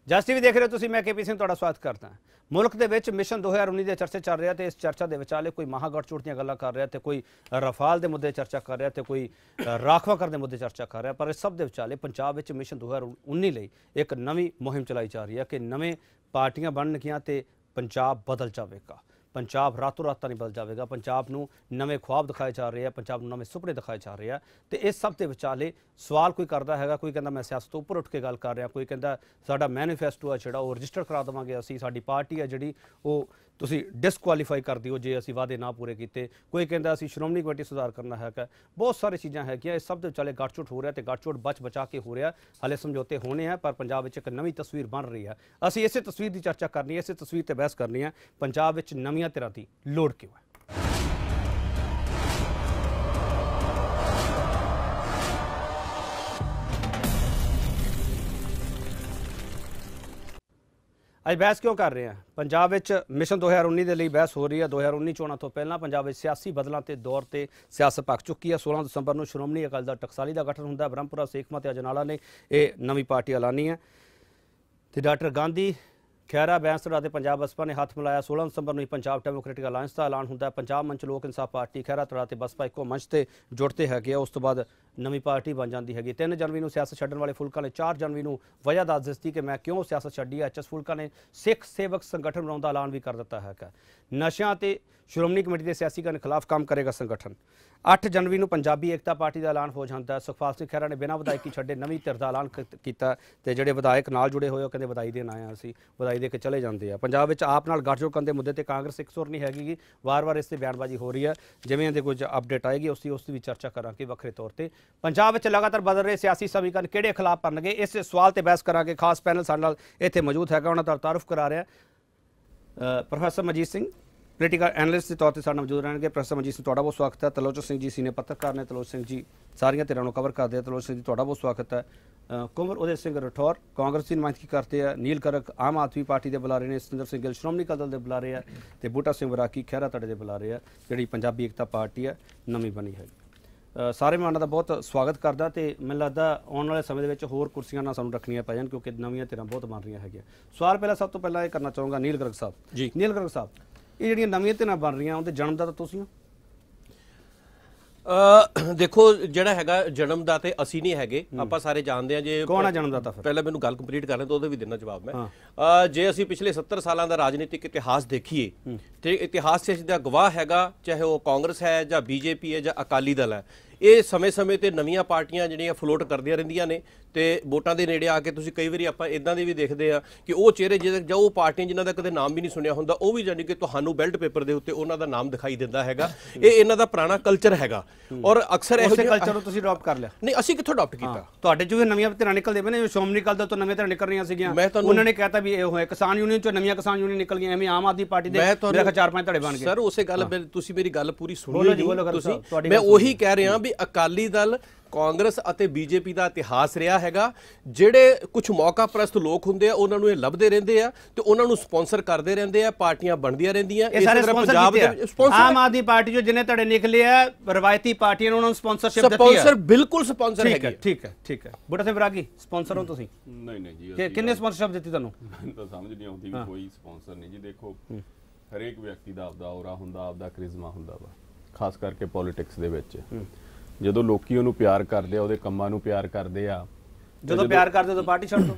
ਜਸ TV ਦੇਖ ਰਹੇ ਹੋ ਤੁਸੀਂ, ਮੈਂ KP ਸਿੰਘ ਤੁਹਾਡਾ ਸਵਾਗਤ ਕਰਦਾ। ਮੁਲਕ ਦੇ ਵਿੱਚ ਮਿਸ਼ਨ 2019 ਦੇ ਚਰਚੇ ਚੱਲ ਰਿਹਾ ਤੇ ਇਸ ਚਰਚਾ ਦੇ ਵਿਚਾਲੇ ਕੋਈ ਮਹਾਗੜਚੋੜ ਦੀਆਂ ਗੱਲਾਂ ਕਰ ਰਿਹਾ ਤੇ ਕੋਈ ਰਫਾਲ ਦੇ ਮੁੱਦੇ ਚਰਚਾ ਕਰ ਰਿਹਾ ਤੇ ਕੋਈ ਰਾਖਵਾਂਕਰਨ ਦੇ ਮੁੱਦੇ ਚਰਚਾ ਕਰ ਰਿਹਾ। ਪਰ ਇਸ ਸਭ ਦੇ ਵਿਚਾਲੇ ਪੰਜਾਬ ਵਿੱਚ ਮਿਸ਼ਨ 2019 ਲਈ ਇੱਕ ਨਵੀਂ ਮੁਹਿੰਮ ਚਲਾਈ ਜਾ ਰਹੀ ਹੈ ਕਿ ਨਵੇਂ ਪਾਰਟੀਆਂ ਬਣਨਗੀਆਂ ਤੇ ਪੰਜਾਬ ਬਦਲ ਜਾਵੇਗਾ। ਪੰਜਾਬ ਰਾਤੋਂ ਰਾਤ ਨਹੀਂ ਬਦਲ ਜਾਵੇਗਾ। ਪੰਜਾਬ ਨੂੰ ਨਵੇਂ ख्वाब ਦਿਖਾਏ ਜਾ ਰਹੇ ਆ, ਪੰਜਾਬ ਨੂੰ ਨਵੇਂ ਸੁਪਨੇ ਦਿਖਾਏ ਜਾ ਰਹੇ ਆ ਤੇ ਇਸ ਸਭ ਦੇ ਵਿਚਾਲੇ ਸਵਾਲ ਕੋਈ ਕਰਦਾ ਹੈਗਾ, ਕੋਈ ਕਹਿੰਦਾ ਮੈਂ ਸਿਆਸਤ ਤੋਂ ਉੱਪਰ ਉੱਠ ਕੇ ਗੱਲ ਕਰ ਰਿਹਾ, ਕੋਈ ਕਹਿੰਦਾ ਸਾਡਾ ਮੈਨੀਫੈਸਟੋ ਆ ਜਿਹੜਾ ਉਹ ਰਜਿਸਟਰ ਕਰਾ ਦੇਵਾਂਗੇ ਅਸੀਂ, ਸਾਡੀ ਪਾਰਟੀ ਆ ਜਿਹੜੀ ਉਹ ਤੁਸੀਂ ਡਿਸਕੁਆਲੀਫਾਈ ਕਰ ਦਿਓ ਜੇ ਅਸੀਂ ਵਾਅਦੇ ਨਾ ਪੂਰੇ ਕੀਤੇ, ਕੋਈ ਕਹਿੰਦਾ ਅਸੀਂ ਸ਼੍ਰੋਮਣੀ ਕਮੇਟੀ ਸੁਧਾਰ ਕਰਨਾ ਹੈਗਾ। ਬਹੁਤ ਸਾਰੀ ਚੀਜ਼ਾਂ ਹੈਗੀਆਂ। ਇਸ ਸਭ ਦੇ ਵਿਚਾਲੇ ਗੱਠਜੋੜ ਹੋ ਰਿਹਾ ਤੇ ਗੱਠਜੋੜ ਬਚਾ ਕੇ ਹੋ ਰਿਹਾ। ਹਾਲੇ ਸਮਝੌਤੇ ਹੋਣੇ ਆ ਪਰ ਪੰਜਾਬ ਵਿੱਚ ਇੱਕ ਨਵੀਂ ਤਸਵੀਰ ਬਣ ਰਹੀ ਹੈ। ਅਸੀਂ ਇਸੇ ਤਸਵੀਰ ਦੀ ਚਰਚਾ ਕਰਨੀ ਹੈ, ਇਸੇ ਤਸਵੀਰ ਤੇ ਬਹਿਸ ਕਰਨੀ ਹੈ। ਪੰਜਾਬ ਵਿੱਚ ਨਵੀਆਂ ਧਿਰਾਂ ਦੀ ਲੋੜ ਕਿਉਂ ਹੈ? ਅੱਜ ਬਹਿਸ ਕਿਉਂ ਕਰ ਰਹੇ ਹਾਂ? ਪੰਜਾਬ ਵਿੱਚ ਮਿਸ਼ਨ 2019 ਦੇ ਲਈ ਬਹਿਸ ਹੋ ਰਹੀ ਹੈ। 2019 ਚੋਣਾਂ ਤੋਂ ਪਹਿਲਾਂ ਪੰਜਾਬ ਵਿੱਚ ਸਿਆਸੀ ਬਦਲਾਂ ਤੇ ਦੌਰ ਤੇ ਸਿਆਸਤ ਭਖ ਚੁੱਕੀ ਹੈ। 16 ਦਸੰਬਰ ਨੂੰ ਸ਼੍ਰੋਮਣੀ ਅਕਾਲੀ ਦਲ ਟਕਸਾਲੀ ਦਾ ਗਠਨ ਹੁੰਦਾ ਹੈ। ਬ੍ਰਹਮਪੁਰਾ, ਸੇਖਵਾਂ ਤੇ ਅਜਨਾਲਾ ਨੇ ਇਹ ਨਵੀਂ ਪਾਰਟੀ ਐਲਾਨੀ ਹੈ ਤੇ ਡਾਕਟਰ ਗਾਂਧੀ, ਖਹਿਰਾ, ਬੈਂਸੜਾ ਤੇ ਪੰਜਾਬ ਬਸਪਾ ਨੇ ਹੱਥ ਮਿਲਾਇਆ। 16 ਦਸੰਬਰ ਨੂੰ ਹੀ ਪੰਜਾਬ ਡੈਮੋਕ੍ਰੈਟਿਕ ਅਲਾਇੰਸ ਦਾ ਐਲਾਨ ਹੁੰਦਾ ਹੈ। ਪੰਜਾਬ ਮੰਚ, ਲੋਕ ਇਨਸਾਫ ਪਾਰਟੀ, ਖਹਿਰਾ ਤੜਾ ਤੇ ਬਸਪਾ ਇੱਕੋ ਮੰਚ ਤੇ ਜੁੜਦੇ ਹੈਗੇ ਆ। ਉਸ ਤੋਂ ਬਾਅਦ ਨਵੀਂ ਪਾਰਟੀ ਬਣ ਜਾਂਦੀ ਹੈਗੀ। 3 ਜਨਵਰੀ ਨੂੰ ਸਿਆਸਤ ਛੱਡਣ ਵਾਲੇ ਫੁਲਕਾ ਨੇ 4 ਜਨਵਰੀ ਨੂੰ ਵਜ੍ਹਾ ਦੱਸ ਦਿੱਤੀ ਕਿ ਮੈਂ ਕਿਉਂ ਸਿਆਸਤ ਛੱਡੀ ਹੈ। HS ਫੁਲਕਾ ਨੇ ਸਿੱਖ ਸੇਵਕ ਸੰਗਠਨ ਬਣਾਉਣ ਦਾ ਐਲਾਨ ਵੀ ਕਰ ਦਿੱਤਾ ਹੈਗਾ। ਨਸ਼ਿਆਂ ਤੇ ਸ਼੍ਰੋਮਣੀ ਕਮੇਟੀ ਦੇ ਸਿਆਸੀਕਰਨ ਖਿਲਾਫ ਕੰਮ ਕਰੇਗਾ ਸੰਗਠਨ। 8 ਜਨਵਰੀ ਨੂੰ ਪੰਜਾਬੀ ਏਕਤਾ ਪਾਰਟੀ ਦਾ ਐਲਾਨ ਹੋ ਜਾਂਦਾ ਹੈ। ਸੁਖਪਾਲ ਸਿੰਘ ਖਹਿਰਾ ਨੇ ਬਿਨਾਂ ਵਿਧਾਇਕੀ ਛੱਡੇ ਨਵੀਂ ਧਿਰ ਦਾ ਐਲਾਨ ਕੀਤਾ ਤੇ ਜਿਹੜੇ ਵਿਧਾਇਕ ਨਾਲ ਜੁੜੇ ਹੋਏ ਉਹ ਕਹਿੰਦੇ ਵਧਾਈ ਦੇਣ ਆਏ ਹਾਂ, ਅਸੀਂ ਵਧਾਈ ਦੇ ਕੇ ਚਲੇ ਜਾਂਦੇ ਆ। ਪੰਜਾਬ ਵਿੱਚ ਆਪ ਨਾਲ ਗੱਠਜੋੜ ਕਰਨ ਦੇ ਮੁੱਦੇ ਤੇ ਕਾਂਗਰਸ ਇੱਕ ਸੁਰ ਨਹੀਂ ਹੈਗੀ। ਵਾਰ-ਵਾਰ ਇਸ ਤੇ ਬਿਆਨਬਾਜ਼ੀ ਹੋ ਰਹੀ ਹੈ। ਜਿਵੇਂ ਇਹਦੇ ਕੁਝ ਅਪਡੇਟ ਆਏਗੀ ਉਸ ਦੀ ਵੀ ਚਰਚਾ ਕਰਾਂਗੇ ਵੱਖਰੇ ਤੌਰ ਤੇ। ਪੰਜਾਬ ਵਿੱਚ ਲਗਾਤਾਰ ਬਦਲ ਰਹੇ ਸਿਆਸੀ ਸਮੀਕਰਨ ਕਿਹੜੇ ਖਿਲਾਫ ਬਣਨਗੇ, ਇਸ ਸਵਾਲ ਤੇ ਬਹਿਸ ਕਰਾਂਗੇ। ਖਾਸ ਪੈਨਲ ਸਾਡੇ ਨਾਲ ਇੱਥੇ ਮੌਜੂਦ ਹੈਗਾ, ਉਹਨਾਂ ਦਾ ਤਾਰਫ ਕਰਾ ਰਿਹਾ professor Manjeet Singh, political analyst ਦੇ ਤੌਰ ਤੇ ਸਾਡੇ ਨਾਲ ਮੌਜੂਦ ਰਹਿਣਗੇ। ਪ੍ਰੋਫੈਸਰ ਮਨਜੀਤ ਸਿੰਘ ਤੁਹਾਡਾ ਬਹੁਤ ਸਵਾਗਤ ਹੈ। ਤਲੋਚਨ ਸਿੰਘ ਜੀ ਸੀਨੀਅਰ ਪੱਤਰਕਾਰ ਨੇ, ਤਲੋਚਨ ਸਿੰਘ ਜੀ ਸਾਰੀਆਂ ਧਿਰਾਂ ਨੂੰ ਕਵਰ ਕਰਦੇ ਆ। ਤਲੋਚਨ ਸਿੰਘ ਜੀ ਤੁਹਾਡਾ ਬਹੁਤ ਸਵਾਗਤ ਹੈ। ਕੁੰਵਰ ਉਦੈ ਸਿੰਘ ਰਠੌਰ ਕਾਂਗਰਸ ਦੀ ਨੁਮਾਇੰਦਗੀ ਕਰਦੇ ਆ। ਨੀਲ ਕਰਕ ਆਮ ਆਦਮੀ ਪਾਰਟੀ ਦੇ ਬੁਲਾ ਰਹੇ ਨੇ। ਸਤਿੰਦਰ ਸਿੰਘ ਗਿੱਲ ਸ਼੍ਰੋਮਣੀ ਅਕਾਲੀ ਦਲ ਦੇ ਬੁਲਾ ਰਹੇ ਆ ਤੇ ਬੂਟਾ ਸਿੰਘ ਵਰਾਕੀ ਖਹਿਰਾ ਤੜੇ ਦੇ ਬੁਲਾ ਰਹੇ ਆ। ਜਿਹੜੀ ਪੰਜਾਬੀ ਏਕਤਾ ਪਾਰਟੀ ਹੈ ਨਵੀਂ ਬਣੀ ਹੈ। ਸਾਰੇ ਮੈਂ ਉਹਨਾਂ ਦਾ ਬਹੁਤ ਸਵਾਗਤ ਕਰਦਾ ਤੇ ਮੈਨੂੰ ਲੱਗਦਾ ਆਉਣ ਵਾਲੇ ਸਮੇਂ ਦੇ ਵਿੱਚ ਹੋਰ ਕੁਰਸੀਆਂ ਨਾਲ ਸਾਨੂੰ ਰੱਖਣੀਆਂ ਪੈ ਜਾਣ ਕਿਉਂਕਿ ਨਵੀਆਂ ਧਿਰਾਂ ਬਹੁਤ ਬਣ ਰਹੀਆਂ ਹੈਗੀਆਂ। ਸਵਾਲ ਪਹਿਲਾਂ ਸਭ ਤੋਂ ਪਹਿਲਾਂ ਇਹ ਕਰਨਾ ਚਾਹੂੰਗਾ ਨੀਲ ਗਰਗ ਸਾਹਿਬ ਜੀ। ਨੀਲ ਗਰਗ ਸਾਹਿਬ, ਇਹ ਜਿਹੜੀਆਂ ਨਵੀਆਂ ਧਿਰਾਂ ਬਣ ਰਹੀਆਂ ਉਹਦੇ ਜਨਮ ਦਾ ਤਾਂ ਤੁਸੀਂ ਹੋ? ਦੇਖੋ, ਜਿਹੜਾ ਹੈਗਾ ਜਨਮ ਦਾ ਤੇ ਅਸੀਂ ਨਹੀਂ ਹੈਗੇ, ਆਪਾਂ ਸਾਰੇ ਜਾਣਦੇ ਆ। ਜੇ ਕੌਣ ਆ ਜਨਮਦਾਤਾ? ਫਿਰ ਪਹਿਲਾਂ ਮੈਨੂੰ ਗੱਲ ਕੰਪਲੀਟ ਕਰ ਲੈਣ ਤਾਂ ਉਹਦੇ ਵੀ ਦੇਣਾ ਜਵਾਬ ਮੈਂ। ਜੇ ਅਸੀਂ ਪਿਛਲੇ 70 ਸਾਲਾਂ ਦਾ ਰਾਜਨੀਤਿਕ ਇਤਿਹਾਸ ਦੇਖੀਏ ਤੇ ਇਤਿਹਾਸ 'ਚ ਦਾ ਗਵਾਹ ਹੈਗਾ, ਚਾਹੇ ਉਹ ਕਾਂਗਰਸ ਹੈ ਜਾਂ BJP ਹੈ ਜਾਂ ਅਕਾਲੀ ਦਲ ਹੈ, ਇਹ ਸਮੇਂ-ਸਮੇਂ ਤੇ ਨਵੀਆਂ ਪਾਰਟੀਆਂ ਜਿਹੜੀਆਂ ਫਲੋਟ ਕਰਦੀਆਂ ਰਹਿੰਦੀਆਂ ਨੇ ਤੇ ਵੋਟਾਂ ਦੇ ਨੇੜੇ ਆ ਕੇ ਤੁਸੀਂ ਕਈ ਵਾਰੀ ਆਪਾਂ ਇਦਾਂ ਦੇ ਵੀ ਦੇਖਦੇ ਆ ਕਿ ਉਹ ਚਿਹਰੇ ਜਾਂ ਉਹ ਪਾਰਟੀਆਂ ਜਿਨ੍ਹਾਂ ਦਾ ਕਦੇ ਨਾਮ ਵੀ ਨਹੀਂ ਸੁਣਿਆ ਹੁੰਦਾ ਉਹ ਵੀ ਜਾਨੀ ਕਿ ਤੁਹਾਨੂੰ ਬੈਲਟ ਪੇਪਰ ਦੇ ਉੱਤੇ ਉਹਨਾਂ ਦਾ ਨਾਮ ਦਿਖਾਈ ਦਿੰਦਾ ਹੈਗਾ। ਇਹ ਇਹਨਾਂ ਦਾ ਪੁਰਾਣਾ ਕਲਚਰ ਹੈਗਾ ਔਰ ਅਕਸਰ ਇਹੋ ਜਿਹੇ ਕਲਚਰ ਨੂੰ ਤੁਸੀਂ ਅਡਾਪਟ ਕਰ ਲਿਆ? ਨਹੀਂ, ਅਸੀਂ ਕਿੱਥੋਂ ਅਡਾਪਟ ਕੀਤਾ? ਤੁਹਾਡੇ ਚੋਂ ਨਵੀਆਂ ਧਿਰਾਂ ਨਿਕਲਦੇ ਪਏ ਨੇ। ਸ਼੍ਰੋਮਣੀ ਅਕਾਲੀ ਦਲ ਤੋਂ ਨਵੀਆਂ ਧਿਰਾਂ ਨਿਕਲ ਰਹੀਆਂ ਸੀਗੀਆਂ, ਉਹਨਾਂ ਨੇ ਕਹਿਤਾ ਵੀ ਇਹ ਹੋਇਆ। ਕਿਸਾਨ ਯੂਨੀਅਨ ਚੋਂ ਨਵੀਆਂ ਕਿਸਾਨ ਯੂਨੀਅਨ ਨਿਕਲ ਗਈਆਂ। ਐਵੇਂ ਆਮ ਆਦਮੀ ਪਾਰਟੀ ਦੇ 4-5 ਧੜੇ ਬਣ ਗਏ। ਸਰ ਉਸੇ ਗੱਲ ਤੁਸੀਂ ਮੇਰੀ ਗੱਲ ਪੂਰੀ ਸੁਣੀ ਤੁਸੀਂ। ਮੈਂ ਉਹੀ ਕਹਿ ਰਿਹਾ ਵੀ ਅਕਾਲੀ ਦਲ, ਕਾਂਗਰਸ ਅਤੇ BJP ਦਾ ਇਤਿਹਾਸ ਰਿਹਾ ਹੈਗਾ। ਜਿਹੜੇ ਕੁਝ ਮੌਕਾ ਪ੍ਰਸਤ ਲੋਕ ਹੁੰਦੇ ਆ ਉਹਨਾਂ ਨੂੰ ਇਹ ਲੱਭਦੇ ਰਹਿੰਦੇ ਆ ਤੇ ਉਹਨਾਂ ਨੂੰ ਸਪਾਂਸਰ ਕਰਦੇ ਰਹਿੰਦੇ ਆ, ਪਾਰਟੀਆਂ ਬਣਦੀਆਂ ਰਹਿੰਦੀਆਂ। ਇਸੇ ਤਰ੍ਹਾਂ ਪੰਜਾਬ ਦੇ ਆਮ ਆਦਮੀ ਪਾਰਟੀ ਜੋ ਜਿੰਨੇ ਧੜੇ ਨਿਕਲੇ ਆ ਰਵਾਇਤੀ ਪਾਰਟੀਆਂ ਨੇ ਉਹਨਾਂ ਨੂੰ ਸਪਾਂਸਰਸ਼ਿਪ ਦਿੱਤੀ ਹੈ। ਸਪਾਂਸਰ ਬਿਲਕੁਲ ਸਪਾਂਸਰ ਹੈਗੇ। ਠੀਕ ਹੈ। ਬੁੱਟਾ ਸਿੰਘ ਵਰਾਗੀ ਸਪਾਂਸਰ ਹੋ ਤੁਸੀਂ? ਨਹੀਂ ਜੀ। ਕਿੰਨੇ ਸਪਾਂਸਰਸ਼ਿਪ ਦਿੱਤੀ ਤੁਹਾਨੂੰ? ਮੈਨੂੰ ਤਾਂ ਸਮਝ ਨਹੀਂ ਆਉਂਦੀ ਵੀ ਕੋਈ ਸਪਾਂਸਰ ਨਹੀਂ ਜੀ। ਦੇਖੋ, ਹਰੇਕ ਵਿਅਕਤੀ ਦਾ ਆਪਦਾ ਔਰਾ ਹੁੰਦਾ, ਆਪਦਾ ਕ੍ਰਿਜ਼ਮਾ ਹੁੰਦਾ ਵਾ, ਖਾਸ ਕਰਕੇ ਪੋਲਿਟਿਕਸ ਦੇ ਵਿੱਚ। ਜਦੋਂ ਲੋਕੀ ਉਹਨੂੰ ਪਿਆਰ ਕਰਦੇ ਆ, ਉਹਦੇ ਕੰਮਾਂ ਨੂੰ ਪਿਆਰ ਕਰਦੇ ਆ, ਜਦੋਂ ਪਿਆਰ ਕਰਦੇ ਤਾਂ ਪਾਰਟੀ ਛੱਡ ਦੋ।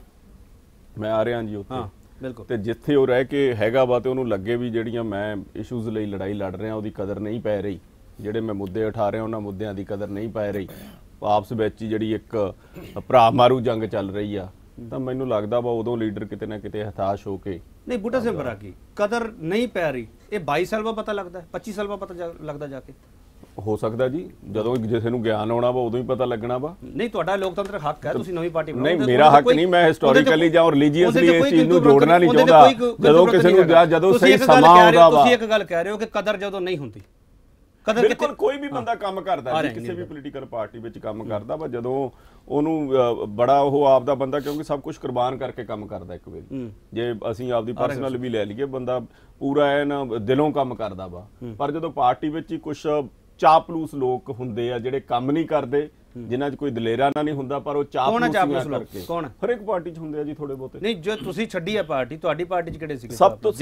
ਮੈਂ ਆ ਰਿਹਾ ਜੀ ਉੱਥੇ ਬਿਲਕੁਲ। ਤੇ ਜਿੱਥੇ ਉਹ ਰਹਿ ਕੇ ਹੈਗਾ ਵਾ ਤੇ ਉਹਨੂੰ ਲੱਗੇ ਵੀ ਜਿਹੜੀਆਂ ਮੈਂ ਇਸ਼ੂਜ਼ ਲਈ ਲੜਾਈ ਲੜ ਰਿਹਾ ਉਹਦੀ ਕਦਰ ਨਹੀਂ ਪੈ ਰਹੀ, ਜਿਹੜੇ ਮੈਂ ਮੁੱਦੇ ਉਠਾ ਰਿਹਾ ਉਹਨਾਂ ਮੁੱਦਿਆਂ ਦੀ ਕਦਰ ਨਹੀਂ ਪੈ ਰਹੀ, ਆਪਸ ਵਿੱਚ ਹੀ ਜਿਹੜੀ ਇੱਕ ਭਰਾ ਮਾਰੂ ਜੰਗ ਚੱਲ ਰਹੀ ਆ, ਤਾਂ ਮੈਨੂੰ ਲੱਗਦਾ ਵਾ ਉਦੋਂ ਲੀਡਰ ਕਿਤੇ ਨਾ ਕਿਤੇ ਹਤਾਸ਼ ਹੋ ਕੇ। ਨਹੀਂ ਬੂਟਾ ਸਿੰਘ ਵਰਾਗੀ, ਕਦਰ ਨਹੀਂ ਪੈ ਰਹੀ ਇਹ 22 ਸਾਲ ਬਾਅਦ ਪਤਾ ਲੱਗਦਾ, 25 ਸਾਲ ਬਾਅਦ ਪਤਾ ਲੱਗਦਾ ਜਾ ਕੇ? ਹੋ ਸਕਦਾ ਜੀ, ਜਦੋਂ ਕਿਸੇ ਨੂੰ ਗਿਆਨ ਆਉਣਾ ਵਾ ਉਦੋਂ ਹੀ ਪਤਾ ਲੱਗਣਾ ਵਾ। ਨਹੀਂ, ਤੁਹਾਡਾ ਲੋਕਤੰਤਰ ਹੱਕ ਹੈ, ਤੁਸੀਂ ਨਵੀਂ ਪਾਰਟੀ ਨਹੀਂ, ਮੇਰਾ ਹੱਕ ਨਹੀਂ। ਮੈਂ ਹਿਸਟੋਰੀਕਲੀ ਜਾਂ ਰਿਲੀਜੀਅਸਲੀ ਇਸ ਚੀਜ਼ ਨੂੰ ਜੋੜਨਾ ਨਹੀਂ ਚਾਹੁੰਦਾ। ਜਦੋਂ ਕਿਸੇ ਨੂੰ ਜਦੋਂ ਸਹੀ ਸਮਾਂ ਆਉਂਦਾ ਵਾ। ਤੁਸੀਂ ਇੱਕ ਗੱਲ ਕਹਿ ਰਹੇ ਹੋ ਕਿ ਕਦਰ ਜਦੋਂ ਨਹੀਂ ਹੁੰਦੀ, ਕਦਰ ਬਿਲਕੁਲ ਕੋਈ ਵੀ ਬੰਦਾ ਕੰਮ ਕਰਦਾ ਜੀ, ਕਿਸੇ ਵੀ ਪੋਲੀਟੀਕਲ ਪਾਰਟੀ ਵਿੱਚ ਕੰਮ ਕਰਦਾ ਵਾ, ਜਦੋਂ ਉਹਨੂੰ ਬੜਾ ਉਹ ਆਪਦਾ ਬੰਦਾ, ਕਿਉਂਕਿ ਸਭ ਕੁਝ ਕੁਰਬਾਨ ਕਰਕੇ ਕੰਮ ਕਰਦਾ ਇੱਕ ਵੇਲੇ। ਜੇ ਅਸੀਂ ਆਪਦੀ ਪਰਸਨਲ ਵੀ ਲੈ ਲਈਏ, ਬੰਦਾ ਪੂਰਾ ਐਨ ਦਿਲੋਂ ਕੰਮ ਕਰਦਾ ਵਾ। ਪਰ ਜਦੋਂ ਪਾਰਟੀ ਵਿੱਚ ਹੀ ਕੁਝ ਚਾਪਲੂਸ ਲੋਕ ਹੁੰਦੇ ਆ ਜਿਹੜੇ ਕੰਮ ਨਹੀਂ ਕਰਦੇ, ਜਿਨ੍ਹਾਂ 'ਚ ਕੋਈ ਦਲੇਰਾਨਾ ਨਹੀਂ ਹੁੰਦਾ, ਪਰ ਉਹ ਚਾਪਲੂਸੀਆਂ ਕਰਕੇ ਕੌਣ ਹਰ ਇੱਕ ਪਾਰਟੀ 'ਚ ਹੁੰਦੇ ਆ ਜੀ ਥੋੜੇ ਬਹੁਤੇ। ਨਹੀਂ, ਜੋ ਤੁਸੀਂ ਛੱਡੀ ਹੈ ਪਾਰਟੀ, ਤੁਹਾਡੀ ਪਾਰਟੀ 'ਚ ਕਿਹੜੇ ਸੀਗੇ?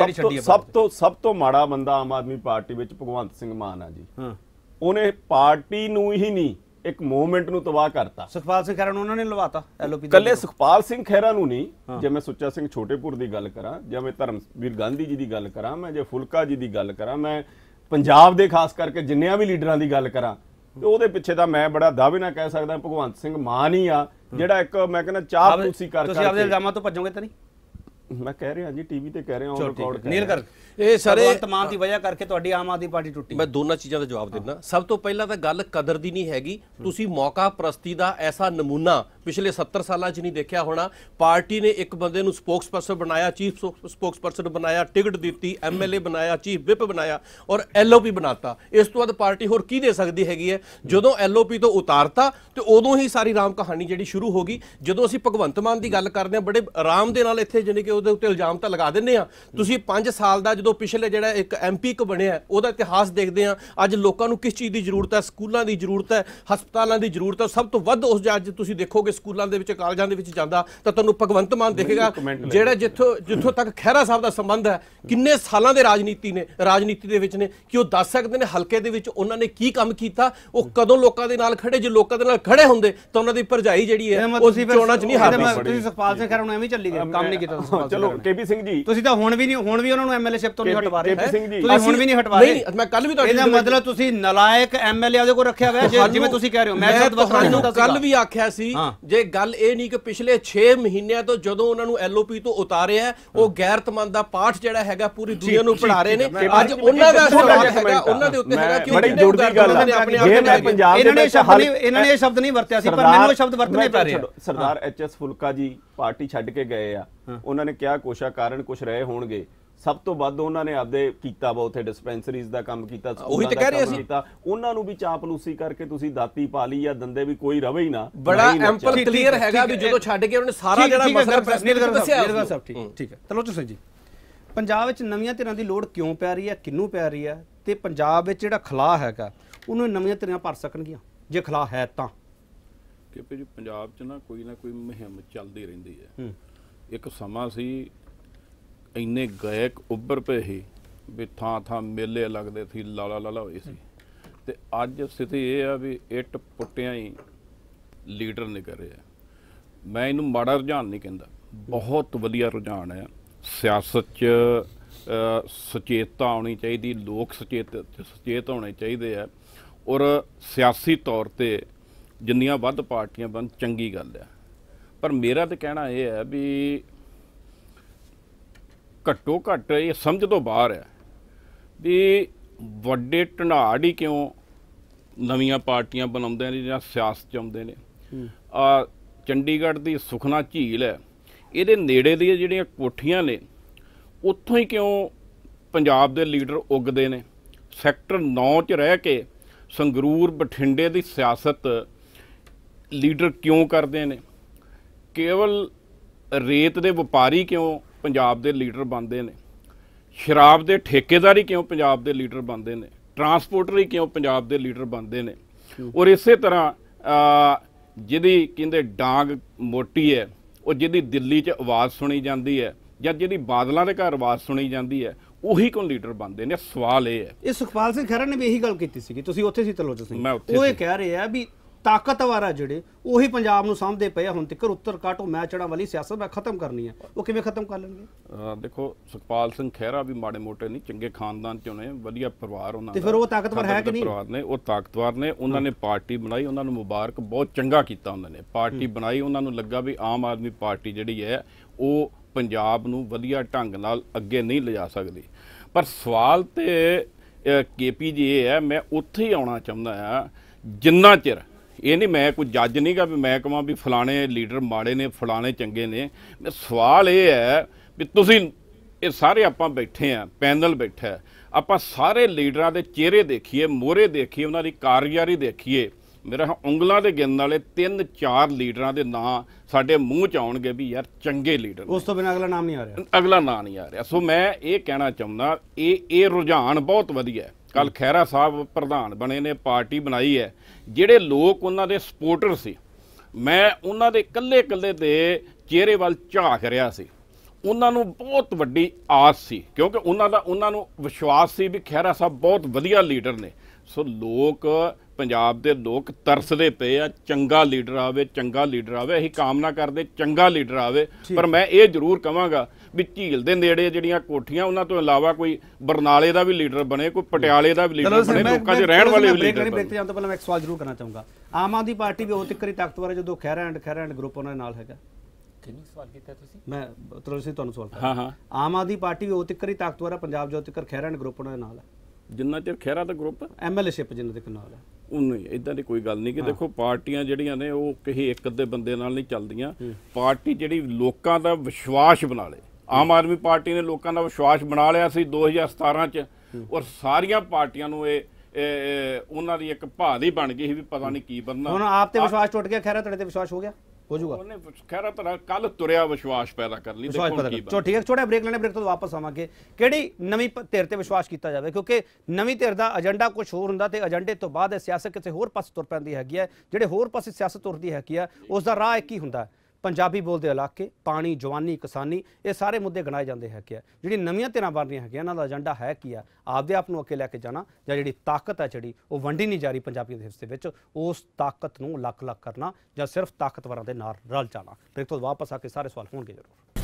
ਸਭ ਤੋਂ ਮਾੜਾ ਬੰਦਾ ਆਮ ਆਦਮੀ ਪਾਰਟੀ ਵਿੱਚ ਭਗਵੰਤ ਸਿੰਘ ਮਾਨ ਆ ਜੀ। ਉਹਨੇ ਪਾਰਟੀ ਨੂੰ ਹੀ ਨਹੀਂ, ਇੱਕ ਮੂਵਮੈਂਟ ਨੂੰ ਤਬਾਹ ਕਰਤਾ। ਸੁਖਪਾਲ ਸਿੰਘ ਖਹਿਰਾ ਨੂੰ ਉਹਨਾਂ ਨੇ ਲਵਾਤਾ ਐਲਓਪੀ। ਕੱਲੇ ਸੁਖਪਾਲ ਸਿੰਘ ਖਹਿਰਾ ਨੂੰ ਨਹੀਂ, ਜੇ ਮੈਂ ਸੁੱਚਾ ਸਿੰਘ ਛੋਟੇਪੁਰ ਦੀ ਗੱਲ ਕਰਾਂ, ਜਾਂ ਮੈਂ ਧਰਮਵੀਰ ਗਾਂਧੀ ਜੀ ਦੀ ਗੱਲ ਕਰਾਂ, ਮੈਂ ਜੇ ਫੁਲਕਾ ਜੀ ਦੀ ਗੱਲ ਕਰਾਂ, ਮੈਂ ਪੰਜਾਬ ਦੇ ਖਾਸ ਕਰਕੇ ਜਿੰਨਿਆਂ ਵੀ ਲੀਡਰਾਂ ਦੀ ਗੱਲ ਕਰਾਂ, ਤੇ ਉਹਦੇ ਪਿੱਛੇ ਤਾਂ ਮੈਂ ਬੜਾ ਦਾਅਵੇ ਨਾਲ ਕਹਿ ਸਕਦਾ ਭਗਵੰਤ ਸਿੰਘ ਮਾਨ ਹੀ ਆ, ਜਿਹੜਾ ਇੱਕ ਮੈਂ ਕਹਿੰਦਾ ਚਾਪਲੂਸੀ ਕਰ ਤੁਸੀਂ ਆਪਦੇ ਇਲਜ਼ਾਮਾਂ ਤੋਂ ਭੱਜੋਗੇ ਤਾਂ ਨਹੀਂ? ਮੈਂ ਕਹਿ ਰਿਹਾ ਜੀ, ਟੀਵੀ ਤੇ ਕਹਿ ਰਿਹਾ, ਔਨ ਰਿਕਾਰਡ ਨੀਲ ਕਰ ਇਹ ਸਾਰੇ ਭਗਵੰਤ ਮਾਨ ਦੀ ਵਜ੍ਹਾ ਕਰਕੇ ਤੁਹਾਡੀ ਆਮ ਆਦਮੀ ਪਾਰਟੀ ਟੁੱਟੀ। ਮੈਂ ਦੋਨਾਂ ਚੀਜ਼ਾਂ ਦਾ ਜਵਾਬ ਦਿੰਦਾ। ਸਭ ਤੋਂ ਪਹਿਲਾਂ ਤਾਂ ਗੱਲ ਕਦਰ ਦੀ ਨਹੀਂ ਹੈਗੀ। ਤੁਸੀਂ ਮੌਕਾ ਪ੍ਰਸਤੀ ਦਾ ਐਸਾ ਨਮੂਨਾ ਪਿਛਲੇ 70 ਸਾਲਾਂ 'ਚ ਨਹੀਂ ਦੇਖਿਆ ਹੋਣਾ। ਪਾਰਟੀ ਨੇ ਇੱਕ ਬੰਦੇ ਨੂੰ ਸਪੋਕਸਪਰਸਨ ਬਣਾਇਆ, ਚੀਫ ਸਪੋਕਸਪਰਸਨ ਬਣਾਇਆ, ਟਿਕਟ ਦਿੱਤੀ, ਐਮਐਲਏ ਬਣਾਇਆ, ਚੀਫ ਵਿਪ ਬਣਾਇਆ ਔਰ ਐਲਓਪੀ ਬਣਾਤਾ। ਇਸ ਤੋਂ ਬਾਅਦ ਪਾਰਟੀ ਹੋਰ ਕੀ ਦੇ ਸਕਦੀ ਹੈਗੀ ਹੈ? ਜਦੋਂ ਐਲਓਪੀ ਤੋਂ ਉਤਾਰਤਾ ਤੇ ਉਦੋਂ ਹੀ ਸਾਰੀ ਰਾਮ ਕਹਾਣੀ ਜਿਹੜੀ ਸ਼ੁਰੂ ਹੋ ਗਈ। ਜਦੋਂ ਅਸੀਂ ਭਗਵੰਤ ਮਾਨ ਦੀ ਗੱਲ ਕਰਦੇ ਹਾਂ, ਬੜੇ ਆਰਾਮ ਦੇ ਨਾਲ ਇੱਥੇ ਜਾਨੀ ਕਿ ਉਹਦੇ ਉੱਤੇ ਇਲਜ਼ਾਮ ਤਾਂ ਲਗਾ ਦਿੰਦੇ ਆ। ਤੁਸੀਂ 5 ਸਾਲ ਦਾ ਜਦੋਂ ਪਿਛਲੇ ਜਿਹੜਾ ਇੱਕ ਐਮਪੀ ਬਣਿਆ, ਉਹਦਾ ਇਤਿਹਾਸ ਦੇਖਦੇ ਆ। ਅੱਜ ਲੋਕਾਂ ਨੂੰ ਕਿਸ ਚੀਜ਼ ਦੀ ਜ਼ਰੂਰਤ ਹੈ? ਸਕੂਲਾਂ ਦੀ ਜ਼ਰੂਰਤ ਹੈ, ਹਸਪਤਾਲਾਂ ਦੀ ਜ਼ਰੂਰਤ ਹੈ। ਸਭ ਤੋਂ ਵੱਧ ਉਸ ਅੱਜ ਤੁਸੀਂ ਦੇਖੋਗੇ ਸਕੂਲਾਂ ਦੇ ਵਿੱਚ, ਕਾਲਜਾਂ ਦੇ ਵਿੱਚ ਜਾਂਦਾ ਤਾਂ ਤੁਹਾਨੂੰ ਭਗਵੰਤ ਮਾਨ ਦੇਖੇਗਾ, ਜਿਹੜਾ ਜਿੱਥੋਂ ਤੱਕ ਖਹਿਰਾ ਸਾਹਿਬ ਦਾ ਸੰਬੰਧ ਹੈ, ਕਿੰਨੇ ਸਾਲਾਂ ਦੇ ਰਾਜਨੀਤੀ ਦੇ ਵਿੱਚ ਨੇ, ਕਿ ਉਹ ਦੱਸ ਸਕਦੇ ਨੇ ਹਲਕੇ ਦੇ ਵਿੱਚ ਉਹਨਾਂ ਨੇ ਕੀ ਕੰਮ ਕੀਤਾ, ਉਹ ਕਦੋਂ ਲੋਕਾਂ ਦੇ ਨਾਲ ਖੜੇ। ਜੇ ਲੋਕਾਂ ਦੇ ਨਾਲ ਖੜੇ ਹੁੰਦੇ ਤਾਂ ਉਹਨਾਂ ਦੀ ਭਰਜਾਈ ਜਿਹੜੀ ਹੈ ਉਹ ਚੋਣਾਂ 'ਚ ਨਹੀਂ ਹਾਰਦੀ। ਤੁਸੀਂ ਸੁਖਪਾਲ ਸਿੰਘ ਖਹਿਰਾ ਨੂੰ ਐਵੇਂ ਚੱਲੀ ਗਏ, ਕੰਮ ਨਹੀਂ ਕੀਤਾ। ਚਲੋ ਕੇਪੀ ਸਿੰਘ ਜੀ, ਤੁਸੀਂ ਤਾਂ ਹੁਣ ਵੀ ਉਹਨਾਂ ਨੂੰ ਐਮਐਲਏ ਤੋਂ ਨਹੀਂ ਹਟਵਾ ਰਹੇ। ਕੇਪੀ ਸਿੰਘ ਜੀ, ਤੁਸੀਂ ਹੁਣ ਵੀ ਨਹੀਂ ਹਟਵਾ ਰਹੇ। ਮੈਂ ਕੱਲ ਵੀ ਤੁਹਾਡੇ ਇਹਦਾ ਮਤਲਬ ਤੁਸੀਂ ਨਲਾਇਕ ਐਮਐਲਏ ਉਹਦੇ ਕੋਲ ਰੱਖਿਆ ਹੋਇਆ, ਜਿਵੇਂ ਤੁਸੀਂ ਕਹਿ ਰਹੇ ਹੋ। ਮੈਂ ਤੁਹਾਨੂੰ ਕੱਲ ਵੀ ਆਖਿਆ ਸੀ, ਜੇ ਗੱਲ ਇਹ ਨਹੀਂ ਕਿ ਪਿਛਲੇ 6 ਮਹੀਨਿਆਂ ਤੋਂ ਜਦੋਂ ਉਹਨਾਂ ਨੂੰ ਐਲਓਪੀ ਤੋਂ ਉਤਾਰਿਆ, ਉਹ ਗੈਰਤਮੰਦ ਦਾ ਪਾਠ ਜਿਹੜਾ ਹੈਗਾ ਪੂਰੀ ਦੁਨੀਆ ਨੂੰ ਪੜ੍ਹਾ ਰਹੇ ਨੇ। ਅੱਜ ਉਹਨਾਂ ਦਾ ਸਵਾਲ ਹੈਗਾ, ਉਹਨਾਂ ਦੇ ਉੱਤੇ ਹੈਗਾ ਕਿ ਬੜੀ ਜੁੜਦੀ ਗੱਲ ਹੈ। ਜੇ ਮੈਂ ਪੰਜਾਬ ਦੇ ਵਿੱਚ ਇਹਨਾਂ ਨੇ ਇਹ ਸ਼ਬਦ ਨਹੀਂ ਵਰਤਿਆ ਸੀ, ਪਰ ਮੈਨੂੰ ਇਹ ਸ਼ਬਦ ਵਰਤਨੇ ਪੈ ਰਹੇ। ਸਰਦਾਰ ਐਚਐਸ ਫੁਲਕਾ ਜੀ ਪਾਰਟੀ ਛੱਡ ਕੇ ਗਏ ਆ, ਉਹਨਾਂ ਨੇ ਕਿਹਾ ਕੋਸ਼ਾ ਕਾਰਨ ਕੁਝ ਰਹੇ ਹੋਣਗੇ। ਸਭ ਤੋਂ ਵੱਧ ਉਹਨਾਂ ਨੇ ਆਪਦੇ ਕੀਤਾ ਵਾ, ਉੱਥੇ ਡਿਸਪੈਂਸਰੀਜ਼ ਦਾ ਕੰਮ ਕੀਤਾ, ਉਹੀ ਤਾਂ ਕਹਿ ਰਹੇ ਸੀ। ਉਹਨਾਂ ਨੂੰ ਵੀ ਚਾਪਲੂਸੀ ਕਰਕੇ ਤੁਸੀਂ ਦਾਤੀ ਪਾ ਲਈ ਜਾਂ ਦੰਦੇ ਵੀ ਕੋਈ ਰਵੇ ਹੀ ਨਾ। ਬੜਾ ਐਂਪਲ ਕਲੀਅਰ ਹੈਗਾ ਵੀ ਜਦੋਂ ਛੱਡ ਕੇ ਉਹਨੇ ਸਾਰਾ ਜਿਹੜਾ ਮਸਲਾ ਪ੍ਰੈਸ ਨੇ ਦੱਸਿਆ। ਠੀਕ ਹੈ, ਚਲੋ ਤੁਸੀਂ ਜੀ, ਪੰਜਾਬ ਵਿੱਚ ਨਵੀਆਂ ਧਿਰਾਂ ਦੀ ਲੋੜ ਕਿਉਂ ਪੈ ਰਹੀ ਹੈ, ਕਿਹਨੂੰ ਪੈ ਰਹੀ ਹੈ, ਤੇ ਪੰਜਾਬ ਵਿੱਚ ਜਿਹੜਾ ਖਲਾਅ ਹੈਗਾ ਉਹਨੂੰ ਨਵੀਆਂ ਧਿਰਾਂ ਭਰ ਸਕਣਗੀਆਂ ਜੇ ਖਲਾਅ ਹੈ ਤਾਂ? ਕਿ ਜੀ ਪੰਜਾਬ 'ਚ ਨਾ ਕੋਈ ਮੁਹਿੰਮ ਚੱਲਦੀ ਰਹਿੰਦੀ ਹੈ। ਇੱਕ ਸਮਾਂ ਸੀ ਇੰਨੇ ਗਾਇਕ ਉੱਭਰ ਪਏ ਸੀ ਵੀ ਥਾਂ ਥਾਂ ਮੇਲੇ ਲੱਗਦੇ ਸੀ, ਲਾਲਾ ਹੋਏ ਸੀ। ਤੇ ਅੱਜ ਸਥਿਤੀ ਇਹ ਆ ਵੀ ਇੱਟ ਪੁੱਟਿਆਂ ਹੀ ਲੀਡਰ ਨਿਕਲ ਰਿਹਾ। ਮੈਂ ਇਹਨੂੰ ਮਾੜਾ ਰੁਝਾਨ ਨਹੀਂ ਕਹਿੰਦਾ, ਬਹੁਤ ਵਧੀਆ ਰੁਝਾਨ ਹੈ। ਸਿਆਸਤ 'ਚ ਸੁਚੇਤਤਾ ਆਉਣੀ ਚਾਹੀਦੀ, ਲੋਕ ਸੁਚੇਤ ਹੋਣੇ ਚਾਹੀਦੇ ਆ, ਔਰ ਸਿਆਸੀ ਤੌਰ 'ਤੇ ਜਿੰਨੀਆਂ ਵੱਧ ਪਾਰਟੀਆਂ ਬਣ ਚੰਗੀ ਗੱਲ ਹੈ। ਪਰ ਮੇਰਾ ਤਾਂ ਕਹਿਣਾ ਇਹ ਹੈ ਵੀ ਘੱਟੋ ਘੱਟ ਇਹ ਸਮਝ ਤੋਂ ਬਾਹਰ ਹੈ ਵੀ ਵੱਡੇ ਢਨਾੜ ਹੀ ਕਿਉਂ ਨਵੀਆਂ ਪਾਰਟੀਆਂ ਬਣਾਉਂਦੇ ਨੇ ਜਾਂ ਸਿਆਸਤ 'ਚ ਆਉਂਦੇ ਨੇ। ਚੰਡੀਗੜ੍ਹ ਦੀ ਸੁਖਨਾ ਝੀਲ ਹੈ, ਇਹਦੇ ਨੇੜੇ ਦੀਆਂ ਜਿਹੜੀਆਂ ਕੋਠੀਆਂ ਨੇ, ਉੱਥੋਂ ਹੀ ਕਿਉਂ ਪੰਜਾਬ ਦੇ ਲੀਡਰ ਉੱਗਦੇ ਨੇ। ਸੈਕਟਰ 9 'ਚ ਰਹਿ ਕੇ ਸੰਗਰੂਰ ਬਠਿੰਡੇ ਦੀ ਸਿਆਸਤ ਲੀਡਰ ਕਿਉਂ ਕਰਦੇ ਨੇ। ਕੇਵਲ ਰੇਤ ਦੇ ਵਪਾਰੀ ਕਿਉਂ ਪੰਜਾਬ ਦੇ ਲੀਡਰ ਬਣਦੇ ਨੇ। ਸ਼ਰਾਬ ਦੇ ਠੇਕੇਦਾਰ ਹੀ ਕਿਉਂ ਪੰਜਾਬ ਦੇ ਲੀਡਰ ਬਣਦੇ ਨੇ। ਟਰਾਂਸਪੋਰਟਰ ਹੀ ਕਿਉਂ ਪੰਜਾਬ ਦੇ ਲੀਡਰ ਬਣਦੇ ਨੇ। ਔਰ ਇਸੇ ਤਰ੍ਹਾਂ ਜਿਹਦੀ ਕਹਿੰਦੇ ਡਾਂਗ ਮੋਟੀ ਹੈ, ਉਹ ਜਿਹਦੀ ਦਿੱਲੀ 'ਚ ਆਵਾਜ਼ ਸੁਣੀ ਜਾਂਦੀ ਹੈ ਜਾਂ ਜਿਹਦੀ ਬਾਦਲਾਂ ਦੇ ਘਰ ਆਵਾਜ਼ ਸੁਣੀ ਜਾਂਦੀ ਹੈ, ਉਹੀ ਕੋਣ ਲੀਡਰ ਬਣਦੇ ਨੇ। ਸਵਾਲ ਇਹ ਹੈ। ਇਹ ਸੁਖਪਾਲ ਸਿੰਘ ਖਹਿਰਾ ਨੇ ਵੀ ਇਹੀ ਗੱਲ ਕੀਤੀ ਸੀ, ਤੁਸੀਂ ਉੱਥੇ ਸੀ ਤਲੋਚ ਸਿੰਘ, ਉਹ ਇਹ ਕਹਿ ਰਹੇ ਆ ਵੀ ਤਾਕਤਵਰ ਆ ਜਿਹੜੇ ਉਹੀ ਪੰਜਾਬ ਨੂੰ ਸਾਂਭਦੇ ਪਏ। ਹੁਣ ਤੱਕ ਉੱਤਰ ਕਾਟੋ ਮੈਂ ਚੜਾਂ ਵਾਲੀ ਸਿਆਸਤ ਮੈਂ ਖਤਮ ਕਰਨੀ ਹੈ, ਉਹ ਕਿਵੇਂ ਖਤਮ ਕਰ ਲੈਣਗੇ? ਦੇਖੋ ਸੁਖਪਾਲ ਸਿੰਘ ਖਹਿਰਾ ਵੀ ਮਾੜੇ ਮੋਟੇ ਨਹੀਂ, ਚੰਗੇ ਖਾਨਦਾਨ ਚੋਂ ਨੇ, ਵਧੀਆ ਪਰਿਵਾਰ ਉਹਨਾਂ ਦਾ। ਤੇ ਫਿਰ ਉਹ ਤਾਕਤਵਰ ਹੈ ਕਿ ਨਹੀਂ? ਪਰਿਵਾਰ ਨੇ, ਉਹ ਤਾਕਤਵਰ ਨੇ। ਉਹਨਾਂ ਨੇ ਪਾਰਟੀ ਬਣਾਈ, ਉਹਨਾਂ ਨੂੰ ਮੁਬਾਰਕ, ਬਹੁਤ ਚੰਗਾ ਕੀਤਾ ਉਹਨਾਂ ਨੇ। ਪਾਰਟੀ ਬਣਾਈ, ਉਹਨਾਂ ਨੂੰ ਲੱਗਾ ਵੀ ਆਮ ਆਦਮੀ ਪਾਰਟੀ ਜਿਹੜੀ ਹੈ ਉਹ ਪੰਜਾਬ ਨੂੰ ਵਧੀਆ ਢੰਗ ਨਾਲ ਅੱਗੇ ਨਹੀਂ ਲਿਜਾ ਸਕਦੀ। ਪਰ ਸਵਾਲ ਤੇ ਕੇਪੀ ਜੀ ਇਹ ਹੈ, ਮੈਂ ਉੱਥੇ ਹੀ ਆਉਣਾ ਚਾਹੁੰਦਾ ਹਾਂ, ਜਿੰਨਾ ਚਿਰ ਇਹ ਨਹੀਂ, ਮੈਂ ਕੋਈ ਜੱਜ ਨਹੀਂ ਗਾ ਵੀ ਮੈਂ ਕਹਾਂ ਵੀ ਫਲਾਣੇ ਲੀਡਰ ਮਾੜੇ ਨੇ ਫਲਾਣੇ ਚੰਗੇ ਨੇ। ਸਵਾਲ ਇਹ ਹੈ ਵੀ ਤੁਸੀਂ ਇਹ ਸਾਰੇ ਆਪਾਂ ਬੈਠੇ ਆ, ਪੈਨਲ ਬੈਠਾ, ਆਪਾਂ ਸਾਰੇ ਲੀਡਰਾਂ ਦੇ ਚਿਹਰੇ ਦੇਖੀਏ, ਮੋਹਰੇ ਦੇਖੀਏ, ਉਹਨਾਂ ਦੀ ਕਾਰਗੁਜ਼ਾਰੀ ਦੇਖੀਏ। ਮੇਰਾ ਉਂਗਲਾਂ ਦੇ ਗਿਣਨ ਵਾਲੇ 3-4 ਲੀਡਰਾਂ ਦੇ ਨਾਂ ਸਾਡੇ ਮੂੰਹ 'ਚ ਆਉਣਗੇ ਵੀ ਯਾਰ ਚੰਗੇ ਲੀਡਰ। ਉਸ ਤੋਂ ਬਿਨਾਂ ਅਗਲਾ ਨਾਮ ਨਹੀਂ ਆ ਰਿਹਾ, ਅਗਲਾ ਨਾਂ ਨਹੀਂ ਆ ਰਿਹਾ। ਸੋ ਮੈਂ ਇਹ ਕਹਿਣਾ ਚਾਹੁੰਦਾ, ਇਹ ਰੁਝਾਨ ਬਹੁਤ ਵਧੀਆ। ਕੱਲ ਖਹਿਰਾ ਸਾਹਿਬ ਪ੍ਰਧਾਨ ਬਣੇ ਨੇ, ਪਾਰਟੀ ਬਣਾਈ ਹੈ, ਜਿਹੜੇ ਲੋਕ ਉਹਨਾਂ ਦੇ ਸਪੋਰਟਰ ਸੀ, ਮੈਂ ਉਹਨਾਂ ਦੇ ਇਕੱਲੇ ਦੇ ਚਿਹਰੇ ਵੱਲ ਝਾਕ ਰਿਹਾ ਸੀ। ਉਹਨਾਂ ਨੂੰ ਬਹੁਤ ਵੱਡੀ ਆਸ ਸੀ, ਕਿਉਂਕਿ ਉਹਨਾਂ ਨੂੰ ਵਿਸ਼ਵਾਸ ਸੀ ਵੀ ਖਹਿਰਾ ਸਾਹਿਬ ਬਹੁਤ ਵਧੀਆ ਲੀਡਰ ਨੇ। ਸੋ ਲੋਕ, ਪੰਜਾਬ ਦੇ ਲੋਕ ਤਰਸਦੇ ਪਏ ਆ, ਚੰਗਾ ਲੀਡਰ ਆਵੇ, ਚੰਗਾ ਲੀਡਰ ਆਵੇ। ਅਸੀਂ ਕਾਮਨਾ ਕਰਦੇ ਚੰਗਾ ਲੀਡਰ ਆਵੇ। ਪਰ ਮੈਂ ਇਹ ਜ਼ਰੂਰ ਕਹਾਂਗਾ ਵੀ ਝੀਲ ਦੇ ਨੇੜੇ ਜਿਹੜੀਆਂ ਕੋਠੀਆਂ, ਉਹਨਾਂ ਤੋਂ ਇਲਾਵਾ ਕੋਈ ਬਰਨਾਲੇ ਦਾ ਵੀ ਲੀਡਰ ਬਣੇ, ਕੋਈ ਪਟਿਆਲੇ ਦਾ ਵੀ ਲੀਡਰ ਬਣੇ, ਲੋਕਾਂ 'ਚ ਰਹਿਣ ਵਾਲੇ ਵੀ ਲੀਡਰ ਬਣੇ। ਜਾਣ ਤੋਂ ਪਹਿਲਾਂ ਮੈਂ ਇੱਕ ਸਵਾਲ ਜ਼ਰੂਰ ਕਰਨਾ ਚਾਹੂੰਗਾ। ਆਮ ਆਦਮੀ ਪਾਰਟੀ ਵੀ ਉਹ ਤਿੱਕਰੀ ਤਾਕਤਵਰ ਹੈ ਜਦੋਂ ਖਹਿਰਾ ਐਂਡ ਗਰੁੱਪ ਉਹਨਾਂ ਦੇ ਨਾਲ ਹੈਗਾ। ਕਿੰਨੀ ਸਵਾਲ ਕੀਤਾ ਤੁਸੀਂ? ਮੈਂ ਤਰਲੋਚਨ ਸਿੰਘ ਤੁਹਾਨੂੰ ਸਵਾਲ ਹਾਂ। ਆਮ ਆਦਮੀ ਪਾਰਟੀ ਵੀ ਉਹ ਤਿੱਕਰੀ ਤਾਕਤਵਰ ਹੈ ਪੰਜਾਬ ਜੋ ਤਿੱਕਰ ਖਹਿਰਾ ਐਂਡ ਗਰੁੱਪ ਉਹਨਾਂ ਦੇ ਨਾਲ ਹੈ। ਜਿੰਨਾ ਚਿਰ ਖਹਿਰਾ ਦਾ ਗਰੁੱਪ MLA-ਸ਼ਿਪ ਜਿੰਨਾ ਦੇ ਨਾਲ ਹੈ, ਉਹਨੂੰ ਇਦਾਂ ਦੀ ਕੋਈ ਗੱਲ ਨਹੀਂ ਕਿ ਦੇਖੋ ਪਾਰਟੀਆਂ ਜਿਹੜੀਆਂ ਨੇ ਉਹ ਕਿਸੇ ਇੱਕ ਅੱਧੇ ਬੰਦੇ ਨਾਲ ਨਹੀਂ ਚੱਲਦੀਆਂ। ਪਾਰਟੀ ਜਿਹੜੀ ਲੋਕਾਂ ਦਾ ਵਿਸ਼ਵਾਸ ਬਣਾ ਲੇ, ਆਮ ਆਦਮੀ ਪਾਰਟੀ ਨੇ ਲੋਕਾਂ ਦਾ ਵਿਸ਼ਵਾਸ ਬਣਾ ਲਿਆ ਸੀ 2017 ਚ, ਔਰ ਸਾਰੀਆਂ ਪਾਰਟੀਆਂ ਨੂੰ ਇਹ ਉਹਨਾਂ ਦੀ ਇੱਕ ਭਾਅ ਦੀ ਬਣ ਗਈ ਸੀ ਵੀ ਪਤਾ ਨਹੀਂ ਕੀ ਬਣਨਾ। ਹੁਣ ਆਪ ਤੇ ਵਿਸ਼ਵਾਸ ਟੁੱਟ ਗਿਆ, ਖਹਿਰਾ ਤੁਹਾਡੇ ਤੇ ਵਿਸ਼ਵਾਸ ਹੋ ਗਿਆ, ਹੋ ਜਾਊਗਾ? ਉਹਨੇ ਖਹਿਰਾ ਤਾਂ ਕੱਲ ਤੁਰਿਆ ਵਿਸ਼ਵਾਸ ਪੈਦਾ ਕਰਨ ਲਈ। ਚਲੋ ਠੀਕ ਹੈ, ਛੋਟਾ ਬ੍ਰੇਕ ਲੈਣੇ, ਬ੍ਰੇਕ ਤੋਂ ਵਾਪਸ ਆਵਾਂਗੇ। ਕਿਹੜੀ ਨਵੀਂ ਧਿਰ ਤੇ ਵਿਸ਼ਵਾਸ ਕੀਤਾ ਜਾਵੇ, ਕਿਉਂਕਿ ਨਵੀਂ ਧਿਰ ਦਾ ਏਜੰਡਾ ਕੁਝ ਹੋਰ ਹੁੰਦਾ ਤੇ ਏਜੰਡੇ ਤੋਂ ਬਾਅਦ ਇਹ ਸਿਆਸਤ ਕਿਸੇ ਹੋਰ ਪਾਸੇ ਤੁਰ ਪੈਂਦੀ ਹੈਗੀ ਹੈ। ਜਿਹੜੇ ਹੋਰ ਪਾਸੇ ਸਿਆਸਤ ਤੁਰਦੀ ਹੈਗੀ ਆ, ਉਸ ਦਾ ਰਾਹ ਇੱਕ ਹੀ ਹੁੰਦਾ। ਪੰਜਾਬੀ ਬੋਲਦੇ ਇਲਾਕੇ, ਪਾਣੀ, ਜਵਾਨੀ, ਕਿਸਾਨੀ, ਇਹ ਸਾਰੇ ਮੁੱਦੇ ਗਿਣਾਏ ਜਾਂਦੇ ਹੈਗੇ ਆ। ਜਿਹੜੀ ਨਵੀਆਂ ਧਿਰਾਂ ਬਣ ਰਹੀਆਂ ਹੈਗੀਆਂ, ਇਹਨਾਂ ਦਾ ਏਜੰਡਾ ਹੈ ਕੀ ਆ? ਆਪਦੇ ਆਪ ਨੂੰ ਅੱਗੇ ਲੈ ਕੇ ਜਾਣਾ, ਜਾਂ ਜਿਹੜੀ ਤਾਕਤ ਹੈ ਜਿਹੜੀ ਉਹ ਵੰਡੀ ਨਹੀਂ ਜਾ ਰਹੀ ਪੰਜਾਬੀਆਂ ਦੇ ਹਿੱਸੇ ਵਿੱਚ, ਉਸ ਤਾਕਤ ਨੂੰ ਲੱਕ ਕਰਨਾ, ਜਾਂ ਸਿਰਫ ਤਾਕਤਵਰਾਂ ਦੇ ਨਾਲ ਰਲ ਜਾਣਾ। ਬ੍ਰੇਕ ਤੋਂ ਵਾਪਸ ਆ ਕੇ ਸਾਰੇ ਸਵਾਲ ਹੋਣਗੇ ਜ਼ਰੂਰ।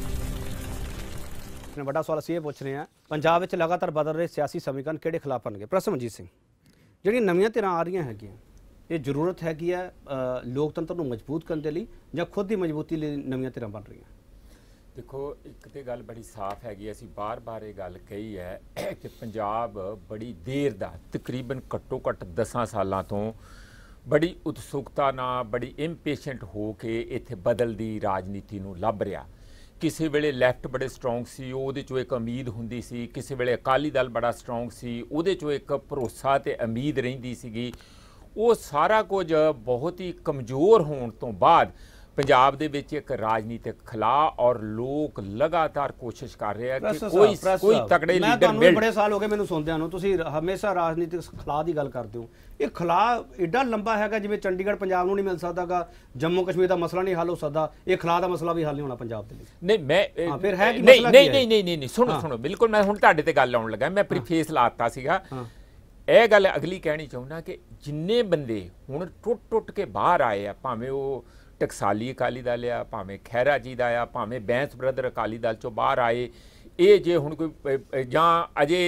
ਵੱਡਾ ਸਵਾਲ ਅਸੀਂ ਇਹ ਪੁੱਛ ਰਹੇ ਹਾਂ, ਪੰਜਾਬ ਵਿੱਚ ਲਗਾਤਾਰ ਬਦਲ ਰਹੇ ਸਿਆਸੀ ਸਮੀਕਰਨ ਕਿਹੜੇ ਖਿਲਾਫ ਬਣਨਗੇ? ਪ੍ਰੋਫੈਸਰ ਮਨਜੀਤ ਸਿੰਘ, ਜਿਹੜੀਆਂ ਨਵੀਆਂ ਧਿਰਾਂ ਆ ਰਹੀਆਂ ਹੈਗੀਆਂ, ਇਹ ਜ਼ਰੂਰਤ ਹੈਗੀ ਹੈ ਲੋਕਤੰਤਰ ਨੂੰ ਮਜ਼ਬੂਤ ਕਰਨ ਦੇ ਲਈ, ਜਾਂ ਖੁਦ ਦੀ ਮਜ਼ਬੂਤੀ ਲਈ ਨਵੀਆਂ ਧਿਰਾਂ ਬਣ ਰਹੀਆਂ? ਦੇਖੋ, ਇੱਕ ਤੇ ਗੱਲ ਬੜੀ ਸਾਫ਼ ਹੈਗੀ, ਅਸੀਂ ਬਾਰ-ਬਾਰ ਇਹ ਗੱਲ ਕਹੀ ਹੈ ਕਿ ਪੰਜਾਬ ਬੜੀ ਦੇਰ ਦਾ, ਤਕਰੀਬਨ ਘੱਟੋ-ਘੱਟ 10 ਸਾਲਾਂ ਤੋਂ ਬੜੀ ਉਤਸੁਕਤਾ ਨਾਲ, ਬੜੀ ਇੰਪੇਸ਼ੈਂਟ ਹੋ ਕੇ ਇੱਥੇ ਬਦਲਦੀ ਰਾਜਨੀਤੀ ਨੂੰ ਲੱਭ ਰਿਹਾ। ਕਿਸੇ ਵੇਲੇ ਲੈਫਟ ਬੜੇ ਸਟਰੋਂਗ ਸੀ, ਉਹਦੇ 'ਚੋਂ ਇੱਕ ਉਮੀਦ ਹੁੰਦੀ ਸੀ। ਕਿਸੇ ਵੇਲੇ ਅਕਾਲੀ ਦਲ ਬੜਾ ਸਟਰੋਂਗ ਸੀ, ਉਹਦੇ 'ਚੋਂ ਇੱਕ ਭਰੋਸਾ ਤੇ ਉਮੀਦ ਰਹਿੰਦੀ ਸੀਗੀ। ਉਹ ਸਾਰਾ ਕੁਝ ਬਹੁਤ ਹੀ ਕਮਜ਼ੋਰ ਹੋਣ ਤੋਂ ਬਾਅਦ ਪੰਜਾਬ ਦੇ ਵਿੱਚ ਇੱਕ ਰਾਜਨੀਤਿਕ ਖਲਾਅ, ਔਰ ਲੋਕ ਲਗਾਤਾਰ ਕੋਸ਼ਿਸ਼ ਕਰ ਰਹੇ ਆ ਕਿ ਕੋਈ ਤਕੜੇ ਲੀਡਰ ਮਿਲ। ਬੜੇ ਸਾਲ ਹੋ ਗਏ ਮੈਨੂੰ ਸੁਣਦਿਆਂ ਨੂੰ, ਤੁਸੀਂ ਹਮੇਸ਼ਾ ਰਾਜਨੀਤਿਕ ਖਲਾਅ ਦੀ ਗੱਲ ਕਰਦੇ ਹੋ। ਇਹ ਖਲਾਅ ਏਡਾ ਲੰਬਾ ਹੈਗਾ, ਜਿਵੇਂ ਚੰਡੀਗੜ੍ਹ ਪੰਜਾਬ ਨੂੰ ਨਹੀਂ ਮਿਲ ਸਕਦਾਗਾ, ਜੰਮੂ ਕਸ਼ਮੀਰ ਦਾ ਮਸਲਾ ਨਹੀਂ ਹੱਲ ਹੋ ਸਕਦਾ, ਇਹ ਖਲਾਅ ਦਾ ਮਸਲਾ ਵੀ ਹੱਲ ਨਹੀਂ ਹੋਣਾ ਪੰਜਾਬ ਦੇ ਲਈ। ਨਹੀਂ, ਮੈਂ ਫਿਰ ਹੈ ਕੀ ਮਸਲਾ? ਨਹੀਂ, ਸੁਣੋ, ਬਿਲਕੁਲ ਮੈਂ ਹੁਣ ਤੁਹਾਡੇ ਤੇ ਗੱਲ ਆਉਣ ਲੱਗਾ। ਮੈਂ ਪ੍ਰੀਫੇਸ ਲਾਤਾ ਸੀਗਾ। ਇਹ ਗੱਲ ਅਗਲੀ ਕਹਿਣੀ ਚਾਹੁੰਦਾ ਕਿ ਜਿੰਨੇ ਬੰਦੇ ਹੁਣ ਟੁੱਟ ਕੇ ਬਾਹਰ ਆਏ ਆ, ਭਾਵੇਂ ਉਹ ਟਕਸਾਲੀ ਅਕਾਲੀ ਦਲ ਆ, ਭਾਵੇਂ ਖਹਿਰਾ ਜੀ ਦਾ ਆ, ਭਾਵੇਂ ਬੈਂਸ ਬ੍ਰਦਰ ਅਕਾਲੀ ਦਲ ਚੋਂ ਬਾਹਰ ਆਏ, ਇਹ ਜੇ ਹੁਣ ਕੋਈ ਜਾਂ ਅਜੇ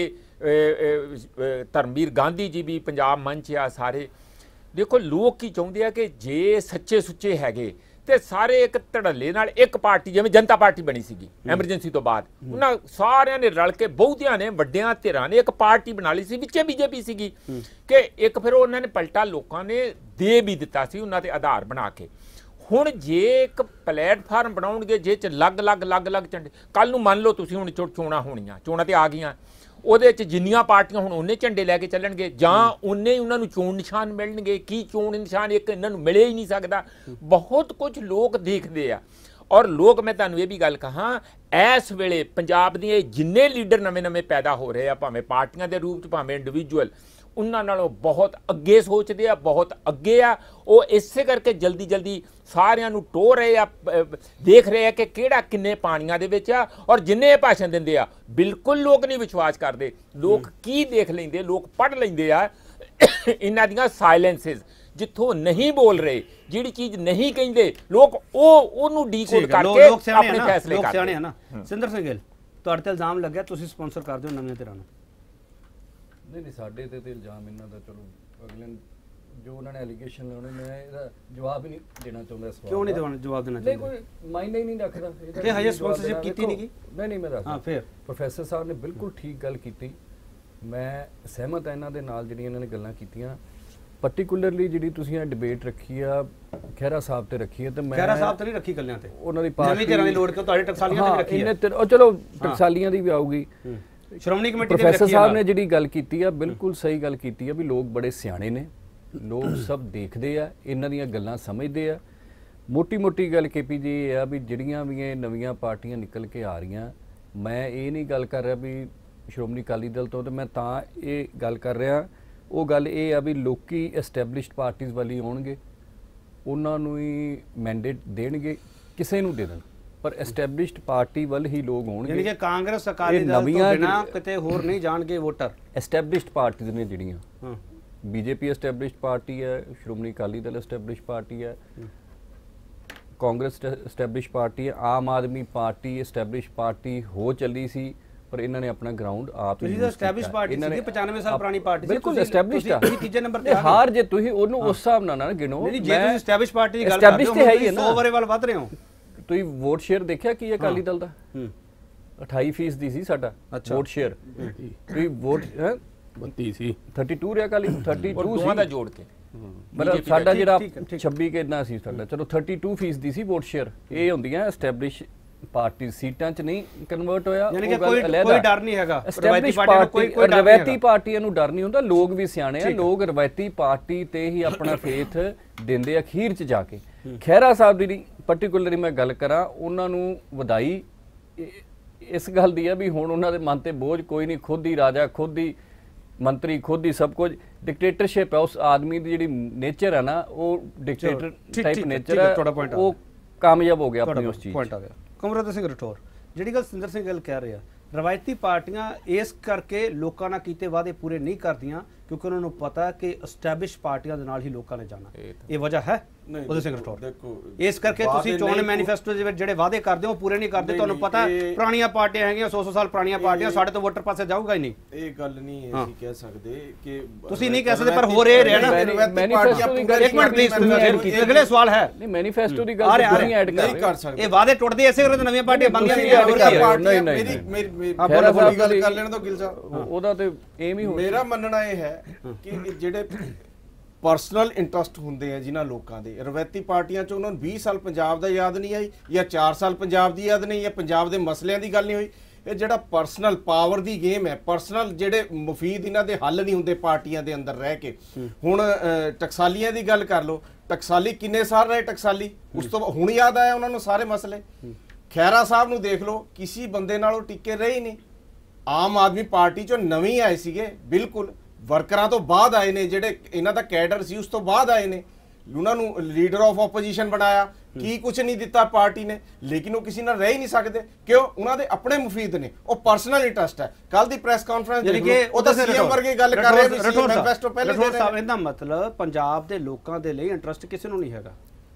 ਧਰਮਵੀਰ ਗਾਂਧੀ ਜੀ ਵੀ ਪੰਜਾਬ ਮੰਚ ਆ, ਸਾਰੇ ਦੇਖੋ ਲੋਕ ਕੀ ਚਾਹੁੰਦੇ ਆ ਕਿ ਜੇ ਸੱਚੇ ਸੁੱਚੇ ਹੈਗੇ ਤੇ ਸਾਰੇ ਇੱਕ ਧੜੱਲੇ ਨਾਲ ਇੱਕ ਪਾਰਟੀ, ਜਿਵੇਂ ਜਨਤਾ ਪਾਰਟੀ ਬਣੀ ਸੀਗੀ ਐਮਰਜੈਂਸੀ ਤੋਂ ਬਾਅਦ, ਉਹਨਾਂ ਸਾਰਿਆਂ ਨੇ ਰਲ ਕੇ, ਬਹੁਤਿਆਂ ਨੇ, ਵੱਡਿਆਂ ਧਿਰਾਂ ਨੇ ਇੱਕ ਪਾਰਟੀ ਬਣਾ ਲਈ ਸੀ, ਵਿੱਚੇ BJP ਸੀਗੀ, ਕਿ ਇੱਕ ਫਿਰ ਉਹਨਾਂ ਨੇ ਪਲਟਾ ਲੋਕਾਂ ਨੇ ਦੇ ਵੀ ਦਿੱਤਾ ਸੀ ਉਹਨਾਂ ਤੇ ਆਧਾਰ ਬਣਾ ਕੇ। ਹੁਣ ਜੇ ਇੱਕ ਪਲੇਟਫਾਰਮ ਬਣਾਉਣਗੇ ਜੇ ਚ ਲੱਗ ਝੰਡੇ, ਕੱਲ ਨੂੰ ਮੰਨ ਲਓ ਤੁਸੀਂ ਹੁਣ ਚੋਣਾਂ ਹੋਣੀਆਂ, ਚੋਣਾਂ ਤੇ ਆ ਗਈਆਂ, ਉਹਦੇ 'ਚ ਜਿੰਨੀਆਂ ਪਾਰਟੀਆਂ ਹੁਣ ਉਹਨੇ ਝੰਡੇ ਲੈ ਕੇ ਚੱਲਣਗੇ, ਜਾਂ ਉਹਨੇ ਉਹਨਾਂ ਨੂੰ ਚੋਣ ਨਿਸ਼ਾਨ ਮਿਲਣਗੇ। ਕੀ ਚੋਣ ਨਿਸ਼ਾਨ ਇੱਕ ਇਹਨਾਂ ਨੂੰ ਮਿਲੇ ਹੀ ਨਹੀਂ ਸਕਦਾ। ਬਹੁਤ ਕੁਝ ਲੋਕ ਦੇਖਦੇ ਆ, ਔਰ ਲੋਕ, ਮੈਂ ਤੁਹਾਨੂੰ ਇਹ ਵੀ ਗੱਲ ਕਹਾਂ, ਇਸ ਵੇਲੇ ਪੰਜਾਬ ਦੇ ਜਿੰਨੇ ਲੀਡਰ ਨਵੇਂ ਪੈਦਾ ਹੋ ਰਹੇ ਆ, ਭਾਵੇਂ ਪਾਰਟੀਆਂ ਦੇ ਰੂਪ 'ਚ, ਭਾਵੇਂ ਇੰਡੀਵਿਜੂਅਲ, ਉਹਨਾਂ ਨਾਲੋਂ ਬਹੁਤ ਅੱਗੇ ਸੋਚਦੇ ਆ, ਬਹੁਤ ਅੱਗੇ ਆ। ਉਹ ਇਸੇ ਕਰਕੇ ਜਲਦੀ ਸਾਰਿਆਂ ਨੂੰ ਟੋਹ ਰਹੇ ਆ, ਦੇਖ ਰਹੇ ਆ ਕਿ ਕਿਹੜਾ ਕਿੰਨੇ ਪਾਣੀਆਂ ਦੇ ਵਿੱਚ ਆ, ਔਰ ਜਿੰਨੇ ਭਾਸ਼ਣ ਦਿੰਦੇ ਆ, ਬਿਲਕੁਲ ਲੋਕ ਨਹੀਂ ਵਿਸ਼ਵਾਸ ਕਰਦੇ। ਲੋਕ ਕੀ ਦੇਖ ਲੈਂਦੇ, ਲੋਕ ਪੜ੍ਹ ਲੈਂਦੇ ਆ ਇਹਨਾਂ ਦੀਆਂ ਸਾਇਲੈਂਸਿਸ, ਜਿੱਥੋਂ ਨਹੀਂ ਬੋਲ ਰਹੇ, ਜਿਹੜੀ ਚੀਜ਼ ਨਹੀਂ ਕਹਿੰਦੇ ਲੋਕ, ਉਹਨੂੰ ਡੀਕੋਡ ਕਰਕੇ ਆਪਣੇ ਫੈਸਲੇ ਕਰਦੇ ਆ। ਸਿੰਦਰ ਸਿੰਘ ਗਿੱਲ, ਤੁਹਾਡੇ ਤੇ ਇਲਜ਼ਾਮ ਲੱਗਿਆ ਤੁਸੀਂ ਸਪਾਂਸਰ ਕਰਦੇ ਹੋ ਨਵੀਆਂ ਧਿਰਾਂ ਨੂੰ? ਨਹੀਂ, ਸਾਡੇ ਤੇ ਇਲਜ਼ਾਮ ਇਹਨਾਂ ਦਾ, ਚਲੋ ਅਗਲੇ ਜੋ ਉਹਨਾਂ ਨੇ ਐਲੀਗੇਸ਼ਨ ਲਾਉਣੇ, ਮੈਂ ਇਹਦਾ ਜਵਾਬ ਹੀ ਨਹੀਂ ਦੇਣਾ ਚਾਹੁੰਦਾ ਇਸ ਵਾਰ। ਕਿਉਂ ਨਹੀਂ ਜਵਾਬ ਦੇਣਾ ਚਾਹੁੰਦੇ? ਨਹੀਂ, ਕੋਈ ਮਾਇਨੇ ਹੀ ਨਹੀਂ ਰੱਖਦਾ ਕਿ ਹਜੇ ਸਪਾਂਸਰਸ਼ਿਪ ਕੀਤੀ ਨਹੀਂ ਗਈ। ਨਹੀਂ, ਮੈਂ ਦੱਸਦਾ। ਫਿਰ ਪ੍ਰੋਫੈਸਰ ਸਾਹਿਬ ਨੇ ਬਿਲਕੁਲ ਠੀਕ ਗੱਲ ਕੀਤੀ, ਮੈਂ ਸਹਿਮਤ ਹਾਂ ਇਹਨਾਂ ਦੇ ਨਾਲ ਜਿਹੜੀਆਂ ਇਹਨਾਂ ਨੇ ਗੱਲਾਂ ਕੀਤੀਆਂ। ਪਾਰਟਿਕੂਲਰਲੀ ਜਿਹੜੀ ਤੁਸੀਂ ਇਹ ਡਿਬੇਟ ਰੱਖੀ ਆ ਖਹਿਰਾ ਸਾਹਿਬ ਤੇ ਰੱਖੀ ਹੈ, ਤੇ ਮੈਂ ਖਹਿਰਾ ਸਾਹਿਬ ਤੇ ਨਹੀਂ ਰੱਖੀ ਕੱਲਿਆਂ ਤੇ, ਉਹਨਾਂ ਦੀ ਪਾਰਟੀ ਨਵੀਂ ਧਿਰਾਂ ਦੀ ਲੋੜ ਕਿਉਂ ਤੁਹਾਡੇ ਟਕਸਾਲੀਆਂ ਤੇ ਰੱਖੀ ਹੈ? ਚਲੋ ਟਕਸਾਲੀਆਂ ਦੀ ਵੀ ਆਊਗੀ। ਸ਼੍ਰੋਮਣੀ ਕਮੇਟੀ ਦੇ ਪ੍ਰੋਫੈਸਰ ਸਾਹਿਬ ਨੇ ਜਿਹੜੀ ਗੱਲ ਕੀਤੀ ਆ, ਬਿਲਕੁਲ ਸਹੀ ਗੱਲ ਕੀਤੀ ਆ ਵੀ ਲੋਕ ਬੜੇ ਸਿਆਣੇ ਨੇ, ਲੋਕ ਸਭ ਦੇਖਦੇ ਆ, ਇਹਨਾਂ ਦੀਆਂ ਗੱਲਾਂ ਸਮਝਦੇ ਆ। ਮੋਟੀ ਗੱਲ KP ਜੀ ਇਹ ਆ ਵੀ ਜਿਹੜੀਆਂ ਵੀ ਇਹ ਨਵੀਆਂ ਪਾਰਟੀਆਂ ਨਿਕਲ ਕੇ ਆ ਰਹੀਆਂ, ਮੈਂ ਇਹ ਨਹੀਂ ਗੱਲ ਕਰ ਰਿਹਾ ਵੀ ਸ਼੍ਰੋਮਣੀ ਅਕਾਲੀ ਦਲ ਤੋਂ, ਤੇ ਮੈਂ ਤਾਂ ਇਹ ਗੱਲ ਕਰ ਰਿਹਾ। ਉਹ ਗੱਲ ਇਹ ਆ ਵੀ ਲੋਕੀ ਐਸਟੈਬਲਿਸ਼ਡ ਪਾਰਟੀਆਂ ਵੱਲ ਹੀ ਆਉਣਗੇ, ਉਹਨਾਂ ਨੂੰ ਹੀ ਮੈਂਡੇਟ ਦੇਣਗੇ, ਕਿਸੇ ਨੂੰ ਦੇ ਦੇਣ, ਪਰ ਐਸਟੈਬਲਿਸ਼ਡ ਪਾਰਟੀ ਵੱਲ ਹੀ ਲੋਕ ਹੋਣਗੇ। ਯਾਨੀ ਕਿ ਕਾਂਗਰਸ ਅਕਾਲੀ ਦਲ ਤੋਂ ਬਿਨਾਂ ਕਿਤੇ ਹੋਰ ਨਹੀਂ ਜਾਣਗੇ ਵੋਟਰ। ਐਸਟੈਬਲਿਸ਼ਡ ਪਾਰਟੀਆਂ ਨੇ ਜਿਹੜੀਆਂ, ਬੀਜੇਪੀ ਐਸਟੈਬਲਿਸ਼ਡ ਪਾਰਟੀ ਹੈ, ਸ਼੍ਰੋਮਣੀ ਅਕਾਲੀ ਦਲ ਐਸਟੈਬਲਿਸ਼ਡ ਪਾਰਟੀ ਹੈ, ਕਾਂਗਰਸ ਐਸਟੈਬਲਿਸ਼ਡ ਪਾਰਟੀ ਹੈ, Aam Aadmi party established party ਹੋ ਚੱਲੀ ਸੀ, ਪਰ ਇਹਨਾਂ ਨੇ ਆਪਣਾ ਗਰਾਊਂਡ ਆਪ ਹੀ ਤੁਸੀਂ ਤਾਂ ਐਸਟੈਬਲਿਸ਼ ਪਾਰਟੀ ਸੀ, 95 ਸਾਲ ਪੁਰਾਣੀ ਪਾਰਟੀ ਸੀ, ਬਿਲਕੁਲ ਐਸਟੈਬਲਿਸ਼ਡ ਆ। ਤੁਸੀਂ ਤੀਜੇ ਨੰਬਰ ਤੇ ਹਾਰ ਜੇ ਤੁਸੀਂ ਉਹਨੂੰ ਉਸ ਹਿਸਾਬ ਨਾਲ ਨਾ ਗਿਣੋ। ਨਹੀਂ, ਜੇ ਤੁਸੀਂ ਐਸਟੈਬਲਿਸ਼ ਪਾਰਟੀ ਦੀ ਗੱਲ ਕਰਦੇ ਹੋ, ਤੁਸੀਂ 100 ਵਰੇ ਵੱਲ ਵੱਧ ਰਹੇ ਹੋ। ਤੁਸੀਂ ਵੋਟ ਸ਼ੇਅਰ ਦੇਖਿਆ ਕੀ ਹੈ ਅਕਾਲੀ ਦਲ ਦਾ? 28% ਸੀ ਸਾਡਾ ਵੋਟ ਸ਼ੇਅਰ। ਤੁਸੀਂ ਵੋਟ 32 ਸੀ, 32 ਰਿਹਾ ਅਕਾਲੀ, 32 ਦੋਵਾਂ ਦਾ ਜੋੜ ਕੇ ਮਤਲਬ ਸਾਡਾ ਜਿਹੜਾ 26 ਕਿੰਨਾ ਸੀ ਸਾਡਾ, ਚਲੋ 32% ਸੀ ਵੋਟ ਸ਼ੇਅਰ। ਇਹ ਹੁੰਦੀਆਂ ਐਸਟੈਬਲਿਸ਼ ਪਾਰਟੀ, ਸੀਟਾਂ 'ਚ ਨਹੀਂ ਕਨਵਰਟ ਹੋਇਆ। ਯਾਨੀ ਕਿ ਕੋਈ ਡਰ ਨਹੀਂ ਹੈਗਾ ਐਸਟੈਬਲਿਸ਼ ਪਾਰਟੀ, ਰਵਾਇਤੀ ਪਾਰਟੀਆਂ ਨੂੰ ਡਰ ਨਹੀਂ ਹੁੰਦਾ। ਲੋਕ ਵੀ ਸਿਆਣੇ ਆ, ਲੋਕ ਰਵਾਇਤੀ ਪਾਰਟੀ ਤੇ ਹੀ ਆਪਣਾ ਫੇਥ ਦਿੰਦੇ ਆ ਅਖੀਰ 'ਚ ਜਾ ਕੇ। ਖਹਿਰਾ ਸਾਹਿਬ ਦੀ ਪਾਰਟਿਕੂਲਰਲੀ ਮੈਂ ਗੱਲ ਕਰਾਂ, ਉਹਨਾਂ ਨੂੰ ਵਧਾਈ ਇਸ ਗੱਲ ਦੀ ਆ ਵੀ ਹੁਣ ਉਹਨਾਂ ਦੇ ਮਨ ਤੇ ਬੋਝ ਕੋਈ ਨਹੀਂ, ਖੁਦ ਹੀ ਰਾਜਾ, ਖੁਦ ਹੀ ਮੰਤਰੀ, ਖੁਦ ਹੀ ਸਭ ਕੁਝ। ਡਿਕਟੇਟਰਸ਼ਿਪ ਹੈ ਉਸ ਆਦਮੀ ਦੀ, ਜਿਹੜੀ ਨੇਚਰ ਹੈ ਨਾ, ਉਹ ਡਿਕਟੇਟਰ ਟਾਈਪ ਨੇਚਰ ਹੈ, ਉਹ ਕਾਮਯਾਬ ਹੋ ਗਿਆ ਆਪਣੀ ਉਸ ਚੀਜ਼। ਪੁਆਇੰਟ ਆ ਗਿਆ। ਕਮਰਤ ਸਿੰਘ ਰਠੌਰ, ਜਿਹੜੀ ਗੱਲ ਸਿੰਦਰ ਸਿੰਘ ਗੱਲ ਕਹਿ ਰਿਹਾ, ਰਵਾਇਤੀ ਪਾਰਟੀਆਂ ਇਸ ਕਰਕੇ ਲੋਕਾਂ ਨਾਲ ਕੀਤੇ ਵਾਅਦੇ ਪੂਰੇ ਨਹੀਂ ਕਰਦੀਆਂ ਕਿਉਂਕਿ ਉਹਨਾਂ ਨੂੰ ਪਤਾ ਕਿ ਐਸਟੈਬਲਿਸ਼ ਪਾਰਟੀਆਂ ਦੇ ਨਾਲ ਹੀ ਲੋਕਾਂ ਨੇ ਜਾਣਾ। ਇਹ ਵਜ੍ਹਾ ਹੈ ਉਹਦੇ ਸਿੰਘ ਰਠੌਰ? ਦੇਖੋ, ਇਸ ਕਰਕੇ ਤੁਸੀਂ ਚੋਣ ਮੈਨੀਫੈਸਟੋ ਦੇ ਵਿੱਚ ਜਿਹੜੇ ਵਾਅਦੇ ਕਰਦੇ ਹੋ ਪੂਰੇ ਨਹੀਂ ਕਰਦੇ। ਤੁਹਾਨੂੰ ਪਤਾ ਪੁਰਾਣੀਆਂ ਪਾਰਟੀਆਂ ਹੈਗੀਆਂ, 100 ਸਾਲ ਪੁਰਾਣੀਆਂ ਪਾਰਟੀਆਂ, ਸਾਡੇ ਤੋਂ ਵੋਟਰ ਪਾਸੇ ਜਾਊਗਾ ਹੀ ਨਹੀਂ। ਇਹ ਗੱਲ ਨਹੀਂ ਅਸੀਂ ਕਹਿ ਸਕਦੇ ਕਿ ਤੁਸੀਂ ਨਹੀਂ ਕਹਿ ਸਕਦੇ, ਪਰ ਹੋ ਰਿਹਾ ਨਾ। ਮੈਨੀਫੈਸਟੋ ਦੀ ਗੱਲ, ਇੱਕ ਮਿੰਟ ਪਲੀਜ਼, ਅਗਲੇ ਸਵਾਲ ਹੈ। ਨਹੀਂ, ਮੈਨੀਫੈਸਟੋ ਦੀ ਗੱਲ ਨਹੀਂ ਐਡ ਕਰ ਸਕਦੇ। ਇਹ ਵਾਅਦੇ ਟੁੱਟਦੇ ਐਸੇ ਕਰਕੇ ਨਵੀਆਂ ਪਾਰਟੀਆਂ ਬਣਦੀਆਂ ਨਹੀਂ, ਮੇਰੀ ਗੱਲ ਕਰ ਲੈਣ ਤੋਂ ਗਿਲ ਸਾਹਿਬ, ਉਹਦਾ ਤੇ ਏਮ ਹੀ ਹੋ। ਮੇਰਾ ਮੰਨਣਾ ਇਹ ਹੈ ਕਿ ਜਿਹੜੇ ਪਰਸਨਲ ਇੰਟਰਸਟ ਹੁੰਦੇ ਆ ਜਿਨ੍ਹਾਂ ਲੋਕਾਂ ਦੇ, ਰਵਾਇਤੀ ਪਾਰਟੀਆਂ 'ਚ ਉਹਨਾਂ ਨੂੰ 20 ਸਾਲ ਪੰਜਾਬ ਦਾ ਯਾਦ ਨਹੀਂ ਆਈ, ਜਾਂ 4 ਸਾਲ ਪੰਜਾਬ ਦੀ ਯਾਦ ਨਹੀਂ, ਜਾਂ ਪੰਜਾਬ ਦੇ ਮਸਲਿਆਂ ਦੀ ਗੱਲ ਨਹੀਂ ਹੋਈ। ਇਹ ਜਿਹੜਾ ਪਰਸਨਲ ਪਾਵਰ ਦੀ ਗੇਮ ਹੈ, ਪਰਸਨਲ ਜਿਹੜੇ ਮੁਫੀਦ ਇਹਨਾਂ ਦੇ ਹੱਲ ਨਹੀਂ ਹੁੰਦੇ ਪਾਰਟੀਆਂ ਦੇ ਅੰਦਰ ਰਹਿ ਕੇ। ਹੁਣ ਟਕਸਾਲੀਆਂ ਦੀ ਗੱਲ ਕਰ ਲਓ, ਟਕਸਾਲੀ ਕਿੰਨੇ ਸਾਲ ਰਹੇ ਟਕਸਾਲੀ, ਉਸ ਤੋਂ ਹੁਣ ਯਾਦ ਆਇਆ ਉਹਨਾਂ ਨੂੰ ਸਾਰੇ ਮਸਲੇ। ਖਹਿਰਾ ਸਾਹਿਬ ਨੂੰ ਦੇਖ ਲਓ, ਕਿਸੇ ਬੰਦੇ ਨਾਲ ਉਹ ਟਿੱਕੇ ਰਹੇ ਹੀ ਨਹੀਂ। ਆਮ ਆਦਮੀ ਪਾਰਟੀ 'ਚੋਂ ਨਵੇਂ ਆਏ ਸੀਗੇ, ਬਿਲਕੁਲ ਵਰਕਰਾਂ ਤੋਂ ਬਾਅਦ ਆਏ ਨੇ, ਜਿਹੜੇ ਇਹਨਾਂ ਦਾ ਕੈਡਰ ਸੀ ਉਸ ਤੋਂ ਬਾਅਦ ਆਏ ਨੇ। ਉਹਨਾਂ ਨੂੰ ਲੀਡਰ ਆਫ ਆਪੋਜੀਸ਼ਨ ਬਣਾਇਆ, ਕੀ ਕੁਝ ਨਹੀਂ ਦਿੱਤਾ ਪਾਰਟੀ ਨੇ, ਲੇਕਿਨ ਉਹ ਕਿਸੇ ਨਾਲ ਰਹਿ ਹੀ ਨਹੀਂ ਸਕਦੇ। ਕਿਉਂ? ਉਹਨਾਂ ਦੇ ਆਪਣੇ ਮੁਫੀਦ ਨੇ, ਉਹ ਪਰਸਨਲ ਇੰਟਰਸਟ ਹੈ। ਕੱਲ ਦੀ ਪ੍ਰੈਸ ਕਾਨਫਰੰਸ ਦੇਖ ਲਓ, ਉਹ ਤਾਂ ਸੀਐਮ ਵਰਗੇ ਗੱਲ ਕਰ ਰਹੇ ਨੇ, ਸੀਐਮ ਮੈਨੀਫੈਸਟੋ ਪਹਿਲੇ ਦੇ ਰਹੇ ਨੇ। ਇਹਦਾ ਮਤਲਬ ਪੰਜਾਬ ਦੇ ਲੋਕਾਂ ਦੇ ਲਈ ਇੰਟਰਸਟ ਕਿਸੇ ਨੂੰ ਨਹੀਂ ਹੈਗਾ।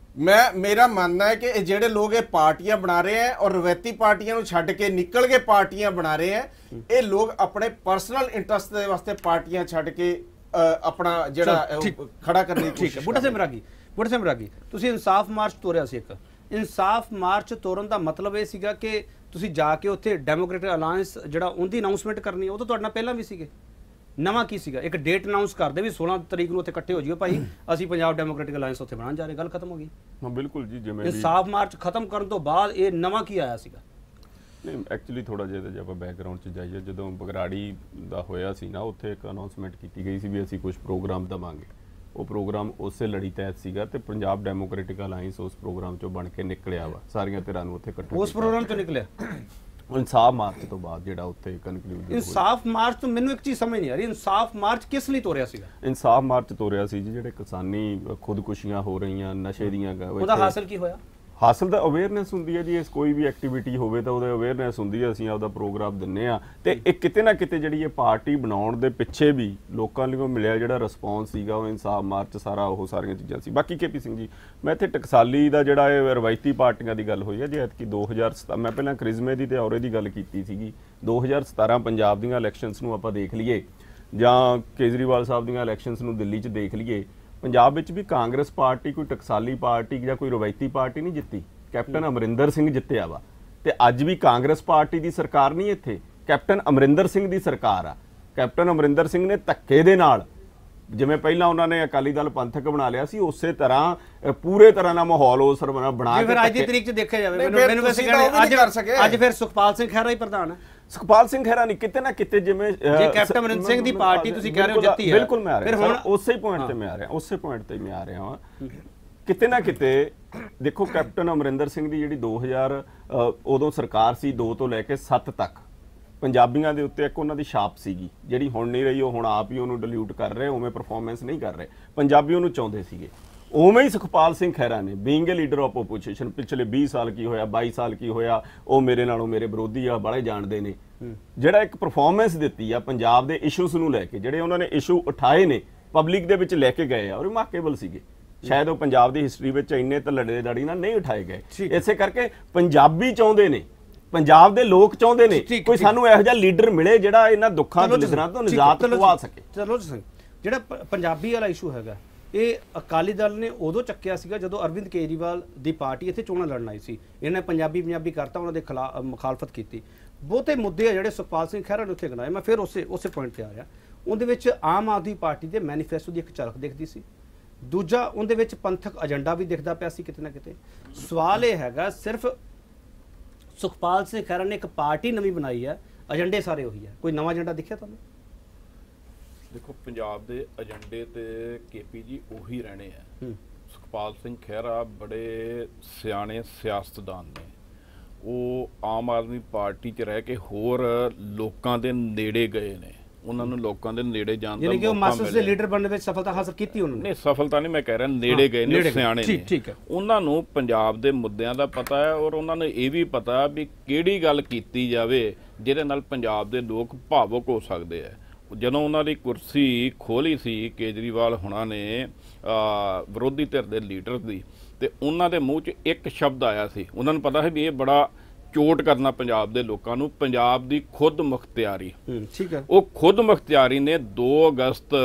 ਮੇਰਾ ਮੰਨਣਾ ਹੈ ਕਿ ਇਹ ਜਿਹੜੇ ਲੋਕ ਇਹ ਪਾਰਟੀਆਂ ਬਣਾ ਰਹੇ ਹੈ ਔਰ ਰਵਾਇਤੀ ਪਾਰਟੀਆਂ ਨੂੰ ਛੱਡ ਕੇ ਨਿਕਲ ਕੇ ਪਾਰਟੀਆਂ ਬਣਾ ਰਹੇ ਹੈ, ਇਹ ਲੋਕ ਆਪਣੇ ਪਰਸਨਲ ਇੰਟਰਸਟ ਦੇ ਵਾਸਤੇ ਪਾਰਟੀਆਂ ਛੱਡ ਕੇ ਆਪਣਾ ਜਿਹੜਾ ਖੜਾ ਕਰਨ ਦੀ ਕੋਸ਼ਿਸ਼। ਬੁੱਢਾ ਸਿੰਘ ਰਾਗੀ, ਤੁਸੀਂ ਇਨਸਾਫ ਮਾਰਚ ਤੋਰਿਆ ਸੀ। ਇੱਕ ਇਨਸਾਫ ਮਾਰਚ ਤੋਰਨ ਦਾ ਮਤਲਬ ਇਹ ਸੀਗਾ ਕਿ ਤੁਸੀਂ ਜਾ ਕੇ ਉੱਥੇ ਡੈਮੋਕ੍ਰੈਟਿਕ ਅਲਾਈਅੰਸ ਜਿਹੜਾ ਉਹਦੀ ਅਨਾਉਂਸਮੈਂਟ ਕਰਨੀ ਹੈ। ਉਹ ਤਾਂ ਤੁਹਾਡੇ ਨਾਲ ਪਹਿਲਾਂ ਵੀ ਸੀਗੇ। ਨਵਾਂ ਕੀ ਸੀਗਾ? ਇੱਕ ਡੇਟ ਅਨਾਉਂਸ ਕਰਦੇ ਵੀ 16 ਤਰੀਕ ਨੂੰ ਉੱਥੇ ਇਕੱਠੇ ਹੋ ਜਿਓ ਭਾਈ, ਅਸੀਂ ਪੰਜਾਬ ਡੈਮੋਕ੍ਰੈਟਿਕ ਅਲਾਈਅੰਸ ਉੱਥੇ ਬਣਾਉਣ ਜਾ ਰਹੇ। ਗੱਲ ਖਤਮ ਹੋ ਗਈ। ਹਾਂ ਬਿਲਕੁਲ ਜੀ, ਜਿਵੇਂ ਇਨਸਾਫ ਮਾਰਚ ਖਤਮ ਕਰਨ ਤੋਂ ਬਾਅਦ ਇਹ ਨਵਾਂ ਕੀ ਆਇਆ ਸੀਗਾ? ਨਹੀਂ, ਐਕਚੁਅਲੀ ਥੋੜਾ ਜਿਹਾ ਜੇ ਆਪਾਂ ਬੈਕਗ੍ਰਾਉਂਡ 'ਚ ਜਾਈਏ, ਜਦੋਂ ਬਗਰਾੜੀ ਦਾ ਹੋਇਆ ਸੀ ਨਾ, ਉੱਥੇ ਇੱਕ ਅਨਾਉਂਸਮੈਂਟ ਕੀਤੀ ਗਈ ਸੀ ਵੀ ਅਸੀਂ ਕੁਝ ਪ੍ਰੋਗਰਾਮ ਦੇਵਾਂਗੇ। ਉਹ ਪ੍ਰੋਗਰਾਮ ਉਸੇ ਲੜੀ ਤਹਿਤ ਸੀਗਾ ਤੇ ਪੰਜਾਬ ਡੈਮੋਕ੍ਰੈਟਿਕ ਅਲਾਈਅੰਸ ਉਸ ਪ੍ਰੋਗਰਾਮ 'ਚੋਂ ਬਣ ਕੇ ਨਿਕਲਿਆ ਵਾ। ਸਾਰੀਆਂ ਧਿਰਾਂ ਨੂੰ ਉੱਥੇ ਇਕੱਠਾ ਉਸ ਪ੍ਰੋਗਰਾਮ 'ਚੋਂ ਨਿਕਲਿਆ ਇਨਸਾਫ ਮਾਰਚ ਤੋਂ ਬਾਅਦ ਜਿਹੜਾ ਉੱਥੇ ਕਨਕਲੂਡ। ਇਨਸਾਫ ਮਾਰਚ ਤੋਂ ਮੈਨੂੰ ਇੱਕ ਚੀਜ਼ ਸਮਝ ਨਹੀਂ ਆ ਰਹੀ, ਇਨਸਾਫ ਮਾਰਚ ਕਿਸ ਲਈ ਤੋਰਿਆ ਸੀਗਾ? ਇਨਸਾਫ ਮਾਰਚ ਤੋਰਿਆ ਸੀ ਜੀ, ਜਿਹੜੇ ਕਿਸਾਨੀ ਖੁਦਕੁਸ਼ੀਆਂ ਹੋ ਰਹੀਆਂ, ਨਸ਼ੇ ਦੀਆਂ, ਉਹਦਾ ਹਾਸਲ ਕੀ ਹੋਇਆ? ਹਾਸਲ ਦਾ ਅਵੇਅਰਨੈਸ ਹੁੰਦੀ ਹੈ ਜੀ। ਇਸ ਕੋਈ ਵੀ ਐਕਟੀਵਿਟੀ ਹੋਵੇ ਤਾਂ ਉਹਦੇ ਅਵੇਅਰਨੈਸ ਹੁੰਦੀ ਹੈ। ਅਸੀਂ ਆਪਦਾ ਪ੍ਰੋਗਰਾਮ ਦਿੰਨੇ ਆ ਤੇ ਇਹ ਕਿਤੇ ਨਾ ਕਿਤੇ ਜਿਹੜੀ ਇਹ ਪਾਰਟੀ ਬਣਾਉਣ ਦੇ ਪਿੱਛੇ ਵੀ ਲੋਕਾਂ ਲਈ ਮਿਲਿਆ ਜਿਹੜਾ ਰਿਸਪੌਂਸ ਸੀਗਾ, ਉਹ ਇਨਸਾਫ ਮਾਰਚ ਸਾਰਾ ਉਹ ਸਾਰੀਆਂ ਚੀਜ਼ਾਂ ਸੀ। ਬਾਕੀ KP ਸਿੰਘ ਜੀ, ਮੈਂ ਇੱਥੇ ਟਕਸਾਲੀ ਦਾ ਜਿਹੜਾ ਇਹ ਰਵਾਇਤੀ ਪਾਰਟੀਆਂ ਦੀ ਗੱਲ ਹੋਈ ਹੈ ਜੀ, ਐਤਕੀ 2017 ਮੈਂ ਪਹਿਲਾਂ ਕ੍ਰਿਜ਼ਮੇ ਦੀ ਤੇ ਔਰੇ ਦੀ ਗੱਲ ਕੀਤੀ ਸੀਗੀ। 2017 ਪੰਜਾਬ ਦੀਆਂ ਇਲੈਕਸ਼ਨਸ ਨੂੰ ਆਪਾਂ ਦੇਖ ਲਈਏ ਜਾਂ ਕੇਜਰੀਵਾਲ ਸਾਹਿਬ ਦੀਆਂ ਇਲੈਕਸ਼ਨਸ ਨੂੰ ਦਿੱਲੀ 'ਚ ਦੇਖ ਲਈਏ, ਪੰਜਾਬ ਵਿੱਚ ਵੀ ਕਾਂਗਰਸ ਪਾਰਟੀ ਕੋਈ ਟਕਸਾਲੀ ਪਾਰਟੀ ਜਾਂ ਕੋਈ ਰਵਾਇਤੀ ਪਾਰਟੀ ਨਹੀਂ ਜਿੱਤੀ। ਕੈਪਟਨ ਅਮਰਿੰਦਰ ਸਿੰਘ ਜਿੱਤਿਆ ਵਾ। ਤੇ ਅੱਜ ਵੀ ਕਾਂਗਰਸ ਪਾਰਟੀ ਦੀ ਸਰਕਾਰ ਨਹੀਂ ਇੱਥੇ, ਕੈਪਟਨ ਅਮਰਿੰਦਰ ਸਿੰਘ ਦੀ ਸਰਕਾਰ ਆ। ਕੈਪਟਨ ਅਮਰਿੰਦਰ ਸਿੰਘ ਨੇ ਧੱਕੇ ਦੇ ਨਾਲ, ਜਿਵੇਂ ਪਹਿਲਾਂ ਉਹਨਾਂ ਨੇ ਅਕਾਲੀ ਦਲ ਪੰਥਕ ਬਣਾ ਲਿਆ ਸੀ, ਉਸੇ ਤਰ੍ਹਾਂ ਪੂਰੇ ਤਰ੍ਹਾਂ ਦਾ ਮਾਹੌਲ ਉਸ ਬਣਾ ਕੇ। ਫਿਰ ਅੱਜ ਦੀ ਤਰੀਕ 'ਚ ਦੇਖਿਆ ਜਾਵੇ, ਮੈਨੂੰ ਵੈਸੇ ਕਹਿੰਦੇ ਅੱਜ ਫਿਰ ਸੁਖਪਾਲ ਸਿੰਘ ਖਹਿਰਾ ਹੀ ਪ੍ਰਧਾਨ ਹੈ। ਸੁਖਪਾਲ ਸਿੰਘ ਖਹਿਰਾ ਨਹੀਂ, ਕਿਤੇ ਨਾ ਕਿਤੇ ਜਿਵੇਂ ਜੇ ਕੈਪਟਨ ਅਮਰਿੰਦਰ ਸਿੰਘ ਦੀ ਪਾਰਟੀ ਤੁਸੀਂ ਕਹਿ ਰਹੇ ਹੋ ਜਿੱਤੀ ਹੈ, ਬਿਲਕੁਲ ਮੈਂ ਆ ਰਿਹਾ, ਫਿਰ ਹੁਣ ਉਸੇ ਪੁਆਇੰਟ ਤੇ ਮੈਂ ਆ ਰਿਹਾ, ਉਸੇ ਪੁਆਇੰਟ ਤੇ ਮੈਂ ਆ ਰਿਹਾ ਹਾਂ। ਕਿਤੇ ਨਾ ਕਿਤੇ ਦੇਖੋ, ਕੈਪਟਨ ਅਮਰਿੰਦਰ ਸਿੰਘ ਦੀ ਜਿਹੜੀ 2000 ਉਦੋਂ ਸਰਕਾਰ ਸੀ, 2 ਤੋਂ ਲੈ ਕੇ 7 ਤੱਕ ਪੰਜਾਬੀਆਂ ਦੇ ਉੱਤੇ ਇੱਕ ਉਹਨਾਂ ਦੀ ਛਾਪ ਸੀਗੀ ਜਿਹੜੀ ਹੁਣ ਨਹੀਂ ਰਹੀ, ਉਹ ਹੁਣ ਆਪ ਹੀ ਉਹਨੂੰ ਡਿਲੂਟ ਕਰ ਰਹੇ, ਉਵੇਂ ਪਰਫਾਰਮੈਂਸ ਨਹੀਂ ਕਰ ਰਹੇ। ਪੰਜਾਬੀ ਉਹਨੂੰ ਚਾਹੁੰਦੇ ਸੀਗੇ। ਉਵੇਂ ਹੀ ਸੁਖਪਾਲ ਸਿੰਘ ਖਹਿਰਾ ਨੇ being a leader of opposition ਪਿਛਲੇ 20 ਸਾਲ ਕੀ ਹੋਇਆ, 22 ਸਾਲ ਕੀ ਹੋਇਆ, ਉਹ ਮੇਰੇ ਨਾਲੋਂ ਮੇਰੇ ਵਿਰੋਧੀ ਆ ਬੜੇ ਜਾਣਦੇ ਨੇ, ਜਿਹੜਾ ਇੱਕ ਪਰਫਾਰਮੈਂਸ ਦਿੱਤੀ ਆ ਪੰਜਾਬ ਦੇ ਇਸ਼ੂਸ ਨੂੰ ਲੈ ਕੇ, ਜਿਹੜੇ ਉਹਨਾਂ ਨੇ ਇਸ਼ੂ ਉਠਾਏ ਨੇ ਪਬਲਿਕ ਦੇ ਵਿੱਚ ਲੈ ਕੇ ਗਏ ਆ, ਉਹ ਰਿਮਾਰਕੇਬਲ ਸੀਗੇ। ਸ਼ਾਇਦ ਉਹ ਪੰਜਾਬ ਦੀ ਹਿਸਟਰੀ ਵਿੱਚ ਇੰਨੇ ਧੱਲੜੇ ਦਾੜੀ ਨਾਲ ਨਹੀਂ ਉਠਾਏ ਗਏ। ਇਸੇ ਕਰਕੇ ਪੰਜਾਬੀ ਚਾਹੁੰਦੇ ਨੇ, ਪੰਜਾਬ ਦੇ ਲੋਕ ਚਾਹੁੰਦੇ ਨੇ ਕੋਈ ਸਾਨੂੰ ਇਹੋ ਜਿਹਾ ਲੀਡਰ ਮਿਲੇ ਜਿਹੜਾ ਇਹਨਾਂ ਦੁੱਖਾਂ ਦਲਿਦਰਾਂ ਤੋਂ ਨਿਜਾਤ ਪਵਾ ਸਕੇ। ਚਲੋ ਸਿੰਘ, ਜਿਹੜਾ ਪੰਜਾਬੀ ਵਾਲਾ ਇਸ਼ੂ ਹੈਗਾ, ਇਹ ਅਕਾਲੀ ਦਲ ਨੇ ਉਦੋਂ ਚੱਕਿਆ ਸੀਗਾ ਜਦੋਂ ਅਰਵਿੰਦ ਕੇਜਰੀਵਾਲ ਦੀ ਪਾਰਟੀ ਇੱਥੇ ਚੋਣਾਂ ਲੜਨ ਆਈ ਸੀ। ਇਹਨੇ ਪੰਜਾਬੀ ਕਰਤਾ, ਉਹਨਾਂ ਦੇ ਖਿਲਾਫ ਮੁਖਾਲਫਤ ਕੀਤੀ। ਬਹੁਤੇ ਮੁੱਦੇ ਆ ਜਿਹੜੇ ਸੁਖਪਾਲ ਸਿੰਘ ਖਹਿਰਾ ਨੇ ਉੱਥੇ ਗਣਾਏ। ਮੈਂ ਫਿਰ ਉਸੇ ਪੁਆਇੰਟ ਤੇ ਆ ਰਿਹਾ। ਉਹਦੇ ਵਿੱਚ ਆਮ ਆਦਮੀ ਪਾਰਟੀ ਦੇ ਮੈਨੀਫੈਸਟੋ ਦੀ ਇੱਕ ਝਲਕ ਦਿਖਦੀ ਸੀ। ਦੂਜਾ, ਉਹਦੇ ਵਿੱਚ ਪੰਥਕ ਏਜੰਡਾ ਵੀ ਦਿਖਦਾ ਪਿਆ ਸੀ ਕਿਤੇ ਨਾ ਕਿਤੇ। ਸਵਾਲ ਇਹ ਹੈਗਾ, ਸਿਰਫ ਸੁਖਪਾਲ ਸਿੰਘ ਖਹਿਰਾ ਨੇ ਇੱਕ ਪਾਰਟੀ ਨਵੀਂ ਬਣਾਈ ਹੈ, ਏਜੰਡੇ ਸਾਰੇ ਉਹੀ ਹੈ। ਕੋਈ ਨਵਾਂ ਏਜੰਡਾ ਦਿਖਿਆ ਤੁਹਾਨੂੰ? ਦੇਖੋ, ਪੰਜਾਬ ਦੇ ਏਜੰਡੇ ਤੇ ਕੇਪੀ ਜੀ ਉਹੀ ਰਹਿਣੇ ਆ। ਸੁਖਪਾਲ ਸਿੰਘ ਖਹਿਰਾ ਬੜੇ ਸਿਆਣੇ ਸਿਆਸਤਦਾਨ ਨੇ। ਉਹ ਆਮ ਆਦਮੀ ਪਾਰਟੀ 'ਚ ਰਹਿ ਕੇ ਹੋਰ ਲੋਕਾਂ ਦੇ ਨੇੜੇ ਗਏ ਨੇ, ਉਹਨਾਂ ਨੂੰ ਲੋਕਾਂ ਦੇ ਨੇੜੇ ਜਾਣ ਦਾ ਯਾਨੀ ਕਿ ਉਹ ਮਾਸਟਰਸ ਦੇ ਲੀਡਰ ਬਣਨ ਵਿੱਚ ਸਫਲਤਾ ਹਾਸਲ ਕੀਤੀ ਉਹਨਾਂ ਨੇ। ਨਹੀਂ, ਸਫਲਤਾ ਨਹੀਂ ਮੈਂ ਕਹਿ ਰਿਹਾ, ਨੇੜੇ ਗਏ ਨੇ, ਸਿਆਣੇ ਨੇ। ਠੀਕ ਹੈ। ਉਹਨਾਂ ਨੂੰ ਪੰਜਾਬ ਦੇ ਮੁੱਦਿਆਂ ਦਾ ਪਤਾ ਹੈ, ਔਰ ਉਹਨਾਂ ਨੂੰ ਇਹ ਵੀ ਪਤਾ ਵੀ ਕਿਹੜੀ ਗੱਲ ਕੀਤੀ ਜਾਵੇ ਜਿਹਦੇ ਨਾਲ ਪੰਜਾਬ ਦੇ ਲੋਕ ਭਾਵੁਕ ਹੋ ਸਕਦੇ ਆ। ਜਦੋਂ ਉਹਨਾਂ ਦੀ ਕੁਰਸੀ ਖੋਲੀ ਸੀ ਕੇਜਰੀਵਾਲ ਹੁਣਾਂ ਨੇ ਵਿਰੋਧੀ ਧਿਰ ਦੇ ਲੀਡਰ ਦੀ, ਤੇ ਉਹਨਾਂ ਦੇ ਮੂੰਹ 'ਚ ਇੱਕ ਸ਼ਬਦ ਆਇਆ ਸੀ, ਉਹਨਾਂ ਨੂੰ ਪਤਾ ਸੀ ਵੀ ਇਹ ਬੜਾ ਚੋਟ ਕਰਨਾ ਪੰਜਾਬ ਦੇ ਲੋਕਾਂ ਨੂੰ, ਪੰਜਾਬ ਦੀ ਖੁਦ ਮੁਖਤਿਆਰੀ। ਠੀਕ ਹੈ। ਉਹ ਖੁਦ ਮੁਖਤਿਆਰੀ ਨੇ 2 ਅਗਸਤ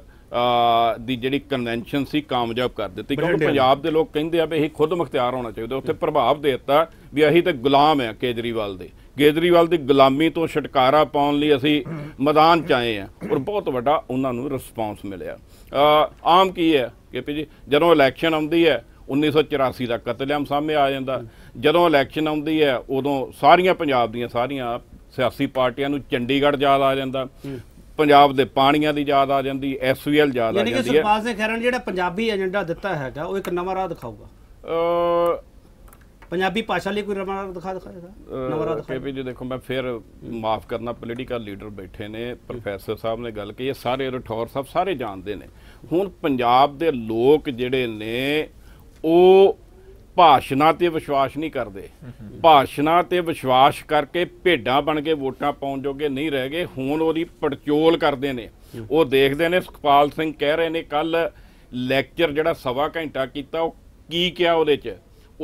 ਦੀ ਜਿਹੜੀ ਕਨਵੈਨਸ਼ਨ ਸੀ ਕਾਮਯਾਬ ਕਰ ਦਿੱਤੀ, ਕਿਉਂਕਿ ਪੰਜਾਬ ਦੇ ਲੋਕ ਕਹਿੰਦੇ ਆ ਵੀ ਇਹ ਖੁਦ ਮੁਖਤਿਆਰ ਹੋਣਾ ਚਾਹੀਦਾ। ਉੱਥੇ ਪ੍ਰਭਾਵ ਦੇ ਦਿੱਤਾ ਵੀ ਅਸੀਂ ਤਾਂ ਗੁਲਾਮ ਆ ਕੇਜਰੀਵਾਲ ਦੀ ਗੁਲਾਮੀ ਤੋਂ ਛੁਟਕਾਰਾ ਪਾਉਣ ਲਈ ਅਸੀਂ ਮੈਦਾਨ 'ਚ ਆਏ ਆ, ਔਰ ਬਹੁਤ ਵੱਡਾ ਉਹਨਾਂ ਨੂੰ ਰਿਸਪੌਂਸ ਮਿਲਿਆ। ਆਮ ਕੀ ਹੈ ਕੇਪੀ ਜੀ, ਜਦੋਂ ਇਲੈਕਸ਼ਨ ਆਉਂਦੀ ਹੈ 1984 ਦਾ ਕਤਲੇਆਮ ਸਾਹਮਣੇ ਆ ਜਾਂਦਾ। ਜਦੋਂ ਇਲੈਕਸ਼ਨ ਆਉਂਦੀ ਹੈ ਉਦੋਂ ਸਾਰੀਆਂ ਪੰਜਾਬ ਦੀਆਂ ਸਾਰੀਆਂ ਸਿਆਸੀ ਪਾਰਟੀਆਂ ਨੂੰ ਚੰਡੀਗੜ੍ਹ ਯਾਦ ਆ ਜਾਂਦਾ, ਪੰਜਾਬ ਦੇ ਪਾਣੀਆਂ ਦੀ ਯਾਦ ਆ ਜਾਂਦੀ, SVL ਯਾਦ ਆ ਜਾਂਦੀ ਹੈ। ਯਾਨੀ ਕਿ ਸੁਖਪਾਲ ਸਿੰਘ ਖਹਿਰਾ ਨੇ ਜਿਹੜਾ ਪੰਜਾਬੀ ਏਜੰਡਾ ਦਿੱਤਾ ਹੈਗਾ, ਉਹ ਇੱਕ ਨਵਾਂ ਰਾਹ ਦਿਖਾਊਗਾ। ਪੰਜਾਬੀ ਭਾਸ਼ਾ ਲਈ ਕੋਈ ਨਵਾਂ ਰਾਹ ਦਿਖਾਏਗਾ। ਕੇਪੀ ਜੀ ਦੇਖੋ, ਮੈਂ ਫਿਰ ਮਾਫ ਕਰਨਾ, ਪੋਲੀਟੀਕਲ ਲੀਡਰ ਬੈਠੇ ਨੇ, ਪ੍ਰੋਫੈਸਰ ਸਾਹਿਬ ਨੇ ਗੱਲ ਕਹੀ, ਇਹ ਸਾਰੇ ਰਠੌਰ ਸਾਹਿਬ ਸਾਰੇ ਜਾਣਦੇ ਨੇ। ਹੁਣ ਪੰਜਾਬ ਦੇ ਲੋਕ ਜਿਹੜੇ ਨੇ ਉਹ ਭਾਸ਼ਣਾਂ ਤੇ ਵਿਸ਼ਵਾਸ ਨਹੀਂ ਕਰਦੇ। ਭਾਸ਼ਣਾਂ ਤੇ ਵਿਸ਼ਵਾਸ ਕਰਕੇ ਭੇਡਾਂ ਬਣ ਕੇ ਵੋਟਾਂ ਪਾਉਣ ਜੋਗੇ ਨਹੀਂ ਰਹਿ ਗਏ। ਹੁਣ ਉਹਦੀ ਪੜਚੋਲ ਕਰਦੇ ਨੇ, ਉਹ ਦੇਖਦੇ ਨੇ। ਸੁਖਪਾਲ ਸਿੰਘ ਕਹਿ ਰਹੇ ਨੇ ਕੱਲ ਲੈਕਚਰ ਜਿਹੜਾ 1.25 ਘੰਟਾ ਕੀਤਾ, ਉਹ ਕੀ ਕਿਹਾ ਉਹਦੇ 'ਚ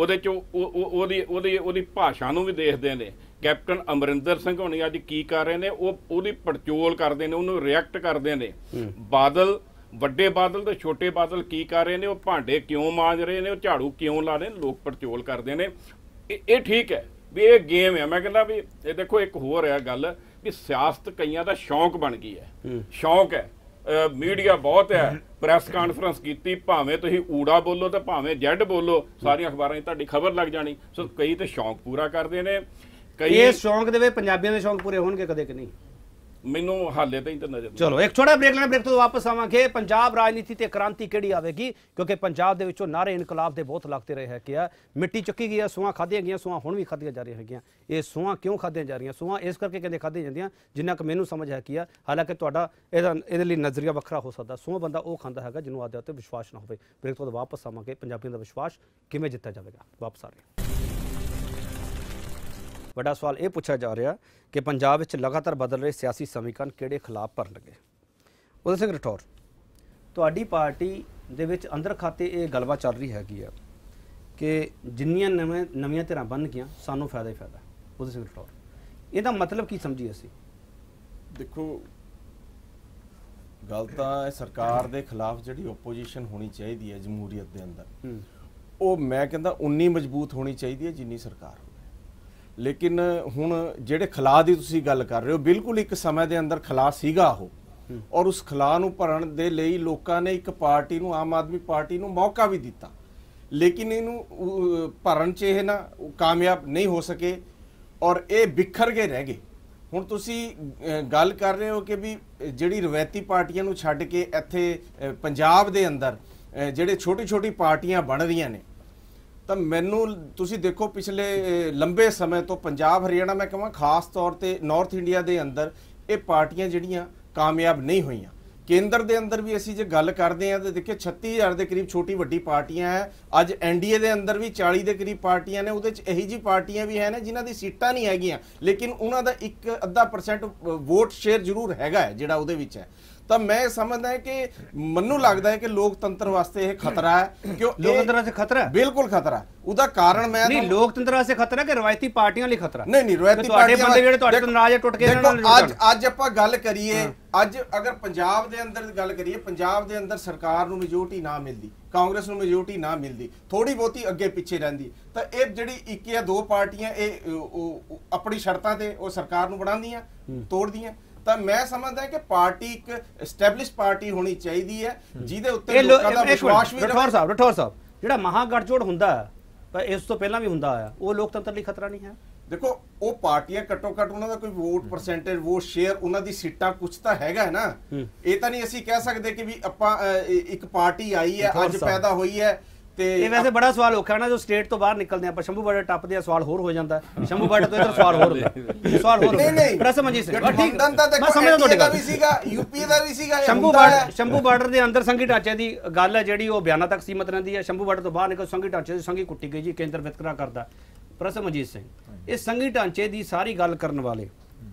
ਉਹਦੀ ਭਾਸ਼ਾ ਨੂੰ ਵੀ ਦੇਖਦੇ ਨੇ। ਕੈਪਟਨ ਅਮਰਿੰਦਰ ਸਿੰਘ ਹੋਣੀ ਅੱਜ ਕੀ ਕਰ ਰਹੇ ਨੇ, ਉਹਦੀ ਪੜਚੋਲ ਕਰਦੇ ਨੇ, ਉਹਨੂੰ ਰਿਐਕਟ ਕਰਦੇ ਨੇ। ਬਾਦਲ, ਵੱਡੇ ਬਾਦਲ ਤੇ ਛੋਟੇ ਬਾਦਲ ਕੀ ਕਰ ਰਹੇ ਨੇ, ਉਹ ਭਾਂਡੇ ਕਿਉਂ ਮਾਂਜ ਰਹੇ ਨੇ, ਉਹ ਝਾੜੂ ਕਿਉਂ ਲਾ ਰਹੇ ਨੇ, ਲੋਕ ਪੜਚੋਲ ਕਰਦੇ ਨੇ। ਇਹ ਠੀਕ ਹੈ ਵੀ ਇਹ ਗੇਮ ਹੈ। ਮੈਂ ਕਹਿੰਦਾ ਵੀ ਇਹ ਦੇਖੋ, ਇੱਕ ਹੋਰ ਹੈ ਗੱਲ ਵੀ ਸਿਆਸਤ ਕਈਆਂ ਦਾ ਸ਼ੌਂਕ ਬਣ ਗਈ ਹੈ, ਸ਼ੌਂਕ ਹੈ। ਮੀਡੀਆ ਬਹੁਤ ਹੈ, ਪ੍ਰੈਸ ਕਾਨਫਰੰਸ ਕੀਤੀ, ਭਾਵੇਂ ਤੁਸੀਂ ਊੜਾ ਬੋਲੋ ਤੇ ਭਾਵੇਂ ਜੈਡ ਬੋਲੋ, ਸਾਰੀਆਂ ਅਖਬਾਰਾਂ 'ਚ ਤੁਹਾਡੀ ਖਬਰ ਲੱਗ ਜਾਣੀ। ਸੋ ਕਈ ਤੇ ਸ਼ੌਂਕ ਪੂਰਾ ਕਰਦੇ ਨੇ, ਕਈ ਇਸ ਸ਼ੌਂਕ ਦੇ ਵਿੱਚ ਪੰਜਾਬੀਆਂ ਦੇ ਸ਼ੌਂਕ ਪੂਰੇ ਹੋਣਗੇ ਕਦੇ ਕਿ ਨਹੀਂ, ਮੈਨੂੰ ਹਾਲੇ ਤਾਂ ਹੀ ਤਾਂ ਨਜ਼ਰ। ਚਲੋ ਇੱਕ ਛੋਟਾ ਬ੍ਰੇਕ ਲੈਣਾ, ਬ੍ਰੇਕ ਤੋਂ ਵਾਪਸ ਆਵਾਂਗੇ। ਪੰਜਾਬ ਰਾਜਨੀਤੀ ਤੇ ਕ੍ਰਾਂਤੀ ਕਿਹੜੀ ਆਵੇਗੀ, ਕਿਉਂਕਿ ਪੰਜਾਬ ਦੇ ਵਿੱਚੋਂ ਨਾਰੇ ਇਨਕਲਾਬ ਦੇ ਬਹੁਤ ਲੱਗਦੇ ਰਹੇ ਹੈ ਕਿ ਮਿੱਟੀ ਚੁੱਕੀ ਗਈ ਹੈ, ਸੂਹਾਂ ਖਾਧੀਆਂ ਗਈਆਂ, ਸੂਹਾਂ ਹੁਣ ਵੀ ਖਾਧੀਆਂ ਜਾ ਰਹੀਆਂ ਹੈਗੀਆਂ। ਇਹ ਸੂਹਾਂ ਕਿਉਂ ਖਾਧੀਆਂ ਜਾ ਰਹੀਆਂ? ਸੂਹਾਂ ਇਸ ਕਰਕੇ ਕਹਿੰਦੇ ਖਾਧੀਆਂ ਜਾਂਦੀਆਂ, ਜਿੰਨਾ ਕਿ ਮੈਨੂੰ ਸਮਝ ਹੈ ਕਿ ਹਾਲਾਂਕਿ ਤੁਹਾਡਾ ਇਹਦੇ ਲਈ ਨਜ਼ਰੀਆ ਵੱਖਰਾ ਹੋ ਸਕਦਾ। ਸੂਹਾਂ ਬੰਦਾ ਉਹ ਖਾਂਦਾ ਹੈਗਾ ਜਿਹਨੂੰ ਆਦਿ ਉੱਤੇ ਵਿਸ਼ਵਾਸ ਨਾ ਹੋਵੇ। ਬ੍ਰੇਕ ਤੋਂ ਵਾਪਸ ਆਵਾਂਗੇ। ਪੰਜਾਬੀਆਂ ਦਾ ਵਿਸ਼ਵਾਸ ਕਿਵੇਂ ਜਿੱਤਿਆ ਜਾਵੇਗਾ, ਵਾਪਸ ਆ ਰਹੇ। ਵੱਡਾ ਸਵਾਲ ਇਹ ਪੁੱਛਿਆ ਜਾ ਰਿਹਾ ਕਿ ਪੰਜਾਬ ਵਿੱਚ ਲਗਾਤਾਰ ਬਦਲ ਰਹੇ ਸਿਆਸੀ ਸਮੀਕਰਨ ਕਿਹੜੇ ਖਿਲਾਫ ਭਰਨਗੇ। ਉਦੈ ਸਿੰਘ ਰਠੌਰ, ਤੁਹਾਡੀ ਪਾਰਟੀ ਦੇ ਵਿੱਚ ਅੰਦਰ ਖਾਤੇ ਇਹ ਗੱਲਬਾਤ ਚੱਲ ਰਹੀ ਹੈਗੀ ਆ ਕਿ ਜਿੰਨੀਆਂ ਨਵੀਆਂ ਧਿਰਾਂ ਬਣ ਗਈਆਂ ਸਾਨੂੰ ਫਾਇਦਾ ਹੀ ਫਾਇਦਾ। ਉਦੈ ਸਿੰਘ ਰਠੌਰ, ਇਹਦਾ ਮਤਲਬ ਕੀ ਸਮਝੀਏ ਅਸੀਂ? ਦੇਖੋ, ਗੱਲ ਤਾਂ ਸਰਕਾਰ ਦੇ ਖਿਲਾਫ ਜਿਹੜੀ ਓਪੋਜੀਸ਼ਨ ਹੋਣੀ ਚਾਹੀਦੀ ਹੈ ਜਮਹੂਰੀਅਤ ਦੇ ਅੰਦਰ, ਉਹ ਮੈਂ ਕਹਿੰਦਾ ਉਨੀ ਮਜ਼ਬੂਤ ਹੋਣੀ ਚਾਹੀਦੀ ਹੈ ਜਿੰਨੀ ਸਰਕਾਰ ਹੋਵੇ। ਲੇਕਿਨ ਹੁਣ ਜਿਹੜੇ ਖਲਾਅ ਦੀ ਤੁਸੀਂ ਗੱਲ ਕਰ ਰਹੇ ਹੋ, ਬਿਲਕੁਲ ਇੱਕ ਸਮੇਂ ਦੇ ਅੰਦਰ ਖਲਾਅ ਸੀਗਾ ਉਹ, ਔਰ ਉਸ ਖਲਾਅ ਨੂੰ ਭਰਨ ਦੇ ਲਈ ਲੋਕਾਂ ਨੇ ਇੱਕ ਪਾਰਟੀ ਨੂੰ, ਆਮ ਆਦਮੀ ਪਾਰਟੀ ਨੂੰ ਮੌਕਾ ਵੀ ਦਿੱਤਾ, ਲੇਕਿਨ ਇਹਨੂੰ ਭਰਨ 'ਚ ਇਹ ਨਾ ਕਾਮਯਾਬ ਨਹੀਂ ਹੋ ਸਕੇ ਔਰ ਇਹ ਬਿਖਰ ਕੇ ਰਹਿ ਗਏ। ਹੁਣ ਤੁਸੀਂ ਗੱਲ ਕਰ ਰਹੇ ਹੋ ਕਿ ਵੀ ਜਿਹੜੀ ਰਵਾਇਤੀ ਪਾਰਟੀਆਂ ਨੂੰ ਛੱਡ ਕੇ ਇੱਥੇ ਪੰਜਾਬ ਦੇ ਅੰਦਰ ਜਿਹੜੇ ਛੋਟੀ ਛੋਟੀ ਪਾਰਟੀਆਂ ਬਣ ਰਹੀਆਂ ਨੇ, ਤਾਂ ਮੈਨੂੰ ਤੁਸੀਂ ਦੇਖੋ ਪਿਛਲੇ ਲੰਬੇ ਸਮੇਂ ਤੋਂ ਪੰਜਾਬ ਹਰਿਆਣਾ ਮੈਂ ਕਹਾਂ ਖਾਸ ਤੌਰ ਤੇ ਨਾਰਥ ਇੰਡੀਆ ਦੇ ਅੰਦਰ ਇਹ ਪਾਰਟੀਆਂ ਜਿਹੜੀਆਂ ਕਾਮਯਾਬ ਨਹੀਂ ਹੋਈਆਂ। ਕੇਂਦਰ ਦੇ ਅੰਦਰ ਵੀ ਅਸੀਂ ਜੇ ਗੱਲ ਕਰਦੇ ਹਾਂ ਤਾਂ ਦੇਖਿਓ 36,000 ਦੇ ਕਰੀਬ ਛੋਟੀ ਵੱਡੀ ਪਾਰਟੀਆਂ ਹੈ। ਅੱਜ ਐਨਡੀਏ ਦੇ ਅੰਦਰ ਵੀ 40 ਦੇ ਕਰੀਬ ਪਾਰਟੀਆਂ ਨੇ, ਉਹਦੇ 'ਚ ਇਹੀ ਜੀ ਪਾਰਟੀਆਂ ਵੀ ਹੈ ਨੇ ਜਿਨ੍ਹਾਂ ਦੀ ਸੀਟਾਂ ਨਹੀਂ ਹੈਗੀਆਂ, ਲੇਕਿਨ ਉਹਨਾਂ ਦਾ 1-ਅੱਧਾ% ਵੋਟ ਸ਼ੇਅਰ ਜ਼ਰੂਰ ਹੈਗਾ ਹੈ ਜਿਹੜਾ ਉਹਦੇ ਵਿੱਚ ਹੈ। ਤਾਂ ਮੈਂ ਸਮਝਦਾ ਕਿ ਮੈਨੂੰ ਲੱਗਦਾ ਹੈ ਕਿ ਲੋਕਤੰਤਰ ਵਾਸਤੇ ਇਹ ਖਤਰਾ ਹੈ। ਕਿਉਂ ਲੋਕਤੰਤਰ ਵਾਸਤੇ ਖਤਰਾ ਹੈ? ਬਿਲਕੁਲ ਖਤਰਾ। ਉਹਦਾ ਕਾਰਨ ਮੈਂ ਨਹੀਂ, ਲੋਕਤੰਤਰ ਵਾਸਤੇ ਖਤਰਾ ਕਿ ਰਵਾਇਤੀ ਪਾਰਟੀਆਂ ਲਈ ਖਤਰਾ? ਨਹੀਂ ਰਵਾਇਤੀ ਪਾਰਟੀਆਂ ਬੰਦੇ ਜਿਹੜੇ ਤੁਹਾਡੇ ਤੋਂ ਨਾਰਾਜ਼ ਟੁੱਟ ਕੇ ਅੱਜ ਆਪਾਂ ਗੱਲ ਕਰੀਏ, ਅੱਜ ਅਗਰ ਪੰਜਾਬ ਦੇ ਅੰਦਰ ਗੱਲ ਕਰੀਏ, ਪੰਜਾਬ ਦੇ ਅੰਦਰ ਸਰਕਾਰ ਨੂੰ ਮੈਜੋਰਟੀ ਨਾ ਮਿਲਦੀ, ਕਾਂਗਰਸ ਨੂੰ ਮੈਜੋਰਟੀ ਨਾ ਮਿਲਦੀ, ਥੋੜੀ ਬਹੁਤੀ ਅੱਗੇ ਪਿੱਛੇ ਰਹਿੰਦੀ, ਤਾਂ ਇਹ ਜਿਹੜੀ 1 ਜਾਂ 2 ਪਾਰਟੀਆਂ ਇਹ ਆਪਣੀ ਸ਼ਰਤਾਂ ਤੇ ਉਹ ਸਰਕਾਰ ਨੂੰ ਬਣਾਉਂਦੀਆਂ, ਤੋੜਦੀਆਂ। ਤਾਂ ਮੈਂ ਸਮਝਦਾ ਕਿ ਪਾਰਟੀ ਇੱਕ ਐਸਟੈਬਲਿਸ਼ ਪਾਰਟੀ ਹੋਣੀ ਚਾਹੀਦੀ ਹੈ ਜਿਹਦੇ ਉੱਤੇ ਲੋਕਾਂ ਦਾ ਵਿਸ਼ਵਾਸ ਵੀ। ਰਠੌਰ ਸਾਹਿਬ ਜਿਹੜਾ ਮਹਾਗਠਜੋੜ ਹੁੰਦਾ ਹੈ ਪਰ ਇਸ ਤੋਂ ਪਹਿਲਾਂ ਵੀ ਹੁੰਦਾ ਆਇਆ, ਉਹ ਲੋਕਤੰਤਰ ਲਈ ਖਤਰਾ ਨਹੀਂ ਹੈ? ਦੇਖੋ ਉਹ ਪਾਰਟੀਆਂ ਘੱਟੋ ਘੱਟ ਉਹਨਾਂ ਦਾ ਕੋਈ ਵੋਟ ਪਰਸੈਂਟੇਜ, ਵੋਟ ਸ਼ੇਅਰ, ਉਹਨਾਂ ਦੀ ਸੀਟਾਂ ਕੁਝ ਤਾਂ ਹੈਗਾ ਹੈ ਨਾ। ਇਹ ਤਾਂ ਨਹੀਂ ਅਸੀਂ ਕਹਿ ਸਕਦੇ ਕਿ ਵੀ ਆਪਾਂ ਇੱਕ ਪਾਰਟੀ ਆਈ ਹੈ ਅੱਜ ਪੈਦਾ ਹੋਈ ਹੈ ਤੇ ਇਹ ਵੈਸੇ ਬੜਾ ਸਵਾਲ ਔਖਾ ਨਾ, ਜੋ ਸਟੇਟ ਤੋਂ ਬਾਹਰ ਨਿਕਲਦੇ ਆਪਾਂ ਸ਼ੰਭੂ ਬਾਰਡਰ ਟੱਪਦੇ ਆ, ਸਵਾਲ ਹੋਰ ਹੋ ਜਾਂਦਾ। ਸ਼ੰਭੂ ਬਾਰਡਰ ਤੋਂ ਇੱਧਰ ਸਵਾਲ ਹੋਰ ਹੁੰਦਾ, ਸਵਾਲ ਹੋਰ ਨਹੀਂ ਪ੍ਰਸਮਜੀਤ ਸਿੰਘ ਠੀਕ ਮੈਂ ਸਮਝਦਾ ਤੁਹਾਡੀ ਗੱਲ ਵੀ ਸੀਗਾ, ਯੂਪੀ ਦਾ ਵੀ ਸੀਗਾ। ਸ਼ੰਭੂ ਬਾਰਡਰ ਦੇ ਅੰਦਰ ਸੰਘੀ ਢਾਂਚੇ ਦੀ ਗੱਲ ਹੈ ਜਿਹੜੀ ਉਹ ਬਿਆਨਾਂ ਤੱਕ ਸੀਮਤ ਰਹਿੰਦੀ ਹੈ। ਸ਼ੰਭੂ ਬਾਰਡਰ ਤੋਂ ਬਾਹਰ ਨਿਕਲ ਸੰਘੀ ਢਾਂਚੇ ਦੀ ਸੰਘੀ ਕੁੱਟੀ ਗਈ ਜੀ, ਕੇਂਦਰ ਵਿਤਕਰਾ ਕਰਦਾ। ਪ੍ਰਸਮਜੀਤ ਸਿੰਘ, ਇਹ ਸੰਘੀ ਢਾਂਚੇ ਦੀ ਸਾਰੀ ਗੱਲ ਕਰਨ ਵਾਲੇ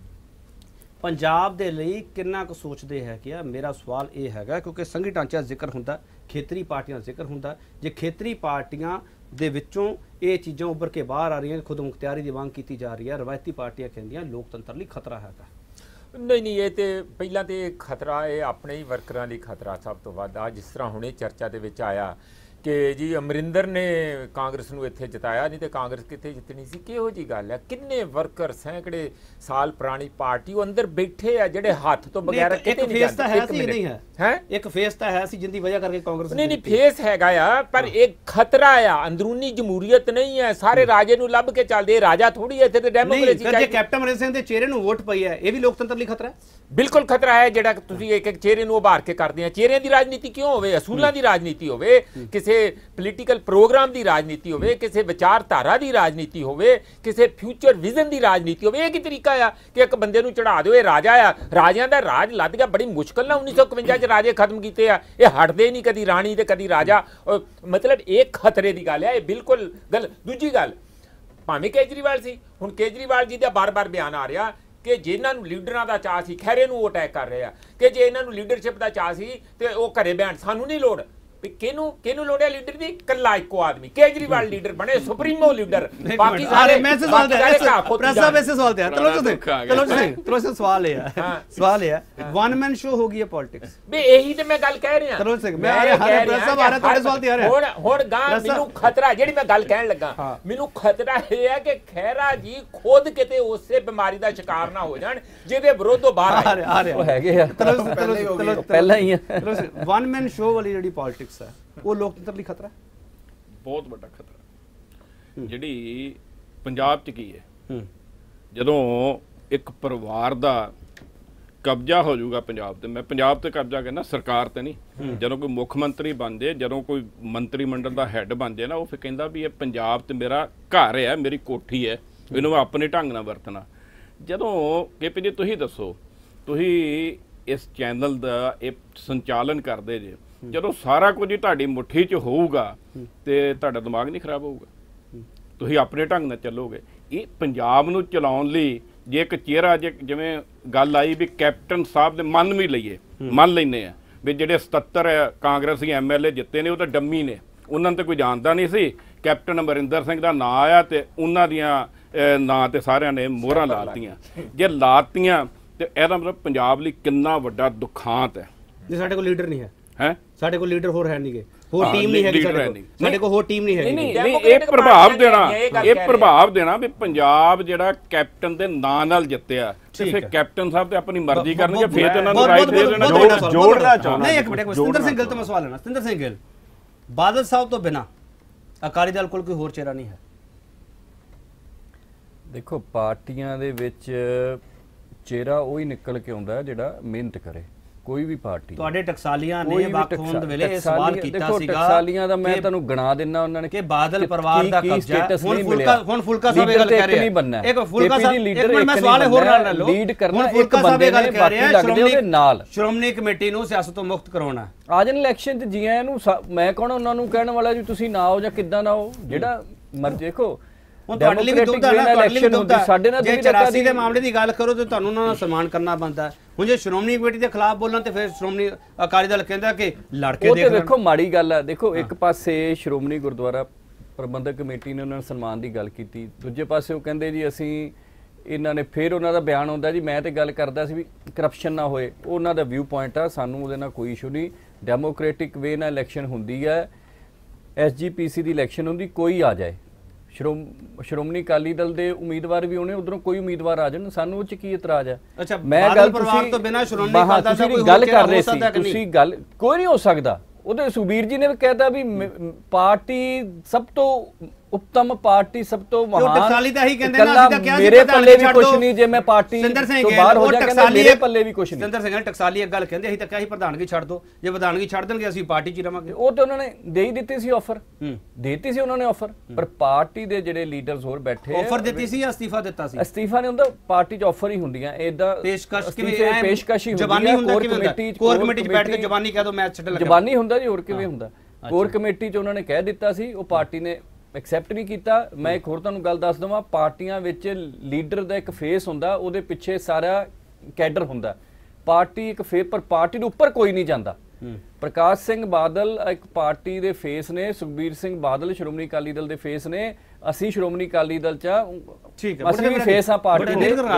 ਪੰਜਾਬ ਦੇ ਲਈ ਕਿੰਨਾ ਕੁ ਸੋਚਦੇ ਹੈ? ਕਿ ਮੇਰਾ ਸਵਾਲ ਇਹ ਹੈਗਾ ਕਿਉਂਕਿ ਸੰਘੀ ਢਾਂਚਾ ਜ਼ਿਕਰ ਹੁੰਦਾ, ਖੇਤਰੀ ਪਾਰਟੀਆਂ ਜ਼ਿਕਰ ਹੁੰਦਾ। ਜੇ ਖੇਤਰੀ ਪਾਰਟੀਆਂ ਦੇ ਵਿੱਚੋਂ ਇਹ ਚੀਜ਼ਾਂ ਉੱਭਰ ਕੇ ਬਾਹਰ ਆ ਰਹੀਆਂ, ਖੁਦ ਮੁਖਤਿਆਰੀ ਦੀ ਮੰਗ ਕੀਤੀ ਜਾ ਰਹੀ ਹੈ, ਰਵਾਇਤੀ ਪਾਰਟੀਆਂ ਕਹਿੰਦੀਆਂ ਲੋਕਤੰਤਰ ਲਈ ਖਤਰਾ ਹੈਗਾ। ਨਹੀਂ ਇਹ ਤੇ ਪਹਿਲਾਂ ਤੇ ਖਤਰਾ ਇਹ ਆਪਣੇ ਹੀ ਵਰਕਰਾਂ ਲਈ ਖਤਰਾ ਸਭ ਤੋਂ ਵੱਧ ਆ। ਜਿਸ ਤਰ੍ਹਾਂ ਹੁਣੇ ਚਰਚਾ ਦੇ ਵਿੱਚ ਆਇਆ ਕਿ ਜੀ ਅਮਰਿੰਦਰ ਨੇ ਕਾਂਗਰਸ ਨੂੰ ਇੱਥੇ ਜਿਤਾਇਆ, ਨਹੀਂ ਤੇ ਕਾਂਗਰਸ ਕਿੱਥੇ ਜਿੱਤਣੀ ਸੀ। ਕਿਹੋ ਜੀ ਗੱਲ ਹੈ? ਕਿੰਨੇ ਵਰਕਰ, ਸੈਂਕੜੇ ਸਾਲ ਪੁਰਾਣੀ ਪਾਰਟੀ ਉਹ ਅੰਦਰ ਬੈਠੇ ਆ ਜਿਹੜੇ ਹੱਥ ਤੋਂ ਬਗੈਰ ਕਿਤੇ ਨਹੀਂ ਜਾਂਦੇ। ਇੱਕ ਫੇਸ ਤਾਂ ਹੈ ਸੀ ਜਿੰਦੀ ਵਜ੍ਹਾ ਕਰਕੇ ਕਾਂਗਰਸ ਨਹੀਂ ਫੇਸ ਹੈਗਾ ਆ, ਪਰ ਇਹ ਖਤਰਾ ਆ, ਅੰਦਰੂਨੀ ਜਮਹੂਰੀਅਤ ਨਹੀਂ ਹੈ। ਸਾਰੇ ਰਾਜੇ ਨੂੰ ਲੱਭ ਕੇ ਚੱਲਦੇ, ਰਾਜਾ ਥੋੜੀ ਇੱਥੇ ਤੇ ਡੈਮੋਕ੍ਰੇਸੀ। ਜੇ ਕੈਪਟਨ ਅਮਰਿੰਦਰ ਸਿੰਘ ਦੇ ਚਿਹਰੇ ਨੂੰ ਵੋਟ ਪਈ ਹੈ, ਇਹ ਵੀ ਲੋਕਤੰਤਰ ਲਈ ਖਤਰਾ ਹੈ? ਬਿਲਕੁਲ ਖਤਰਾ ਹੈ। ਜਿਹੜਾ ਤੁਸੀਂ ਇੱਕ ਚਿਹਰੇ ਨੂੰ ਉਭਾਰ ਕੇ ਕਰਦੇ ਆ, ਚਿਹਰਿਆਂ ਦੀ ਰਾਜਨੀਤੀ ਕਿਉਂ ਹੋਵੇ? ਅਸੂਲਾਂ ਦੀ ਰਾਜਨੀਤੀ ਹੋਵੇ, ਕਿਸੇ ਪੋਲੀਟੀਕਲ ਪ੍ਰੋਗਰਾਮ ਦੀ ਰਾਜਨੀਤੀ ਹੋਵੇ, ਕਿਸੇ ਵਿਚਾਰਧਾਰਾ ਦੀ ਰਾਜਨੀਤੀ ਹੋਵੇ, ਕਿਸੇ ਫਿਊਚਰ ਵਿਜ਼ਨ ਦੀ ਰਾਜਨੀਤੀ ਹੋਵੇ। ਇਹ ਕੀ ਤਰੀਕਾ ਆ ਕਿ ਇੱਕ ਬੰਦੇ ਨੂੰ ਚੜਾ ਦਿਓ ਇਹ ਰਾਜਾ ਆ? ਰਾਜਿਆਂ ਦਾ ਰਾਜ ਲੱਦ ਗਿਆ ਬੜੀ ਮੁਸ਼ਕਲ ਨਾਲ 1951 ਚ ਰਾਜੇ ਖਤਮ ਕੀਤੇ ਆ, ਇਹ ਹਟਦੇ ਨਹੀਂ, ਕਦੀ ਰਾਣੀ ਤੇ ਕਦੀ ਰਾਜਾ। ਮਤਲਬ ਇਹ ਖਤਰੇ ਦੀ ਗੱਲ ਹੈ, ਇਹ ਬਿਲਕੁਲ ਗੱਲ। ਦੂਜੀ ਗੱਲ, ਭਾਵੇਂ ਕੇਜਰੀਵਾਲ ਸੀ, ਹੁਣ ਕੇਜਰੀਵਾਲ ਜੀ ਦਾ ਬਾਰ-ਬਾਰ ਬਿਆਨ ਆ ਰਿਹਾ ਕਿ ਜਿਨ੍ਹਾਂ ਨੂੰ ਲੀਡਰਾਂ ਦਾ ਚਾਅ ਸੀ, ਖੈਰੇ ਨੂੰ ਉਹ ਅਟੈਕ ਕਰ ਰਹੇ ਆ ਕਿ ਜੇ ਇਹਨਾਂ ਨੂੰ ਲੀਡਰਸ਼ਿਪ ਦਾ ਚਾਅ ਸੀ ਤੇ ਉਹ ਘਰੇ ਬੈਠ, ਸਾਨੂੰ ਨਹੀਂ ਲੋੜ। ਕਿਹਨੂੰ ਲੋੜ ਹੈ ਲੀਡਰ ਦੀ? ਕੱਲਾ ਇੱਕੋ ਆਦਮੀ ਕੇਜਰੀਵਾਲ ਲੀਡਰ ਬਣੇ, ਸੁਪਰੀਮੋ ਲੀਡਰ। ਬਾਕੀ ਸਾਰੇ ਮੈਂ ਸਵਾਲ ਤੇ ਸਵਾਲ ਇਹ ਹੈ ਵਨ ਮੈਨ ਸ਼ੋ ਹੋ ਗਈ ਹੈ ਪੋਲਿਟਿਕਸ ਵੀ। ਇਹੀ ਤੇ ਮੈਂ ਗੱਲ ਕਹਿ ਰਿਹਾ। ਹੁਣ ਗਾਂ ਮੈਨੂੰ ਖਤਰਾ, ਜਿਹੜੀ ਮੈਂ ਗੱਲ ਕਹਿਣ ਲੱਗਾ, ਮੈਨੂੰ ਖਤਰਾ ਇਹ ਹੈ ਕਿ ਖਹਿਰਾ ਜੀ ਖੁਦ ਕਿਤੇ ਉਸੇ ਬਿਮਾਰੀ ਦਾ ਸ਼ਿਕਾਰ ਨਾ ਹੋ ਜਾਣ ਜਿਹਦੇ ਵਿਰੋਧੋਂ ਬਾਹਰ ਆ ਰਹੇ। ਉਹ ਹੈਗੇ ਆ ਪਹਿਲਾਂ ਹੀ। ਵਨ ਮੈਨ ਸ਼ੋ ਵਾਲੀ ਜਿਹੜੀ ਪੋਲਿਟਿਕਸ ਹੈ ਉਹ ਲੋਕਤੰਤਰ ਲਈ ਖਤਰਾ? ਬਹੁਤ ਵੱਡਾ ਖਤਰਾ। ਜਿਹੜੀ ਪੰਜਾਬ 'ਚ ਕੀ ਹੈ, ਜਦੋਂ ਇੱਕ ਪਰਿਵਾਰ ਦਾ ਕਬਜ਼ਾ ਹੋ ਜਾਊਗਾ ਪੰਜਾਬ ਤੇ, ਮੈਂ ਪੰਜਾਬ ਤੇ ਕਬਜ਼ਾ ਕਹਿੰਦਾ, ਸਰਕਾਰ ਤੇ ਨਹੀਂ। ਜਦੋਂ ਕੋਈ ਮੁੱਖ ਮੰਤਰੀ ਬਣ ਜੇ, ਜਦੋਂ ਕੋਈ ਮੰਤਰੀ ਮੰਡਲ ਦਾ ਹੈੱਡ ਬਣ ਜੇ ਨਾ, ਉਹ ਫਿਰ ਕਹਿੰਦਾ ਵੀ ਇਹ ਪੰਜਾਬ ਤੇ ਮੇਰਾ ਘਰ ਹੈ, ਮੇਰੀ ਕੋਠੀ ਹੈ, ਇਹਨੂੰ ਮੈਂ ਆਪਣੇ ਢੰਗ ਨਾਲ ਵਰਤਣਾ। ਜਦੋਂ KP ਜੀ ਤੁਸੀਂ ਦੱਸੋ, ਤੁਸੀਂ ਇਸ ਚੈਨਲ ਦਾ ਇਹ ਸੰਚਾਲਨ ਕਰਦੇ ਜੇ, ਜਦੋਂ ਸਾਰਾ ਕੁਝ ਹੀ ਤੁਹਾਡੀ ਮੁੱਠੀ 'ਚ ਹੋਊਗਾ ਤੇ ਤੁਹਾਡਾ ਦਿਮਾਗ ਨਹੀਂ ਖਰਾਬ ਹੋਊਗਾ? ਤੁਸੀਂ ਆਪਣੇ ਢੰਗ ਨਾਲ ਚੱਲੋਗੇ। ਇਹ ਪੰਜਾਬ ਨੂੰ ਚਲਾਉਣ ਲਈ ਜੇ ਇੱਕ ਚਿਹਰਾ, ਜਿਵੇਂ ਗੱਲ ਆਈ ਵੀ ਕੈਪਟਨ ਸਾਹਿਬ ਦੇ ਮੰਨ ਵੀ ਲਈਏ, ਮੰਨ ਲੈਂਦੇ ਆ ਵੀ ਜਿਹੜੇ 77 ਕਾਂਗਰਸੀ MLA ਜਿੱਤੇ ਨੇ ਉਹ ਤਾਂ ਡੰਮੀ ਨੇ, ਉਹਨਾਂ ਨੂੰ ਤਾਂ ਕੋਈ ਜਾਣਦਾ ਨਹੀਂ ਸੀ। ਕੈਪਟਨ ਅਮਰਿੰਦਰ ਸਿੰਘ ਦਾ ਨਾਂ ਆਇਆ ਤੇ ਉਹਨਾਂ ਦੀਆਂ ਨਾਂ ਤੇ ਸਾਰਿਆਂ ਨੇ ਮੋਹਰਾਂ ਲਾਤੀਆਂ। ਜੇ ਲਾਤੀਆਂ ਤੇ ਇਹਦਾ ਮਤਲਬ ਪੰਜਾਬ ਲਈ ਕਿੰਨਾ ਵੱਡਾ ਦੁਖਾਂਤ ਹੈ। ਜੇ ਸਾਡੇ ਕੋਲ ਲੀਡਰ ਨਹੀਂ ਹੈ, ਸਾਡੇ ਕੋਲ ਲੀਡਰ ਹੋਰ ਹੈ ਨਹੀਂਗੇ, ਹੋਰ ਟੀਮ ਨਹੀਂ ਹੈਗੀ, ਸਾਡੇ ਕੋਲ ਹੋਰ ਟੀਮ ਨਹੀਂ ਹੈਗੀ। ਨਹੀਂ ਇਹ ਪ੍ਰਭਾਵ ਦੇਣਾ ਵੀ ਪੰਜਾਬ ਜਿਹੜਾ ਕੈਪਟਨ ਦੇ ਨਾਂ ਨਾਲ ਜਿੱਤਿਆ, ਤੇ ਫਿਰ ਕੈਪਟਨ ਸਾਹਿਬ ਤੇ ਆਪਣੀ ਮਰਜ਼ੀ ਕਰਨਗੇ, ਫਿਰ ਤੇ ਉਹਨਾਂ ਨੂੰ ਰਾਈਟ ਦੇ ਦੇਣਾ। ਜੋੜਨਾ ਚਾਹੁੰਦਾ ਨਹੀਂ, ਇੱਕ ਮਿੰਟ ਸਤਿੰਦਰ ਸਿੰਘ ਗਿੱਲ ਤੋਂ ਮੈਂ ਸਵਾਲ ਲੈਣਾ। ਸਤਿੰਦਰ ਸਿੰਘ ਗਿੱਲ, ਬਾਦਲ ਸਾਹਿਬ ਤੋਂ ਬਿਨਾਂ ਅਕਾਲੀ ਦਲ ਕੋਲ ਕੋਈ ਹੋਰ ਚਿਹਰਾ ਨਹੀਂ ਹੈ? ਦੇਖੋ, ਪਾਰਟੀਆਂ ਦੇ ਵਿੱਚ ਚਿਹਰਾ ਉਹੀ ਨਿਕਲ ਕੇ ਆਉਂਦਾ ਜਿਹੜਾ ਮਿਹਨਤ ਕਰੇ। ਕੋਈ ਵੀ ਪਾਰਟੀ ਤੁਹਾਡੇ ਟਕਸਾਲੀਆਂ ਨੇ ਵੱਖ ਹੋਣ ਦੇ ਵੇਲੇ ਇਹ ਸਵਾਲ ਕੀਤਾ ਸੀਗਾ। ਟਕਸਾਲੀਆਂ ਦਾ ਮੈਂ ਤੁਹਾਨੂੰ ਗਿਣਾ ਦਿੰਨਾ ਉਹਨਾਂ ਨੇ ਕਿ ਬਾਦਲ ਪਰਿਵਾਰ ਦਾ ਕਬਜ਼ਾ ਹੁਣ ਫੁਲਕਾ ਸਾਹਿਬ ਇਹ ਗੱਲ ਕਹਿ ਰਹੇ ਆ ਇੱਕ ਫੁਲਕਾ ਸਾਹਿਬ ਇੱਕ ਮਿੰਟ ਮੈਂ ਸਵਾਲ ਹੋਰ ਨਾਲ ਲਓ ਲੀਡ ਕਰਨਾ ਇੱਕ ਬੰਦੇ ਗੱਲ ਕਰ ਰਹੇ ਆ ਨਾਲ ਸ਼੍ਰੋਮਣੀ ਕਮੇਟੀ ਨੂੰ ਸਿਆਸਤ ਤੋਂ ਮੁਕਤ ਕਰਾਉਣਾ ਆ ਜਾਣ ਇਲੈਕਸ਼ਨ 'ਚ ਜੀਆਂ ਨੂੰ ਮੈਂ ਕੌਣ ਉਹਨਾਂ ਨੂੰ ਕਹਿਣ ਵਾਲਾ ਜੀ ਤੁਸੀਂ ਨਾ ਆਓ ਜਾਂ ਕਿੱਦਾਂ ਨਾ ਆਓ ਜਿਹੜਾ ਮਰਜ਼ੀ ਦੇਖੋ ਹੁਣ ਤੁਹਾਡੇ ਲਈ ਵੀ ਦੁਬਦਾ ਨਾ ਇਲੈਕਸ਼ਨ ਹੁੰਦੀ ਸਾਡੇ ਨਾਲ ਜੇ 84 ਦੇ ਮਾਮਲੇ ਦੀ ਗੱਲ ਕਰੋ ਤੇ ਤੁਹਾਨੂੰ ਉਹਨਾਂ ਦਾ ਸਨਮਾਨ ਕਰਨਾ ਬਣਦਾ। ਹੁਣ ਜੇ ਸ਼੍ਰੋਮਣੀ ਕਮੇਟੀ ਦੇ ਖਿਲਾਫ ਬੋਲਣ ਤੇ ਫਿਰ ਸ਼੍ਰੋਮਣੀ ਅਕਾਲੀ ਦਲ ਕਹਿੰਦਾ ਕਿ ਲੜ ਕੇ ਦੇਖ ਉਹ ਤੇ ਦੇਖੋ ਮਾੜੀ ਗੱਲ ਆ। ਦੇਖੋ ਇੱਕ ਪਾਸੇ ਸ਼੍ਰੋਮਣੀ ਗੁਰਦੁਆਰਾ ਪ੍ਰਬੰਧਕ ਕਮੇਟੀ ਨੇ ਉਹਨਾਂ ਨੂੰ ਸਨਮਾਨ ਦੀ ਗੱਲ ਕੀਤੀ, ਦੂਜੇ ਪਾਸੇ ਉਹ ਕਹਿੰਦੇ ਜੀ ਅਸੀਂ ਇਹਨਾਂ ਨੇ ਫਿਰ ਉਹਨਾਂ ਦਾ ਬਿਆਨ ਹੁੰਦਾ ਜੀ ਮੈਂ ਤੇ ਗੱਲ ਕਰਦਾ ਸੀ ਵੀ ਕਰਪਸ਼ਨ ਨਾ ਹੋਏ। ਉਹਨਾਂ ਦਾ ਵਿਊ ਪੁਆਇੰਟ ਆ, ਸਾਨੂੰ ਉਹਦੇ ਨਾਲ ਕੋਈ ਇਸ਼ੂ ਨਹੀਂ। ਡੈਮੋਕ੍ਰੈਟਿਕ ਵੇ ਨਾਲ ਇਲੈਕਸ਼ਨ ਹੁੰਦੀ ਹੈ, SGPC ਦੀ ਇਲੈਕਸ਼ਨ ਹੁੰਦੀ, ਕੋਈ ਆ ਜਾਏ ਸ਼੍ਰੋਮਣੀ ਅਕਾਲੀ ਦਲ ਦੇ ਉਮੀਦਵਾਰ ਵੀ ਹੋਣੇ, ਉਧਰੋਂ ਕੋਈ ਉਮੀਦਵਾਰ ਆ ਜਾਣ, ਸਾਨੂੰ ਉਹ ਚ ਕੀ ਇਤਰਾਜ਼ ਹੈ। ਅੱਛਾ ਮੈਂ ਗੱਲ ਪਰਿਵਾਰ ਤੋਂ ਬਿਨਾਂ ਸ਼੍ਰੋਮਣੀ ਅਕਾਲੀ ਦਲ ਦਾ ਕੋਈ ਗੱਲ ਕਰ ਰਹੇ ਸੀ ਤੁਸੀਂ ਗੱਲ ਕੋਈ ਨਹੀਂ ਹੋ ਸਕਦਾ। ਉਹਦੇ ਸੁਬੀਰ ਜੀ ਨੇ ਵੀ ਕਹਿਤਾ ਵੀ ਪਾਰਟੀ ਸਭ ਤੋਂ ਉੱਤਮ ਪਾਰਟੀ ਸਭ ਤੋਂ ਮਹਾਨ ਟਕਸਾਲੀ ਤਾਂ ਇਹੀ ਕਹਿੰਦੇ ਨਾ ਅਸੀਂ ਤਾਂ ਕਿਹਾ ਮੇਰੇ ਪੱਲੇ ਵੀ ਕੁਝ ਨਹੀਂ ਜੇ ਮੈਂ ਪਾਰਟੀ ਤੋਂ ਬਾਹਰ ਹੋ ਜਾ ਕਹਿੰਦਾ ਮੇਰੇ ਪੱਲੇ ਵੀ ਕੁਝ ਨਹੀਂ। ਸਿੰਦਰ ਸਿੰਘ ਨੇ ਟਕਸਾਲੀ ਇੱਕ ਗੱਲ ਕਹਿੰਦੇ ਅਸੀਂ ਤਾਂ ਕਿਹਾ ਸੀ ਪ੍ਰਧਾਨਗੀ ਛੱਡ ਦੋ, ਜੇ ਪ੍ਰਧਾਨਗੀ ਛੱਡ ਦੇਣਗੇ ਅਸੀਂ ਪਾਰਟੀ 'ਚ ਹੀ ਰਵਾਂਗੇ। ਉਹ ਤੇ ਉਹਨਾਂ ਨੇ ਦੇ ਹੀ ਦਿੱਤੀ ਸੀ ਆਫਰ, ਦੇਤੀ ਸੀ ਉਹਨਾਂ ਨੇ ਆਫਰ, ਪਰ ਪਾਰਟੀ ਦੇ ਜਿਹੜੇ ਲੀਡਰਸ ਹੋਰ ਬੈਠੇ ਆਫਰ ਦਿੱਤੀ ਸੀ ਜਾਂ ਅਸਤੀਫਾ ਦਿੱਤਾ ਸੀ? ਅਸਤੀਫਾ ਨਹੀਂ ਹੁੰਦਾ, ਪਾਰਟੀ 'ਚ ਆਫਰ ਹੀ ਹੁੰਦੀਆਂ ਇਦਾਂ ਪੇਸ਼ਕਸ਼ ਪੇਸ਼ਕਸ਼ ਹੀ ਜ਼ਬਾਨੀ ਹੁੰਦਾ ਕੋਰ ਕਮੇਟੀ 'ਚ ਬੈਠ ਕੇ ਜ਼ਬਾਨੀ ਕਹਿ ਦੋ ਮੈਚ ਛੱਡ ਲੱਗਾ ਜ਼ਬਾਨੀ ਹੁੰਦਾ ਜੀ ਹੋਰ ਕਿਵੇਂ ਹੁੰਦਾ। ਕੋਰ ਕਮੇਟੀ 'ਚ ਉਹਨਾਂ ਨੇ ਕਹਿ ਦਿੱਤਾ ਸੀ, ਉਹ ਪਾਰਟੀ ਨੇ ਐਕਸੈਪਟ ਨਹੀਂ ਕੀਤਾ। ਮੈਂ ਇੱਕ ਹੋਰ ਤੁਹਾਨੂੰ ਗੱਲ ਦੱਸ ਦਵਾਂ, ਪਾਰਟੀਆਂ ਵਿੱਚ ਲੀਡਰ ਦਾ ਇੱਕ ਫੇਸ ਹੁੰਦਾ, ਉਹਦੇ ਪਿੱਛੇ ਸਾਰਾ ਕੈਡਰ ਹੁੰਦਾ। ਪਾਰਟੀ ਇੱਕ ਫੇਸ ਪਰ ਪਾਰਟੀ ਦੇ ਉੱਪਰ ਕੋਈ ਨਹੀਂ ਜਾਂਦਾ। ਪ੍ਰਕਾਸ਼ ਸਿੰਘ ਬਾਦਲ ਇੱਕ ਪਾਰਟੀ ਦੇ ਫੇਸ ਨੇ, ਸੁਖਬੀਰ ਸਿੰਘ ਬਾਦਲ ਸ਼੍ਰੋਮਣੀ ਅਕਾਲੀ ਦਲ ਦੇ ਫੇਸ ਨੇ, ਅਸੀਂ ਸ਼੍ਰੋਮਣੀ ਅਕਾਲੀ ਦਲ ਚ ਠੀਕ ਹੈ ਅਸੀਂ ਵੀ ਫੇਸ ਆ ਪਾਰਟੀ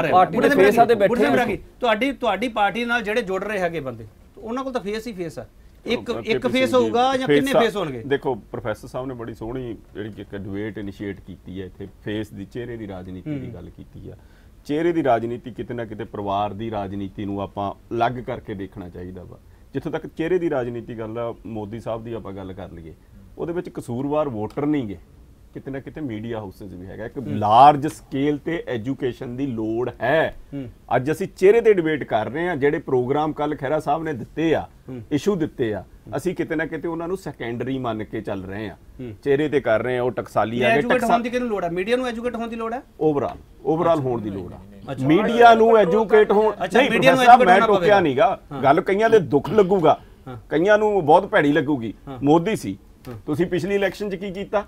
ਦੇ ਫੇਸਾਂ ਤੇ ਬੈਠੇ। ਤੁਹਾਡੀ ਪਾਰਟੀ ਨਾਲ ਜਿਹੜੇ ਜੁੜ ਰਹੇ ਹੈਗੇ ਬੰਦੇ ਉਹਨਾਂ ਕੋਲ ਤਾਂ ਫੇਸ ਹੀ ਫੇਸ ਆ। ਇੱਕ ਫੇਸ ਹੋਊਗਾ ਜਾਂ ਕਿੰਨੇ ਫੇਸ ਹੋਣਗੇ? ਦੇਖੋ ਪ੍ਰੋਫੈਸਰ ਸਾਹਿਬ ਨੇ ਬੜੀ ਸੋਹਣੀ ਜਿਹੜੀ ਇੱਕ ਡਿਬੇਟ ਇਨੀਸ਼ੀਏਟ ਕੀਤੀ ਹੈ ਇੱਥੇ, ਫੇਸ ਦੀ ਚਿਹਰੇ ਦੀ ਰਾਜਨੀਤੀ ਦੀ ਗੱਲ ਕੀਤੀ ਆ। ਚਿਹਰੇ ਦੀ ਰਾਜਨੀਤੀ ਕਿਤੇ ਨਾ ਕਿਤੇ ਪਰਿਵਾਰ ਦੀ ਰਾਜਨੀਤੀ ਨੂੰ ਆਪਾਂ ਅਲੱਗ ਕਰਕੇ ਦੇਖਣਾ ਚਾਹੀਦਾ ਵਾ। ਜਿੱਥੋਂ ਤੱਕ ਚਿਹਰੇ ਦੀ ਰਾਜਨੀਤੀ ਗੱਲ ਆ, ਮੋਦੀ ਸਾਹਿਬ ਦੀ ਆਪਾਂ ਗੱਲ ਕਰ ਲਈਏ, ਉਹਦੇ ਵਿੱਚ ਕਸੂਰਵਾਰ ਵੋਟਰ ਨਹੀਂ ਗੇ, ਕਿਤੇ ਨਾ ਕਿਤੇ ਮੀਡੀਆ ਹਾਊਸਸ ਵੀ ਹੈਗਾ। ਇੱਕ ਲਾਰਜ ਸਕੇਲ ਤੇ ਐਜੂਕੇਸ਼ਨ ਦੀ ਲੋੜ ਹੈ। ਅੱਜ ਅਸੀਂ ਚਿਹਰੇ ਤੇ ਡਿਬੇਟ ਕਰ ਰਹੇ ਹਾਂ, ਜਿਹੜੇ ਪ੍ਰੋਗਰਾਮ ਕੱਲ ਖਹਿਰਾ ਸਾਹਿਬ ਨੇ ਦਿੱਤੇ ਆ, ਇਸ਼ੂ ਦਿੱਤੇ ਆ, ਅਸੀਂ ਕਿਤੇ ਨਾ ਕਿਤੇ ਉਹਨਾਂ ਨੂੰ ਸੈਕੰਡਰੀ ਮੰਨ ਕੇ ਚੱਲ ਰਹੇ ਆ, ਚਿਹਰੇ ਤੇ ਕਰ ਰਹੇ ਆ। ਉਹ ਟਕਸਾਲੀ ਆ ਗਏ, ਐਜੂਕੇਟ ਹੋਣ ਦੀ ਕਿਹਨੂੰ ਲੋੜ ਹੈ? ਮੀਡੀਆ ਨੂੰ ਐਜੂਕੇਟ ਹੋਣ ਦੀ ਲੋੜ ਹੈ, ਓਵਰਆਲ ਹੋਣ ਦੀ ਲੋੜ ਆ। ਮੀਡੀਆ ਨੂੰ ਐਜੂਕੇਟ ਹੋਣ ਨਹੀਂ, ਮੈਂ ਟੋਕਿਆ ਨਹੀਂਗਾ ਗੱਲ, ਕਈਆਂ ਦੇ ਦੁੱਖ ਲੱਗੂਗਾ, ਕਈਆਂ ਨੂੰ ਬਹੁਤ ਭੈੜੀ ਲੱਗੂਗੀ। ਮੋਦੀ ਸੀ, ਤੁਸੀਂ ਪਿਛਲੀ ਇਲੈਕਸ਼ਨ 'ਚ ਕੀ ਕੀਤਾ?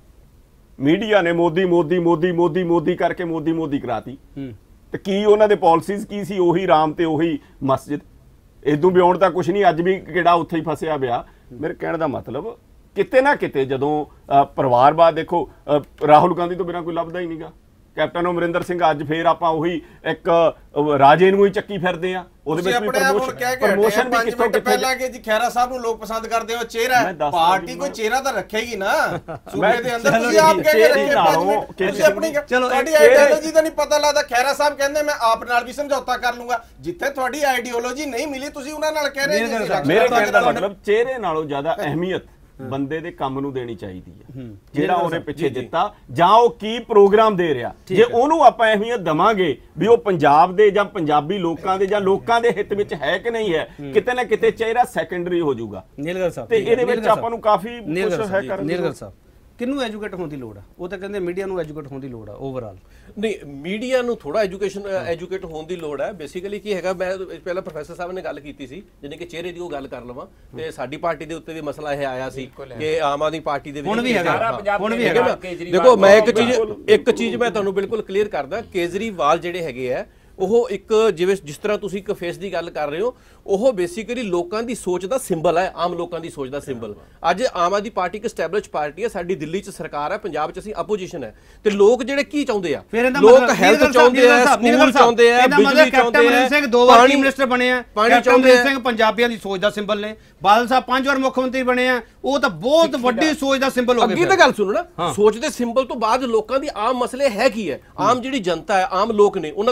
ਮੀਡੀਆ ਨੇ ਮੋਦੀ ਮੋਦੀ ਮੋਦੀ ਮੋਦੀ ਮੋਦੀ ਕਰਕੇ ਮੋਦੀ ਕਰਾਤੀ, ਤੇ ਕੀ ਉਹਨਾਂ ਦੇ ਪਾਲਿਸੀਜ਼ ਕੀ ਸੀ? ਉਹੀ ਰਾਮ ਤੇ ਉਹੀ ਮਸਜਿਦ, ਇਦੋਂ ਬਿਯੋਂਡ ਤਾਂ ਕੁਝ ਨਹੀਂ। ਅੱਜ ਵੀ ਕਿਹੜਾ ਉੱਥੇ ਹੀ ਫਸਿਆ ਪਿਆ। ਮੇਰੇ ਕਹਿਣ ਦਾ ਮਤਲਬ ਕਿਤੇ ਨਾ ਕਿਤੇ ਜਦੋਂ ਪਰਿਵਾਰਵਾਦ ਦੇਖੋ, ਰਾਹੁਲ ਗਾਂਧੀ ਤੋਂ ਬਿਨਾਂ ਕੋਈ ਲੱਭਦਾ ਹੀ ਨਹੀਂਗਾ। ਕੈਪਟਨ ਅਮਰਿੰਦਰ ਸਿੰਘ ਅੱਜ ਫੇਰ ਆਪਾਂ ਉਹੀ ਇੱਕ ਰਾਜੇ ਨੂੰ ਹੀ ਚੱਕੀ ਫਿਰਦੇ ਆ। ਉਹਦੇ ਵਿੱਚ ਵੀ ਪ੍ਰਮੋਸ਼ਨ ਵੀ ਕਿੱਥੋਂ ਕਿੱਥੇ ਪਹਿਲਾਂ ਕਿ ਜੀ ਖੈਰਾ ਸਾਹਿਬ ਨੂੰ ਲੋਕ ਪਸੰਦ ਕਰਦੇ ਹੋ, ਚਿਹਰਾ ਪਾਰਟੀ ਕੋਈ ਚਿਹਰਾ ਤਾਂ ਰੱਖੇਗੀ ਨਾ ਸੂਬੇ ਦੇ ਅੰਦਰ। ਤੁਸੀਂ ਆਪ ਕਹਿ ਕੇ ਰੱਖੇ, ਤੁਸੀਂ ਆਪਣੀ ਤੁਹਾਡੀ ਆਈਡੀਓਲੋਜੀ ਦਾ ਨਹੀਂ ਪਤਾ ਲੱਗਦਾ। ਖੈਰਾ ਸਾਹਿਬ ਕਹਿੰਦੇ ਮੈਂ ਆਪ ਨਾਲ ਵੀ ਸਮਝੌਤਾ ਕਰ ਲੂੰਗਾ। ਜਿੱਥੇ ਤੁਹਾਡੀ ਆਈਡੀਓਲੋਜੀ ਨਹੀਂ ਮਿਲੀ ਤੁਸੀਂ ਉਹਨਾਂ ਨਾਲ ਕਹਿ ਰਹੇ ਜੀ। ਮੇਰੇ ਕਹਿਣ ਦਾ ਮਤਲਬ ਚਿਹਰੇ ਨਾਲੋਂ ਜ਼ਿਆਦਾ ਅਹਿਮੀਅਤ ਬੰਦੇ ਦੇ ਕੰਮ ਨੂੰ ਦੇਣੀ ਚਾਹੀਦੀ ਹੈ, ਜਿਹੜਾ ਉਹਨੇ ਪਿੱਛੇ ਦਿੱਤਾ ਜਾਂ ਉਹ ਕੀ ਪ੍ਰੋਗਰਾਮ ਦੇ ਰਿਹਾ। ਜੇ ਉਹਨੂੰ ਆਪਾਂ ਅਹਿਮੀਅਤ ਦਵਾਂਗੇ ਵੀ ਉਹ ਪੰਜਾਬ ਦੇ ਜਾਂ ਪੰਜਾਬੀ ਲੋਕਾਂ ਦੇ ਜਾਂ ਲੋਕਾਂ ਦੇ ਹਿੱਤ ਵਿੱਚ ਹੈ ਕਿ ਨਹੀਂ ਹੈ, ਕਿਤੇ ਨਾ ਕਿਤੇ ਚਿਹਰਾ ਸੈਕੰਡਰੀ ਹੋ ਜਾਊਗਾ। ਨੀਲਗੜ੍ਹ ਸਾਹਿਬ ਤੇ ਇਹਦੇ ਵਿੱਚ ਆਪਾਂ ਨੂੰ ਕਾਫੀ ਕੁਝ ਹੈ ਕਰਨ ਦੀ। ਨੀਲਗੜ੍ਹ ਸਾਹਿਬ ਕਿਹਨੂੰ ਐਜੂਕੇਟ ਹੋਣ ਦੀ ਲੋੜ ਆ? ਉਹ ਤਾਂ ਕਹਿੰਦੇ ਮੀਡੀਆ ਨੂੰ ਐਜੂਕੇਟ ਹੋਣ ਦੀ ਲੋੜ ਆ ਓਵਰਆਲ। ਨਹੀਂ, ਮੀਡੀਆ ਨੂੰ ਥੋੜਾ ਐਜੂਕੇਟ ਹੋਣ ਦੀ ਲੋੜ ਹੈ। ਬੇਸਿਕਲੀ ਕੀ ਹੈਗਾ, ਮੈਂ ਪਹਿਲਾਂ ਪ੍ਰੋਫੈਸਰ ਸਾਹਿਬ ਨੇ ਗੱਲ ਕੀਤੀ ਸੀ, ਜਿਹਨੇ ਕਿ ਚਿਹਰੇ ਦੀ ਉਹ ਗੱਲ ਕਰ ਲਵਾਂ, ਤੇ ਸਾਡੀ ਪਾਰਟੀ ਦੇ ਉੱਤੇ ਵੀ ਮਸਲਾ ਇਹ ਆਇਆ ਸੀ ਕਿ ਆਮ ਆਦਮੀ ਪਾਰਟੀ ਦੇ ਵਿੱਚ ਹੁਣ ਵੀ ਹੈਗਾ। ਦੇਖੋ ਮੈਂ ਇੱਕ ਚੀਜ਼ ਮੈਂ ਤੁਹਾਨੂੰ ਬਿਲਕੁਲ ਕਲੀਅਰ ਕਰਦਾ, ਕੇਜਰੀਵਾਲ ਜਿਹੜੇ ਹੈਗੇ ਆ ਉਹ ਇੱਕ ਜਿਸ ਤਰ੍ਹਾਂ ਤੁਸੀਂ ਇੱਕ ਫੇਸ ਦੀ ਗੱਲ ਕਰ ਰਹੇ ਹੋ, ਉਹ ਬੇਸਿਕਲੀ ਲੋਕਾਂ ਦੀ ਸੋਚ ਦਾ ਸਿੰਬਲ ਹੈ, ਆਮ ਲੋਕਾਂ ਦੀ ਸੋਚ ਦਾ ਸਿੰਬਲ। ਅੱਜ ਆਮ ਆਦਮੀ ਪਾਰਟੀ ਇੱਕ ਐਸਟੈਬਲਿਸ਼ ਪਾਰਟੀ ਹੈ, ਸਾਡੀ ਦਿੱਲੀ 'ਚ ਸਰਕਾਰ ਹੈ, ਪੰਜਾਬ 'ਚ ਅਸੀਂ ਆਪੋਜੀਸ਼ਨ ਹੈ, ਤੇ ਲੋਕ ਜਿਹੜੇ ਕੀ ਚਾਹੁੰਦੇ ਆ? ਲੋਕ ਹੈਲਥ ਚਾਹੁੰਦੇ ਆ, ਸਕੂਲ ਚਾਹੁੰਦੇ ਆ, ਬਿਜਲੀ ਚਾਹੁੰਦੇ ਆ, ਸਿੰਘ 2 ਵਾਰ ਚੀਫ ਮਿਨਿਸਟਰ ਬਣੇ ਆ, ਪਾਣੀ ਚਾਹੁੰਦੇ ਸਿੰਘ ਪੰਜਾਬੀਆਂ ਦੀ ਸੋਚ ਦਾ ਸਿੰਬਲ ਨੇ। ਬਾਦਲ ਸਾਹਿਬ 5 ਵਾਰ ਮੁੱਖ ਮੰਤਰੀ ਬਣੇ ਆ, ਉਹ ਤਾਂ ਬਹੁਤ ਵੱਡੀ ਸੋਚ ਦਾ ਸਿੰਬਲ ਹੋ ਗਿਆ। ਅੱਗੇ ਤਾਂ ਗੱਲ ਸੁਣੋ ਨਾ, ਸੋਚ ਦੇ ਸਿੰਬਲ ਤੋਂ ਬਾਅਦ ਲੋਕਾਂ ਦੀ ਆਮ ਮਸਲੇ ਹੈ ਕੀ ਹੈ? ਆਮ ਜਿਹੜੀ ਜਨਤਾ ਹੈ, ਆਮ ਲੋਕ ਨੇ, ਉਹਨਾਂ ਦਾ ਸਭ ਤੋਂ ਪਹਿਲਾਂ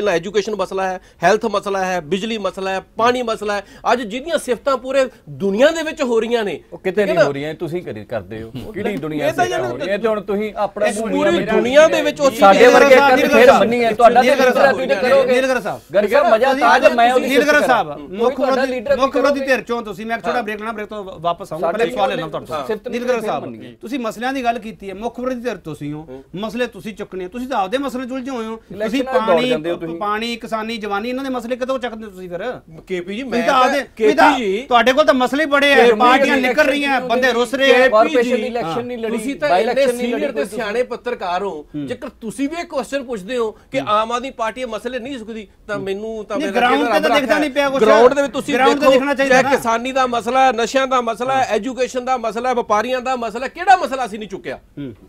ਪਹਿਲਾਂ ਐਜੂਕੇਸ਼ਨ ਮਸਲਾ ਹੈ, ਹੈਲਥ ਮਸਲਾ ਹੈ, ਬਿਜਲੀ ਮਸਲਾ ਹੈ, ਪਾਣੀ ਮਸਲਾ ਹੈ। ਅੱਜ ਜਿਹਦੀਆਂ ਸਿਫਤਾਂ ਪੂਰੇ ਦੁਨੀਆ ਦੇ ਵਿੱਚ ਹੋ ਰਹੀਆਂ ਨੇ, ਉਹ ਕਿਤੇ ਨਹੀਂ ਹੋ ਰਹੀਆਂ, ਤੁਸੀਂ ਕਰਦੇ ਹੋ। ਕਿਹੜੀ ਦੁਨੀਆ ਸੇ ਹੋ ਰਹੀ ਹੈ? ਤੇ ਹੁਣ ਤੁਸੀਂ ਆਪਣਾ ਪੂਰੀ ਦੁਨੀਆ ਦੇ ਵਿੱਚ ਉਹ ਸਾਡੇ ਵਰਗੇ ਕਰ ਫਿਰ ਮੰਨੀ ਹੈ ਤੁਹਾਡਾ ਲੀਡਰ ਤੁਸੀਂ ਕਰੋਗੇ। ਨੀਲਗਰ ਸਾਹਿਬ ਗਰਗਾ ਮਜ਼ਾ ਤਾਂ ਮੈਂ ਨੀਲਗਰ ਸਾਹਿਬ ਮੁੱਖ ਵਿਰੋਧੀ ਧਿਰ ਚੋਂ ਤੁਸੀਂ, ਮੈਂ ਛੋਟਾ ਬ੍ਰੇਕ ਲੈਣਾ, ਬ੍ਰੇਕ ਤੋਂ ਵਾਪਸ ਆਉਂਗਾ। ਪਹਿਲੇ ਸਵਾਲ ਲੈਣਾ ਤੁਹਾਡੇ ਤੋਂ। ਨੀਲਗਰ ਸਾਹਿਬ ਤੁਸੀਂ ਮਸਲਿਆਂ ਦੀ ਗੱਲ ਕੀਤੀ ਹੈ, ਮੁੱਖ ਵਿਰੋਧੀ ਧਿਰ ਤੁਸੀਂ ਹੋ, ਮਸਲੇ ਤੁਸੀਂ ਚੁੱਕਣੇ, ਤੁਸੀਂ ਤਾਂ ਆਪਦੇ ਮਸਲੇ ਉਲਝੇ ਹੋਏ ਹੋ। ਤੁਸੀਂ ਪਾਣੀ ਕਿਸਾਨੀ ਜਵਾਨੀ ਇਹਨਾਂ ਦੇ ਮਸਲੇ ਕਦੋਂ ਚੱਕਦੇ ਤੁਸੀਂ ਫਿਰ? ਕੇਪੀ ਜੀ ਮੈਂ ਤੁਹਾਡੇ ਕੋਲ ਤਾਂ ਮਸਲੇ ਬੜੇ ਆ, ਪਾਰਟੀਆਂ ਨਿਕਲ ਰਹੀਆਂ, ਬੰਦੇ ਰੁੱਸ ਰਹੇ। ਕਾਰਪੋਰੇਸ਼ਨ ਦੀ ਇਲੈਕਸ਼ਨ ਨਹੀਂ ਲੜੀ, ਤੁਸੀਂ ਤਾਂ ਇੰਨੇ ਸੀਨੀਅਰ ਤੇ ਸਿਆਣੇ ਪੱਤਰਕਾਰ ਹੋ, ਜੇਕਰ ਤੁਸੀਂ ਵੀ ਇਹ ਕੁਐਸਚਨ ਪੁੱਛਦੇ ਹੋ ਕਿ ਆਮ ਆਦਮੀ ਪਾਰਟੀ ਇਹ ਮਸਲੇ ਨਹੀਂ ਚੁੱਕਦੀ, ਤਾਂ ਮੈਨੂੰ ਤਾਂ ਗਰਾਊਂਡ ਤੇ ਤਾਂ ਦਿਖਦਾ ਨਹੀਂ ਪਿਆ ਕੁਝ। ਗਰਾਊਂਡ ਦੇ ਵਿੱਚ ਤੁਸੀਂ ਦੇਖੋ, ਚਾਹੇ ਕਿਸਾਨੀ ਦਾ ਮਸਲਾ ਹੈ, ਨਸ਼ਿਆਂ ਦਾ ਮਸਲਾ ਹੈ, ਐਜੂਕੇਸ਼ਨ ਦਾ ਮਸਲਾ ਹੈ, ਵਪਾਰੀਆਂ ਦਾ ਮਸਲਾ, ਕਿਹੜਾ ਮਸਲਾ ਅਸੀਂ ਨਹੀਂ ਚੁੱਕਿਆ?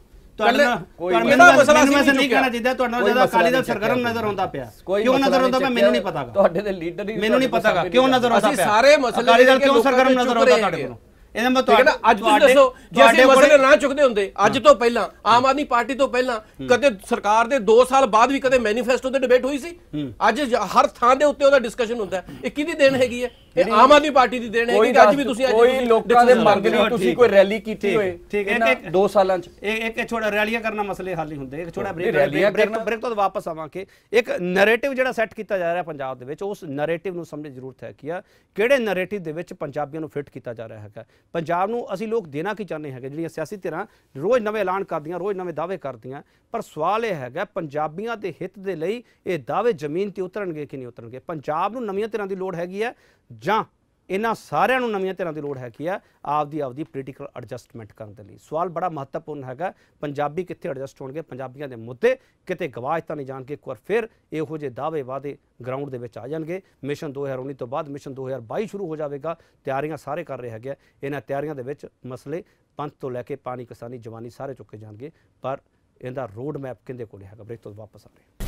ਕਿਹੜਾ ਮਸਲਾ ਅਸੀਂ ਨਹੀਂ ਕਹਿਣਾ ਚਾਹੀਦਾ। ਤੁਹਾਡਾ ਜ਼ਿਆਦਾ ਅਕਾਲੀ ਦਲ ਸਰਗਰਮ ਨਜ਼ਰ ਆਉਂਦਾ ਪਿਆ, ਕਿਉਂ ਨਜ਼ਰ ਆਉਂਦਾ ਪਿਆ ਮੈਨੂੰ ਨਹੀਂ ਪਤਾ। ਤੁਹਾਡੇ ਦੇ ਲੀਡਰ ਹੀ ਮੈਨੂੰ ਨਹੀਂ ਪਤਾ ਕਿਉਂ ਨਜ਼ਰ ਆਉਂਦਾ ਪਿਆ। ਅਸੀਂ ਸਾਰੇ ਮਸਲੇ ਅਕਾਲੀ ਦਲ ਕਿਉਂ ਸਰਗਰਮ ਨਜ਼ਰ ਆਉਂਦਾ ਤੁਹਾਡੇ ਕੋਲ? ਇਹਦਾ ਮਤਲਬ ਅੱਜ ਤੁਸੀਂ ਦੱਸੋ, ਜੇ ਅਸੀਂ ਮਸਲੇ ਨਾ ਚੁੱਕਦੇ ਹੁੰਦੇ ਅੱਜ ਤੋਂ ਪਹਿਲਾਂ, ਆਮ ਆਦਮੀ ਪਾਰਟੀ ਤੋਂ ਪਹਿਲਾਂ ਕਦੇ ਸਰਕਾਰ ਦੇ 2 ਸਾਲ ਬਾਅਦ ਵੀ ਕਦੇ ਮੈਨੀਫੈਸਟੋ ਤੇ ਡਿਬੇਟ ਹੋਈ ਸੀ? ਅੱਜ ਹਰ ਥਾਂ ਦੇ ਉੱਤੇ ਉਹਦਾ ਡਿਸਕਸ਼ਨ ਹੁੰਦਾ। ਇਹ ਕਿਹਦੀ ਦੇਣ ਹੈਗੀ ਹੈ? ਇਹ ਆਮ ਆਦਮੀ ਪਾਰਟੀ ਦੀ ਦੇਣ ਹੈਗੀ ਕਿ ਅੱਜ ਵੀ ਤੁਸੀਂ ਕੋਈ ਲੋਕਾਂ ਦੇ ਮੰਗ ਲਈ ਤੁਸੀਂ ਕੋਈ ਰੈਲੀ ਕੀਤੀ ਹੋਏ ਠੀਕ ਹੈ 2 ਸਾਲਾਂ ਚ? ਇੱਕ ਛੋਟਾ ਰੈਲੀਆਂ ਕਰਨਾ ਮਸਲੇ ਹੱਲ ਨਹੀਂ ਹੁੰਦੇ। ਇੱਕ ਛੋਟਾ ਬ੍ਰੇਕ ਤੋਂ ਵਾਪਸ ਆਵਾਂਗੇ। ਇੱਕ ਨੈਰੇਟਿਵ ਜਿਹੜਾ ਸੈੱਟ ਕੀਤਾ ਜਾ ਰਿਹਾ ਪੰਜਾਬ ਦੇ ਵਿੱਚ, ਉਸ ਨੈਰੇਟਿਵ ਨੂੰ ਸਮਝਣ ਦੀ ਜ਼ਰੂਰਤ ਹੈ ਕਿ ਕਿਹੜੇ ਨੈਰੇਟਿਵ ਦੇ ਵਿੱਚ ਪੰਜਾਬੀਆਂ ਨੂੰ ਫਿੱਟ ਕੀਤਾ ਜਾ ਰਿਹਾ ਹੈਗਾ। ਪੰਜਾਬ ਨੂੰ ਅਸੀਂ ਲੋਕ ਦੇਣਾ ਕੀ ਚਾਹੁੰਦੇ ਹੈਗੇ? ਜਿਹੜੀਆਂ ਸਿਆਸੀ ਧਿਰਾਂ ਰੋਜ਼ ਨਵੇਂ ਐਲਾਨ ਕਰਦੀਆਂ, ਰੋਜ਼ ਨਵੇਂ ਦਾਅਵੇ ਕਰਦੀਆਂ, ਪਰ ਸਵਾਲ ਇਹ ਹੈਗਾ ਪੰਜਾਬੀਆਂ ਦੇ ਹਿੱਤ ਦੇ ਲਈ ਇਹ ਦਾਅਵੇ ਜ਼ਮੀਨ ਤੇ ਉਤਰਨਗੇ ਕਿ ਨਹੀਂ ਉਤਰਨਗੇ? ਪੰਜਾਬ ਨੂੰ ਨਵੀਆਂ ਧਿਰਾਂ ਦੀ ਲੋੜ ਹੈਗੀ ਹੈ ਜਾਂ ਇਹਨਾਂ ਸਾਰਿਆਂ ਨੂੰ ਨਵੀਆਂ ਧਿਰਾਂ ਦੀ ਲੋੜ ਹੈਗੀ ਆ ਆਪਦੀ ਪੋਲੀਟੀਕਲ ਐਡਜਸਟਮੈਂਟ ਕਰਨ ਦੇ ਲਈ? ਸਵਾਲ ਬੜਾ ਮਹੱਤਵਪੂਰਨ ਹੈਗਾ। ਪੰਜਾਬੀ ਕਿੱਥੇ ਐਡਜਸਟ ਹੋਣਗੇ? ਪੰਜਾਬੀਆਂ ਦੇ ਮੁੱਦੇ ਕਿਤੇ ਗਵਾਚ ਤਾਂ ਨਹੀਂ ਜਾਣਗੇ? ਇੱਕ ਵਾਰ ਫਿਰ ਇਹੋ ਜਿਹੇ ਦਾਅਵੇ ਵਾਅਦੇ ਗਰਾਊਂਡ ਦੇ ਵਿੱਚ ਆ ਜਾਣਗੇ। ਮਿਸ਼ਨ 2019 ਤੋਂ ਬਾਅਦ ਮਿਸ਼ਨ 2022 ਸ਼ੁਰੂ ਹੋ ਜਾਵੇਗਾ। ਤਿਆਰੀਆਂ ਸਾਰੇ ਕਰ ਰਹੇ ਹੈਗੇ। ਇਹਨਾਂ ਤਿਆਰੀਆਂ ਦੇ ਵਿੱਚ ਮਸਲੇ ਪੰਥ ਤੋਂ ਲੈ ਕੇ ਪਾਣੀ, ਕਿਸਾਨੀ, ਜਵਾਨੀ ਸਾਰੇ ਚੁੱਕੇ ਜਾਣਗੇ, ਪਰ ਇਹਦਾ ਰੋਡ ਮੈਪ ਕਿਹਦੇ ਕੋਲ ਹੈਗਾ? ਬ੍ਰੇਕ ਤੋਂ ਵਾਪਸ ਆ ਰਹੇ।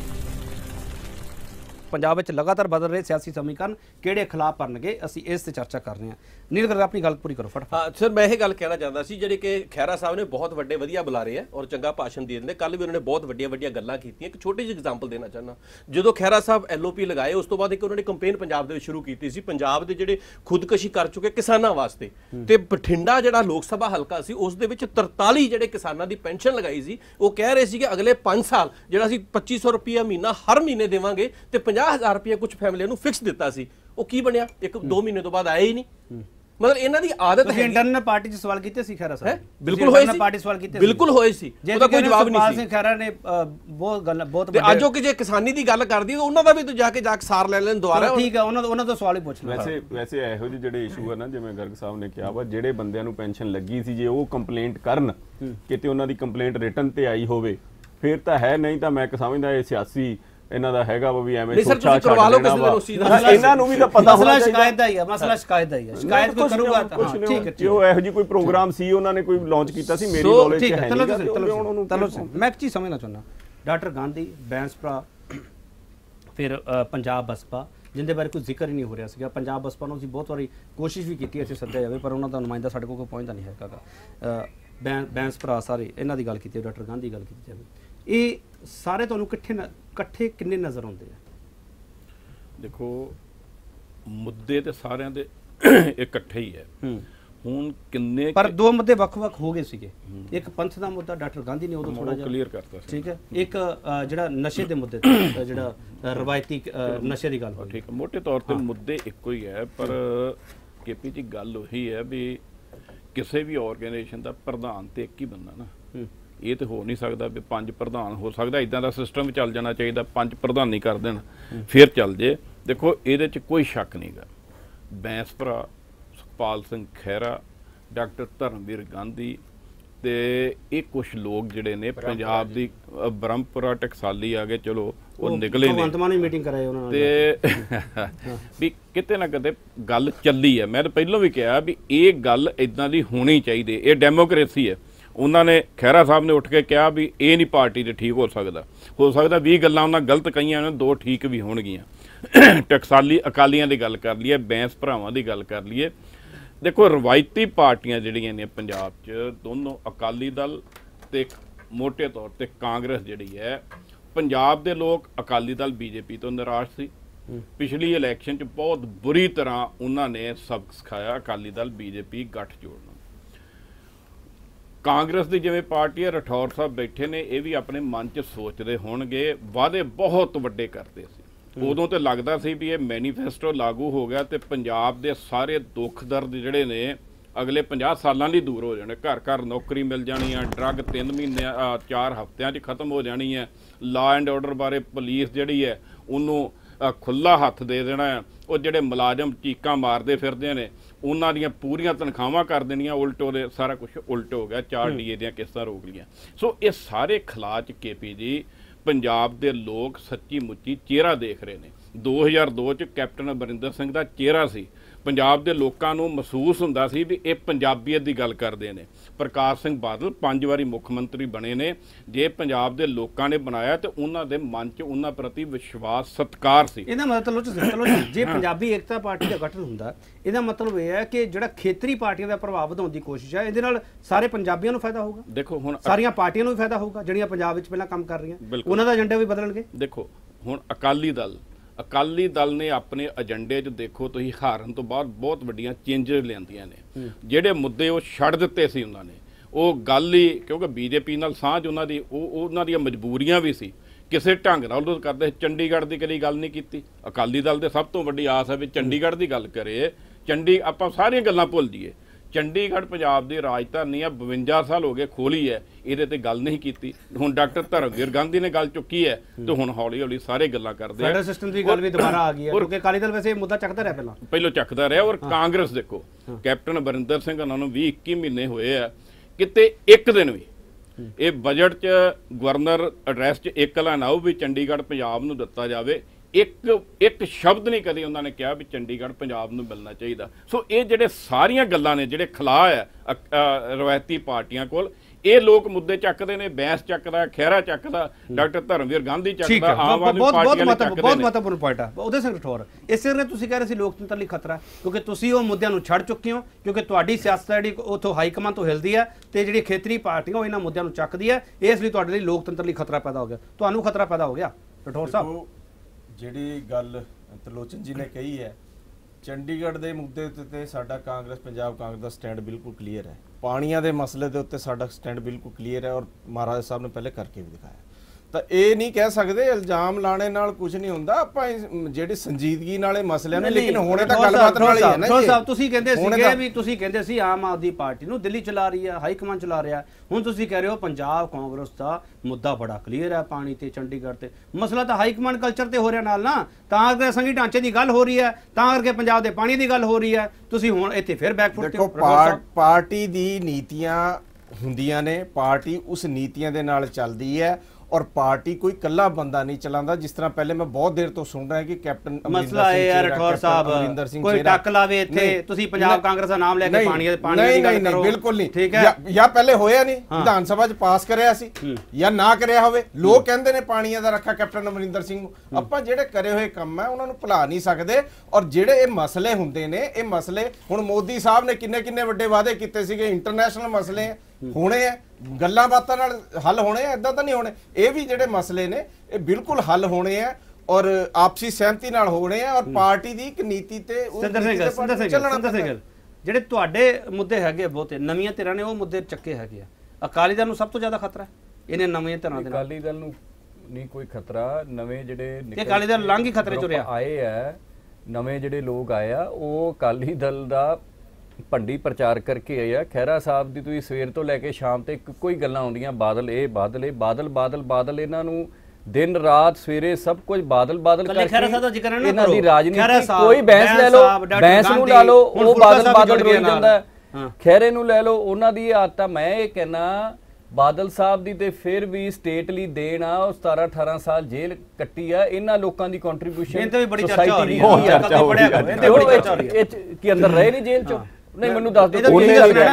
ਪੰਜਾਬ ਵਿੱਚ ਲਗਾਤਾਰ ਬਦਲ ਰਹੇ ਸਿਆਸੀ ਸਮੀਕਰਨ ਕਿਹੜੇ ਖਿਲਾਫ ਕਰਨਗੇ, ਅਸੀਂ ਇਸ ਤੇ ਚਰਚਾ ਕਰ ਰਹੇ ਹਾਂ। ਨੀਲਗਰ ਆਪਣੀ ਗੱਲ ਪੂਰੀ ਕਰੋ ਫਟਾਫਟ। ਹਾਂ ਸਰ, ਮੈਂ ਇਹ ਗੱਲ ਕਹਿਣਾ ਚਾਹੁੰਦਾ ਸੀ, ਜਿਹੜੇ ਕਿ ਖਹਿਰਾ ਸਾਹਿਬ ਨੇ ਬਹੁਤ ਵੱਡੇ ਵਧੀਆ ਬੁਲਾਰੇ ਆ ਔਰ ਚੰਗਾ ਭਾਸ਼ਣ ਦੇ ਦਿੰਦੇ। ਕੱਲ ਵੀ ਉਹਨਾਂ ਨੇ ਬਹੁਤ ਵੱਡੀਆਂ ਗੱਲਾਂ ਕੀਤੀਆਂ। ਇੱਕ ਛੋਟੀ ਜਿਹੀ ਐਗਜ਼ਾਮਪਲ ਦੇਣਾ ਚਾਹੁੰਦਾ। ਜਦੋਂ ਖਹਿਰਾ ਸਾਹਿਬ LOP ਲਗਾਏ, ਉਸ ਤੋਂ ਬਾਅਦ ਇੱਕ ਉਹਨਾਂ ਨੇ ਕੰਪੇਨ ਪੰਜਾਬ ਦੇ ਵਿੱਚ ਸ਼ੁਰੂ ਕੀਤੀ ਸੀ, ਪੰਜਾਬ ਦੇ ਜਿਹੜੇ ਖੁਦਕੁਸ਼ੀ ਕਰ ਚੁੱਕੇ ਕਿਸਾਨਾਂ ਵਾਸਤੇ। ਤੇ ਬਠਿੰਡਾ ਜਿਹੜਾ ਲੋਕ ਸਭਾ ਹਲਕਾ ਸੀ, ਉਸ ਦੇ ਵਿੱਚ 43 ਜਿਹੜੇ ਕਿਸਾਨਾਂ ਦੀ ਪੈਨਸ਼ਨ ਲਗਾਈ ਸੀ। ਉਹ ਕਹਿ ਰਹੇ ਸੀ ਕਿ ਅਗਲੇ 5 ਸਾਲ ਜਿਹੜਾ ਅਸੀਂ 2500 ਰੁਪਇਆ ਮਹੀਨਾ ਹਰ ਮਹੀਨੇ ਦੇਵਾਂਗੇ ਤੇ 50,000 ਰੁਪਇਆ ਕੁਝ ਫੈਮਲੀਆਂ ਨੂੰ ਫਿਕਸ ਦਿੱਤਾ ਸੀ। ਉਹ ਕੀ ਬਣਿਆ? 1-2 ਮਹੀਨੇ ਤੋਂ ਬਾਅਦ ਆਇਆ ਹੀ ਨਹੀਂ। ਮਤਲਬ ਇਹਨਾਂ ਦੀ ਆਦਤ ਹੈ। ਇੰਟਰਨਲ ਪਾਰਟੀ 'ਚ ਸਵਾਲ ਕੀਤੇ ਸੀ ਖੈਰਾ ਸਾਹਿਬ? ਬਿਲਕੁਲ ਹੋਏ ਸੀ, ਪਾਰਟੀ ਸਵਾਲ ਕੀਤੇ ਬਿਲਕੁਲ ਹੋਏ ਸੀ, ਉਹਦਾ ਕੋਈ ਜਵਾਬ ਨਹੀਂ ਸੀ। ਖੈਰਾ ਨੇ ਬਹੁਤ ਤੇ ਅੱਜ ਉਹ ਕਿ ਜੇ ਕਿਸਾਨੀ ਦੀ ਗੱਲ ਕਰਦੀ ਤਾਂ ਉਹਨਾਂ ਦਾ ਵੀ ਜਾ ਕੇ ਸਾਰ ਲੈ ਲੈਣ ਦੁਆਰਾ। ਠੀਕ ਹੈ, ਉਹਨਾਂ ਤੋਂ ਸਵਾਲ ਹੀ ਪੁੱਛ ਲਓ। ਵੈਸੇ ਇਹੋ ਜਿਹੇ ਜਿਹੜੇ ਇਸ਼ੂ ਹੈ ਨਾ, ਜਿਵੇਂ ਗਰਗ ਸਾਹਿਬ ਨੇ ਕਿਹਾ ਵਾ, ਜਿਹੜੇ ਬੰਦਿਆਂ ਨੂੰ ਪੈਨਸ਼ਨ ਲੱਗੀ ਸੀ, ਜੇ ਉਹ ਕੰਪਲੇਂਟ ਕਰਨ, ਕਿਤੇ ਉਹਨਾਂ ਦੀ ਕੰਪਲੇਂਟ ਰਿਟਨ ਤੇ ਆਈ ਹੋਵੇ ਫਿਰ ਤਾਂ ਹੈ, ਨਹੀਂ ਤਾਂ ਮੈਂ ਸਮਝਦਾ ਇਹ ਸਿਆਸੀ ਇਹਨਾਂ ਦਾ ਹੈਗਾ ਵਾ ਵੀ ਐਵੇਂ ਸੋਚਾ ਕਰਵਾ ਲਓ ਕਿਸੇ ਦਿਨ ਉਸ ਚੀਜ਼ ਦਾ। ਇਹਨਾਂ ਨੂੰ ਵੀ ਤਾਂ ਪਤਾ ਹੋਣਾ ਚਾਹੀਦਾ। ਸ਼ਿਕਾਇਤ ਦਾ ਹੀ ਹੈ ਮਸਲਾ, ਸ਼ਿਕਾਇਤ ਦਾ ਹੀ ਹੈ। ਸ਼ਿਕਾਇਤ ਕੋਈ ਕਰੂਗਾ ਤਾਂ ਠੀਕ ਹੈ। ਜੋ ਇਹੋ ਜਿਹੀ ਕੋਈ ਪ੍ਰੋਗਰਾਮ ਸੀ ਉਹਨਾਂ ਨੇ ਕੋਈ ਲਾਂਚ ਕੀਤਾ ਸੀ, ਮੇਰੀ ਨੌਲੇਜ ਚ ਹੈ ਨਹੀਂ। ਮੈਂ ਇੱਕ ਚੀਜ਼ ਸਮਝਣਾ ਚਾਹੁੰਦਾ, ਡਾਕਟਰ ਗਾਂਧੀ, ਬੈਂਸਪਰਾ, ਫਿਰ ਪੰਜਾਬ ਬਸਪਾ, ਜਿੰਦੇ ਬਾਰੇ ਕੋਈ ਜ਼ਿਕਰ ਹੀ ਨਹੀਂ ਹੋ ਰਿਹਾ ਸੀਗਾ। ਪੰਜਾਬ ਬਸਪਾ ਨੂੰ ਅਸੀਂ ਬਹੁਤ ਵਾਰੀ ਕੋਸ਼ਿਸ਼ ਵੀ ਕੀਤੀ ਇੱਥੇ ਸੱਦਿਆ ਜਾਵੇ, ਪਰ ਉਹਨਾਂ ਦਾ ਨੁਮਾਇੰਦਾ ਸਾਡੇ ਕੋਲ ਕੋਈ ਪਹੁੰਚਦਾ ਨਹੀਂ ਹੈਗਾ। ਬੈਂਸਪਰਾ ਸਾਰੇ ਇਹਨਾਂ ਦੀ ਗੱਲ ਕੀਤੀ, ਡਾਕਟਰ ਗਾਂਧੀ ਦੀ ਗੱਲ ਕੀਤੀ ਜਾਵੇ, ਇਹ ਸਾਰੇ ਤੁਹਾਨੂੰ ਇਕੱਠੇ ਕਿੰਨੇ ਨਜ਼ਰ ਆਉਂਦੇ ਆ? ਦੇਖੋ, ਮੁੱਦੇ ਤੇ ਸਾਰਿਆਂ ਦੇ ਇਕੱਠੇ ਹੀ ਹੈ। ਹੁਣ ਕਿੰਨੇ ਪਰ ਦੋ ਮੁੱਦੇ ਵੱਖ-ਵੱਖ ਹੋ ਗਏ ਸੀਗੇ। ਇੱਕ ਪੰਥ ਦਾ ਮੁੱਦਾ ਡਾਕਟਰ ਗਾਂਧੀ ਨੇ ਉਦੋਂ ਥੋੜਾ ਜਿਹਾ ਕਲੀਅਰ ਕਰਤਾ ਸੀ, ਠੀਕ ਹੈ। ਇੱਕ ਜਿਹੜਾ ਨਸ਼ੇ ਦੇ ਮੁੱਦੇ ਤੇ ਜਿਹੜਾ ਰਵਾਇਤੀ ਨਸ਼ੇ ਦੀ ਗੱਲ ਹੋਈ, ਠੀਕ ਹੈ। ਮੋਟੇ ਤੌਰ ਤੇ ਮੁੱਦੇ ਇੱਕੋ ਹੀ ਹੈ, ਪਰ ਕੇਪੀ ਜੀ ਗੱਲ ਉਹੀ ਹੈ ਵੀ ਕਿਸੇ ਵੀ ਆਰਗੇਨਾਈਜੇਸ਼ਨ ਦਾ ਪ੍ਰਧਾਨ ਤੇ ਇੱਕ ਹੀ ਬੰਦਾ ਨਾ। ਇਹ ਤੇ ਹੋ ਨਹੀਂ ਸਕਦਾ ਵੀ 5 ਪ੍ਰਧਾਨ ਹੋ ਸਕਦਾ। ਇਦਾਂ ਦਾ ਸਿਸਟਮ ਵੀ ਚੱਲ ਜਾਣਾ ਚਾਹੀਦਾ, 5 ਪ੍ਰਧਾਨੀ ਕਰ ਦੇਣ ਫਿਰ ਚੱਲ ਜੇ। ਦੇਖੋ, ਇਹਦੇ 'ਚ ਕੋਈ ਸ਼ੱਕ ਨਹੀਂਗਾ, ਬੈਂਸਪਰਾ, ਸੁਖਪਾਲ ਸਿੰਘ ਖਹਿਰਾ, ਡਾਕਟਰ ਧਰਮਵੀਰ ਗਾਂਧੀ ਤੇ ਇਹ ਕੁਝ ਲੋਕ ਜਿਹੜੇ ਨੇ ਪੰਜਾਬ ਦੀ ਬ੍ਰਹਮਪੁਰਾ ਟਕਸਾਲੀ ਆ ਗਏ, ਚਲੋ ਉਹ ਨਿਕਲੇ ਨੇ ਮੀਟਿੰਗ ਕਰਾਏ ਉਹਨਾਂ ਨਾਲ ਤੇ ਵੀ ਕਿਤੇ ਨਾ ਕਿਤੇ ਗੱਲ ਚੱਲੀ ਹੈ। ਮੈਂ ਤਾਂ ਪਹਿਲਾਂ ਵੀ ਕਿਹਾ ਵੀ ਇਹ ਗੱਲ ਇਦਾਂ ਦੀ ਹੋਣੀ ਚਾਹੀਦੀ, ਇਹ ਡੈਮੋਕ੍ਰੇਸੀ ਹੈ। ਉਹਨਾਂ ਨੇ ਖਹਿਰਾ ਸਾਹਿਬ ਨੇ ਉੱਠ ਕੇ ਕਿਹਾ ਵੀ ਇਹ ਨਹੀਂ ਪਾਰਟੀ 'ਤੇ ਠੀਕ ਹੋ ਸਕਦਾ 20 ਗੱਲਾਂ ਉਹਨਾਂ ਗਲਤ ਕਹੀਆਂ ਨੇ, 2 ਠੀਕ ਵੀ ਹੋਣਗੀਆਂ। ਟਕਸਾਲੀ ਅਕਾਲੀਆਂ ਦੀ ਗੱਲ ਕਰ ਲਈਏ, ਬੈਂਸ ਭਰਾਵਾਂ ਦੀ ਗੱਲ ਕਰ ਲਈਏ। ਦੇਖੋ, ਰਵਾਇਤੀ ਪਾਰਟੀਆਂ ਜਿਹੜੀਆਂ ਨੇ ਪੰਜਾਬ 'ਚ, ਦੋਨੋਂ ਅਕਾਲੀ ਦਲ ਤੇ ਮੋਟੇ ਤੌਰ ਤੇ ਕਾਂਗਰਸ ਜਿਹੜੀ ਹੈ, ਪੰਜਾਬ ਦੇ ਲੋਕ ਅਕਾਲੀ ਦਲ ਬੀਜੇਪੀ ਤੋਂ ਨਿਰਾਸ਼ ਸੀ। ਪਿਛਲੀ ਇਲੈਕਸ਼ਨ 'ਚ ਬਹੁਤ ਬੁਰੀ ਤਰ੍ਹਾਂ ਉਹਨਾਂ ਨੇ ਸਬਕ ਸਿਖਾਇਆ ਅਕਾਲੀ ਦਲ ਬੀਜੇਪੀ ਗੱਠਜੋੜ ਨੂੰ। ਕਾਂਗਰਸ ਦੀ ਜਿਵੇਂ ਪਾਰਟੀ ਹੈ, ਰਾਠੌਰ ਸਾਹਿਬ ਬੈਠੇ ਨੇ, ਇਹ ਵੀ ਆਪਣੇ ਮਨ 'ਚ ਸੋਚਦੇ ਹੋਣਗੇ, ਵਾਅਦੇ ਬਹੁਤ ਵੱਡੇ ਕਰਦੇ ਸੀ। ਉਦੋਂ ਤੇ ਲੱਗਦਾ ਸੀ ਵੀ ਇਹ ਮੈਨੀਫੈਸਟੋ ਲਾਗੂ ਹੋ ਗਿਆ ਤੇ ਪੰਜਾਬ ਦੇ ਸਾਰੇ ਦੁੱਖ ਦਰਦ ਜਿਹੜੇ ਨੇ ਅਗਲੇ 50 ਸਾਲਾਂ ਲਈ ਦੂਰ ਹੋ ਜਾਣੇ। ਘਰ ਘਰ ਨੌਕਰੀ ਮਿਲ ਜਾਣੀ ਹੈ, ਡਰੱਗ 3 ਮਹੀਨੇ 4 ਹਫ਼ਤਿਆਂ 'ਚ ਖਤਮ ਹੋ ਜਾਣੀ ਹੈ, ਲਾ ਐਂਡ ਆਰਡਰ ਬਾਰੇ ਪੁਲਿਸ ਜਿਹੜੀ ਹੈ ਉਹਨੂੰ ਖੁੱਲਾ ਹੱਥ ਦੇ ਦੇਣਾ ਹੈ, ਉਹ ਜਿਹੜੇ ਮੁਲਾਜ਼ਮ ਚੀਕਾਂ ਮਾਰਦੇ ਫਿਰਦੇ ਨੇ ਉਹਨਾਂ ਦੀਆਂ ਪੂਰੀਆਂ ਤਨਖਾਹਾਂ ਕਰ ਦੇਣੀਆਂ, ਉਲਟ ਉਹਦੇ ਸਾਰਾ ਕੁਝ ਉਲਟ ਹੋ ਗਿਆ, 4 DA ਦੀਆਂ ਕਿਸ਼ਤਾਂ ਰੋਕ ਲਈਆਂ। ਸੋ ਇਹ ਸਾਰੇ ਖਿਲਾਫ 'ਚ KP ਜੀ ਪੰਜਾਬ ਦੇ ਲੋਕ ਸੱਚੀ ਮੁੱਚੀ ਚਿਹਰਾ ਦੇਖ ਰਹੇ ਨੇ। 2002 'ਚ ਕੈਪਟਨ ਅਮਰਿੰਦਰ ਸਿੰਘ ਦਾ ਚਿਹਰਾ ਸੀ। ਪੰਜਾਬ ਦੇ ਲੋਕਾਂ ਨੂੰ ਮਹਿਸੂਸ ਹੁੰਦਾ ਸੀ ਵੀ ਇਹ ਪੰਜਾਬੀਅਤ ਦੀ ਗੱਲ ਕਰਦੇ ਨੇ। ਪ੍ਰਕਾਸ਼ ਸਿੰਘ ਬਾਦਲ 5 ਵਾਰੀ ਮੁੱਖ ਮੰਤਰੀ ਬਣੇ ਨੇ। ਜੇ ਪੰਜਾਬ ਦੇ ਲੋਕਾਂ ਨੇ ਬਣਾਇਆ ਤੇ ਉਹਨਾਂ ਦੇ ਮਨ 'ਚ ਉਹਨਾਂ ਪ੍ਰਤੀ ਵਿਸ਼ਵਾਸ ਸਤਿਕਾਰ ਸੀ। ਇਹਦਾ ਮਤਲਬ ਚਲੋ ਜੇ ਪੰਜਾਬੀ ਏਕਤਾ ਪਾਰਟੀ ਦਾ ਗਠਨ ਹੁੰਦਾ, ਇਹਦਾ ਮਤਲਬ ਇਹ ਹੈ ਕਿ ਜਿਹੜਾ ਖੇਤਰੀ ਪਾਰਟੀਆਂ ਦਾ ਪ੍ਰਭਾਵ ਵਧਾਉਣ ਦੀ ਕੋਸ਼ਿਸ਼ ਹੈ, ਇਹਦੇ ਨਾਲ ਸਾਰੇ ਪੰਜਾਬੀਆਂ ਨੂੰ ਫਾਇਦਾ ਹੋਊਗਾ। ਦੇਖੋ ਹੁਣ ਸਾਰੀਆਂ ਪਾਰਟੀਆਂ ਨੂੰ ਵੀ ਫਾਇਦਾ ਹੋਊਗਾ ਜਿਹੜੀਆਂ ਪੰਜਾਬ ਵਿੱਚ ਪਹਿਲਾਂ ਕੰਮ ਕਰ ਰਹੀਆਂ, ਉਹਨਾਂ ਦਾ ਏਜੰਡਾ ਵੀ ਬਦਲਣਗੇ। ਦੇਖੋ ਹੁਣ ਅਕਾਲੀ ਦਲ ਨੇ ਆਪਣੇ ਏਜੰਡੇ 'ਚ ਦੇਖੋ ਤੁਸੀਂ ਹਾਰਨ ਤੋਂ ਬਾਅਦ ਬਹੁਤ ਵੱਡੀਆਂ ਚੇਂਜਸ ਲਿਆਂਦੀਆਂ ਨੇ। ਜਿਹੜੇ ਮੁੱਦੇ ਉਹ ਛੱਡ ਦਿੱਤੇ ਸੀ ਉਹਨਾਂ ਨੇ, ਉਹ ਗੱਲ ਹੀ ਕਿਉਂਕਿ ਬੀਜੇਪੀ ਨਾਲ ਸਾਂਝ ਉਹਨਾਂ ਦੀ ਉਹਨਾਂ ਦੀਆਂ ਮਜਬੂਰੀਆਂ ਵੀ ਸੀ, ਕਿਸੇ ਢੰਗ ਨਾਲ ਉਹ ਕਰਦੇ। ਚੰਡੀਗੜ੍ਹ ਦੀ ਕਦੀ ਗੱਲ ਨਹੀਂ ਕੀਤੀ। ਅਕਾਲੀ ਦਲ ਦੇ ਸਭ ਤੋਂ ਵੱਡੀ ਆਸ ਹੈ ਵੀ ਚੰਡੀਗੜ੍ਹ ਦੀ ਗੱਲ ਕਰੇ। ਆਪਾਂ ਸਾਰੀਆਂ ਗੱਲਾਂ ਭੁੱਲ ਜਾਈਏ। ਚੰਡੀਗੜ੍ਹ ਪੰਜਾਬ ਦੀ ਰਾਜਧਾਨੀ ਆ, 52 ਸਾਲ ਹੋ ਗਏ ਖੋਲੀ ਹੈ, ਇਹਦੇ ਤੇ ਗੱਲ ਨਹੀਂ ਕੀਤੀ। ਹੁਣ ਡਾਕਟਰ ਧਰਮਵੀਰ ਗਾਂਧੀ ਨੇ ਗੱਲ ਚੁੱਕੀ ਹੈ ਤੇ ਹੁਣ ਹੌਲੀ ਹੌਲੀ ਸਾਰੇ ਗੱਲਾਂ ਕਰਦੇ ਆ। ਫੈਡਰਲ ਸਿਸਟਮ ਦੀ ਗੱਲ ਵੀ ਦੁਬਾਰਾ ਆ ਗਈ ਹੈ ਕਿਉਂਕਿ ਅਕਾਲੀ ਦਲ ਵੈਸੇ ਇਹ ਮੁੱਦਾ ਚੱਕਦਾ ਰਿਹਾ, ਪਹਿਲਾਂ ਚੱਕਦਾ ਰਿਹਾ। ਔਰ ਕਾਂਗਰਸ ਦੇਖੋ, ਕੈਪਟਨ ਅਮਰਿੰਦਰ ਸਿੰਘ ਉਹਨਾਂ ਨੂੰ 20-21 ਮਹੀਨੇ ਹੋਏ ਆ, ਕਿਤੇ ਇੱਕ ਦਿਨ ਵੀ ਇਹ ਬਜਟ 'ਚ ਗਵਰਨਰ ਐਡਰੈਸ 'ਚ ਇੱਕ ਐਲਾਨ ਆਊ ਵੀ ਚੰਡੀਗੜ੍ਹ ਪੰਜਾਬ ਨੂੰ ਦਿੱਤਾ ਜਾਵੇ। ਇੱਕ ਸ਼ਬਦ ਨਹੀਂ ਕਦੇ ਉਹਨਾਂ ਨੇ ਕਿਹਾ ਵੀ ਚੰਡੀਗੜ੍ਹ ਪੰਜਾਬ ਨੂੰ ਮਿਲਣਾ ਚਾਹੀਦਾ। ਸੋ ਇਹ ਜਿਹੜੇ ਸਾਰੀਆਂ ਗੱਲਾਂ ਨੇ ਜਿਹੜੇ ਖਿਲਾਫ ਹੈ ਰਵਾਇਤੀ ਪਾਰਟੀਆਂ ਕੋਲ, ਇਹ ਲੋਕ ਮੁੱਦੇ ਚੱਕਦੇ ਨੇ। ਬੈਂਸ ਚੱਕਦਾ, ਖਹਿਰਾ ਚੱਕਦਾ, ਡਾਕਟਰ ਧਰਮਵੀਰ ਗਾਂਧੀ ਚੱਕਦਾ, ਆਮ ਆਦਮੀ ਪਾਰਟੀ ਵਾਲੇ ਚੱਕਦੇ ਨੇ। ਬਹੁਤ ਮਹੱਤਵਪੂਰਨ ਪੁਆਇੰਟ ਹੈ ਉਦੈ ਸਿੰਘ ਰਾਠੌਰ। ਇਸੇ ਕਰਕੇ ਤੁਸੀਂ ਕਹਿ ਰਹੇ ਸੀ ਲੋਕਤੰਤਰ ਲਈ ਖਤਰਾ, ਕਿਉਂਕਿ ਤੁਸੀਂ ਉਹ ਮੁੱਦਿਆਂ ਨੂੰ ਛੱਡ ਚੁੱਕੇ ਹੋ, ਕਿਉਂਕਿ ਤੁਹਾਡੀ ਸਿਆਸਤ ਜਿਹੜੀ ਉੱਥੋਂ ਹਾਈਕਮਾਂਡ ਤੋਂ ਹਿਲਦੀ ਹੈ ਤੇ ਜਿਹੜੀ ਖੇਤਰੀ ਪਾਰਟੀਆਂ ਉਹ ਇਹਨਾਂ ਮੁੱਦਿਆਂ ਨੂੰ ਚੱਕਦੀ ਹੈ। ਇਸ ਲਈ ਤੁਹਾਡੇ ਲਈ ਲੋਕਤੰਤਰ ਲਈ ਖਤਰਾ ਪੈਦਾ ਹੋ ਗਿਆ। ਤੁਹਾਨੂੰ ਖਤਰਾ ਪੈਦਾ ਹੋ ਗਿਆ ਰਾਠੌਰ ਸਾਹਿਬ? ਜਿਹੜੀ ਗੱਲ ਤਰਲੋਚਨ ਜੀ ਨੇ ਕਹੀ ਹੈ, ਚੰਡੀਗੜ੍ਹ ਦੇ ਮੁੱਦੇ ਤੇ ਸਾਡਾ ਪੰਜਾਬ ਕਾਂਗਰਸ ਦਾ ਸਟੈਂਡ ਬਿਲਕੁਲ ਕਲੀਅਰ ਹੈ। ਪਾਣੀਆਂ ਦੇ ਮਸਲੇ ਦੇ ਉੱਤੇ ਸਾਡਾ ਸਟੈਂਡ ਬਿਲਕੁਲ ਕਲੀਅਰ ਹੈ ਔਰ ਮਹਾਰਾਜ ਸਾਹਿਬ ਨੇ ਪਹਿਲੇ ਕਰਕੇ ਵੀ ਦਿਖਾਇਆ। ਤਾਂ ਇਹ ਨਹੀਂ ਕਹਿ ਸਕਦੇ ਇਲਜ਼ਾਮ ਲਾਣੇ ਨਾਲ ਕੁਝ ਨਹੀਂ ਹੁੰਦਾ। ਆਪਾਂ ਜਿਹੜੇ ਸੰਜੀਦਗੀ ਨਾਲੇ ਮਸਲਿਆਂ ਨੂੰ, ਲੇਕਿਨ ਹੋਣੇ ਤਾਂ ਗੱਲਬਾਤ ਨਾਲ ਹੀ ਹੈ ਨਾ ਜੀ। ਸਾਹਿਬ ਤੁਸੀਂ ਕਹਿੰਦੇ ਸੀਗੇ ਵੀ ਤੁਸੀਂ ਕਹਿੰਦੇ ਸੀ ਆਮ ਆਦਮੀ ਪਾਰਟੀ ਨੂੰ ਦਿੱਲੀ ਚਲਾ ਰਹੀ ਹੈ, ਹਾਈ ਕਮਾਂਡ ਚਲਾ ਰਿਹਾ। ਹੁਣ ਤੁਸੀਂ ਕਹਿ ਰਹੇ ਹੋ ਪੰਜਾਬ ਕਾਂਗਰਸ ਦਾ ਮੁੱਦਾ ਬੜਾ ਕਲੀਅਰ ਹੈ, ਪਾਣੀ ਤੇ ਚੰਡੀਗੜ੍ਹ ਤੇ। ਮਸਲਾ ਤਾਂ ਹਾਈ ਕਮਾਂਡ ਕਲਚਰ ਤੇ ਹੋ ਰਿਹਾ ਨਾਲ ਨਾ, ਤਾਂ ਕਰਕੇ ਸੰਘੀ ਢਾਂਚੇ ਦੀ ਗੱਲ ਹੋ ਰਹੀ ਹੈ, ਤਾਂ ਕਰਕੇ ਪੰਜਾਬ ਦੇ ਪਾਣੀ ਦੀ ਗੱਲ ਹੋ ਰਹੀ ਹੈ। ਤੁਸੀਂ ਹੁਣ ਇੱਥੇ ਫਿਰ ਬੈਕਫੁੱਟ ਤੇ ਹੋ। ਪਾਰਟੀ ਦੀ ਨੀਤੀਆਂ ਹੁੰਦੀਆਂ ਨੇ, ਪਾਰਟੀ ਉਸ ਨੀਤੀਆਂ ਦੇ ਨਾਲ ਚੱਲਦੀ ਹੈ ਔਰ ਪਾਰਟੀ ਕੋਈ ਕੱਲਾ ਬੰਦਾ ਨਹੀਂ ਚਲਾਉਂਦਾ। ਜਿਸ ਤਰ੍ਹਾਂ ਪਹਿਲੇ ਮੈਂ ਬਹੁਤ ਦੇਰ ਤੋਂ ਸੁਣ ਰਿਹਾ ਕਿ ਕੈਪਟਨ ਮਸਲਾ ਇਹ ਹੈ ਰਾਠੌਰ ਸਾਹਿਬ, ਕੋਈ ਟੱਕ ਲਾਵੇ ਇੱਥੇ, ਤੁਸੀਂ ਪੰਜਾਬ ਕਾਂਗਰਸ ਦਾ ਨਾਮ ਲੈ ਕੇ ਪਾਣੀ ਦੀ ਗੱਲ ਕਰੋ। ਬਿਲਕੁਲ ਨਹੀਂ, ਠੀਕ ਹੈ। ਜਾਂ ਪਹਿਲੇ ਹੋਇਆ ਨਹੀਂ ਵਿਧਾਨ ਸਭਾ 'ਚ ਪਾਸ ਕਰਿਆ ਸੀ ਜਾਂ ਨਾ ਕਰਿਆ ਹੋਵੇ। ਲੋਕ ਕਹਿੰਦੇ ਨੇ ਪਾਣੀਆਂ ਦਾ ਰੱਖਾ ਕੈਪਟਨ ਅਮਰਿੰਦਰ ਸਿੰਘ ਨੂੰ। ਆਪਾਂ ਜਿਹੜੇ ਕਰੇ ਹੋਏ ਕੰਮ ਹੈ ਉਹਨਾਂ ਨੂੰ ਭੁਲਾ ਨਹੀਂ ਸਕਦੇ। ਔਰ ਜਿਹੜੇ ਇਹ ਮਸਲੇ ਹੁੰਦੇ ਨੇ, ਇਹ ਮਸਲੇ ਹੁਣ ਮੋਦੀ ਸਾਹਿਬ ਨੇ ਕਿੰਨੇ ਵੱਡੇ ਵਾਅਦੇ ਕੀਤੇ ਸੀਗੇ, ਇੰਟਰਨੈਸ਼ਨਲ ਮਸਲੇ ਹੋਣੇ ਆ, ਗੱਲਾਂ ਬਾਤਾਂ ਨਾਲ ਹੱਲ ਹੋਣੇ ਆ, ਇਦਾਂ ਤਾਂ ਨਹੀਂ ਹੋਣੇ। ਇਹ ਵੀ ਜਿਹੜੇ ਮਸਲੇ ਨੇ ਇਹ ਬਿਲਕੁਲ ਹੱਲ ਹੋਣੇ ਆ ਔਰ ਆਪਸੀ ਸਹਿਮਤੀ ਨਾਲ ਹੋਣੇ ਆ ਔਰ ਪਾਰਟੀ ਦੀ ਇੱਕ ਨੀਤੀ ਤੇ ਚੱਲਣਾ। ਜਿਹੜੇ ਤੁਹਾਡੇ ਮੁੱਦੇ ਹੈਗੇ ਬਹੁਤੇ ਨਵੀਆਂ ਧਿਰਾਂ ਨੇ ਉਹ ਮੁੱਦੇ ਚੱਕੇ ਹੈਗੇ ਆ। ਅਕਾਲੀ ਦਲ ਨੂੰ ਸਭ ਤੋਂ ਜ਼ਿਆਦਾ ਖਤਰਾ ਇਹਨੇ ਨਵੀਆਂ ਧਿਰਾਂ ਦੇ ਨਾਲ। ਅਕਾਲੀ ਦਲ ਨੂੰ ਨਹੀਂ ਕੋਈ ਖਤਰਾ, ਨਵੇਂ ਜਿਹੜੇ ਅਕਾਲੀ ਦਲ ਲੰਘ ਹੀ ਖਤਰੇ 'ਚ ਰਿਹਾ ਆਏ ਆ, ਨਵੇਂ ਜਿਹੜੇ ਲੋਕ ਆਏ ਆ ਉਹ ਅਕਾਲੀ ਦਲ ਦਾ ਭੰਡੀ ਪ੍ਰਚਾਰ ਕਰਕੇ ਆਏ ਆ। ਖਹਿਰਾ ਸਾਹਿਬ ਦੀ ਤੁਸੀਂ ਸਵੇਰ ਤੋਂ ਲੈ ਕੇ ਸ਼ਾਮ ਤੱਕ ਕੋਈ ਗੱਲਾਂ ਆਉਂਦੀਆਂ, ਬਾਦਲ ਇਹ ਬਾਦਲ ਇਹ ਬਾਦਲ, ਇਹਨਾਂ ਨੂੰ ਦਿਨ ਰਾਤ ਸਵੇਰੇ ਸਭ ਕੁਝ ਬਾਦਲ ਕਰਕੇ ਇਹਨਾਂ ਦੀ ਰਾਜਨੀਤੀ। ਕੋਈ ਬੈਂਸ ਲੈ ਲਓ, ਬੈਂਸ ਨੂੰ ਲਾ ਲਓ, ਉਹ ਬਾਦਲ ਰੋਈ ਜਾਂਦਾ। ਖਹਿਰੇ ਨੂੰ ਲੈ ਲਓ, ਉਹਨਾਂ ਦੀ ਆਦਤ। ਮੈਂ ਇਹ ਕਹਿਣਾ ਬਾਦਲ ਸਾਹਿਬ ਦੀ ਤੇ ਫਿਰ ਵੀ ਸਟੇਟ ਲਈ ਦੇਣ ਆ, ਉਹ 17-18 ਸਾਲ ਜੇਲ੍ਹ ਕੱਟੀ ਆ। ਇਹਨਾਂ ਲੋਕਾਂ ਦੀ ਕੰਟਰੀਬਿਊਸ਼ਨ ਇਹ ਤੇ ਵੀ ਬੜੀ ਚਰਚਾ ਹੋ ਰਹੀ ਹੈ, ਕਿ ਅੰਦਰ ਰਹੇ ਨਹੀਂ ਜੇਲ੍ਹ 'ਚ। ਨਹੀਂ ਮੈਨੂੰ ਦੱਸ ਦਿਓ, ਤੁਹਾਨੂੰ ਨਹੀਂ ਪਤਾ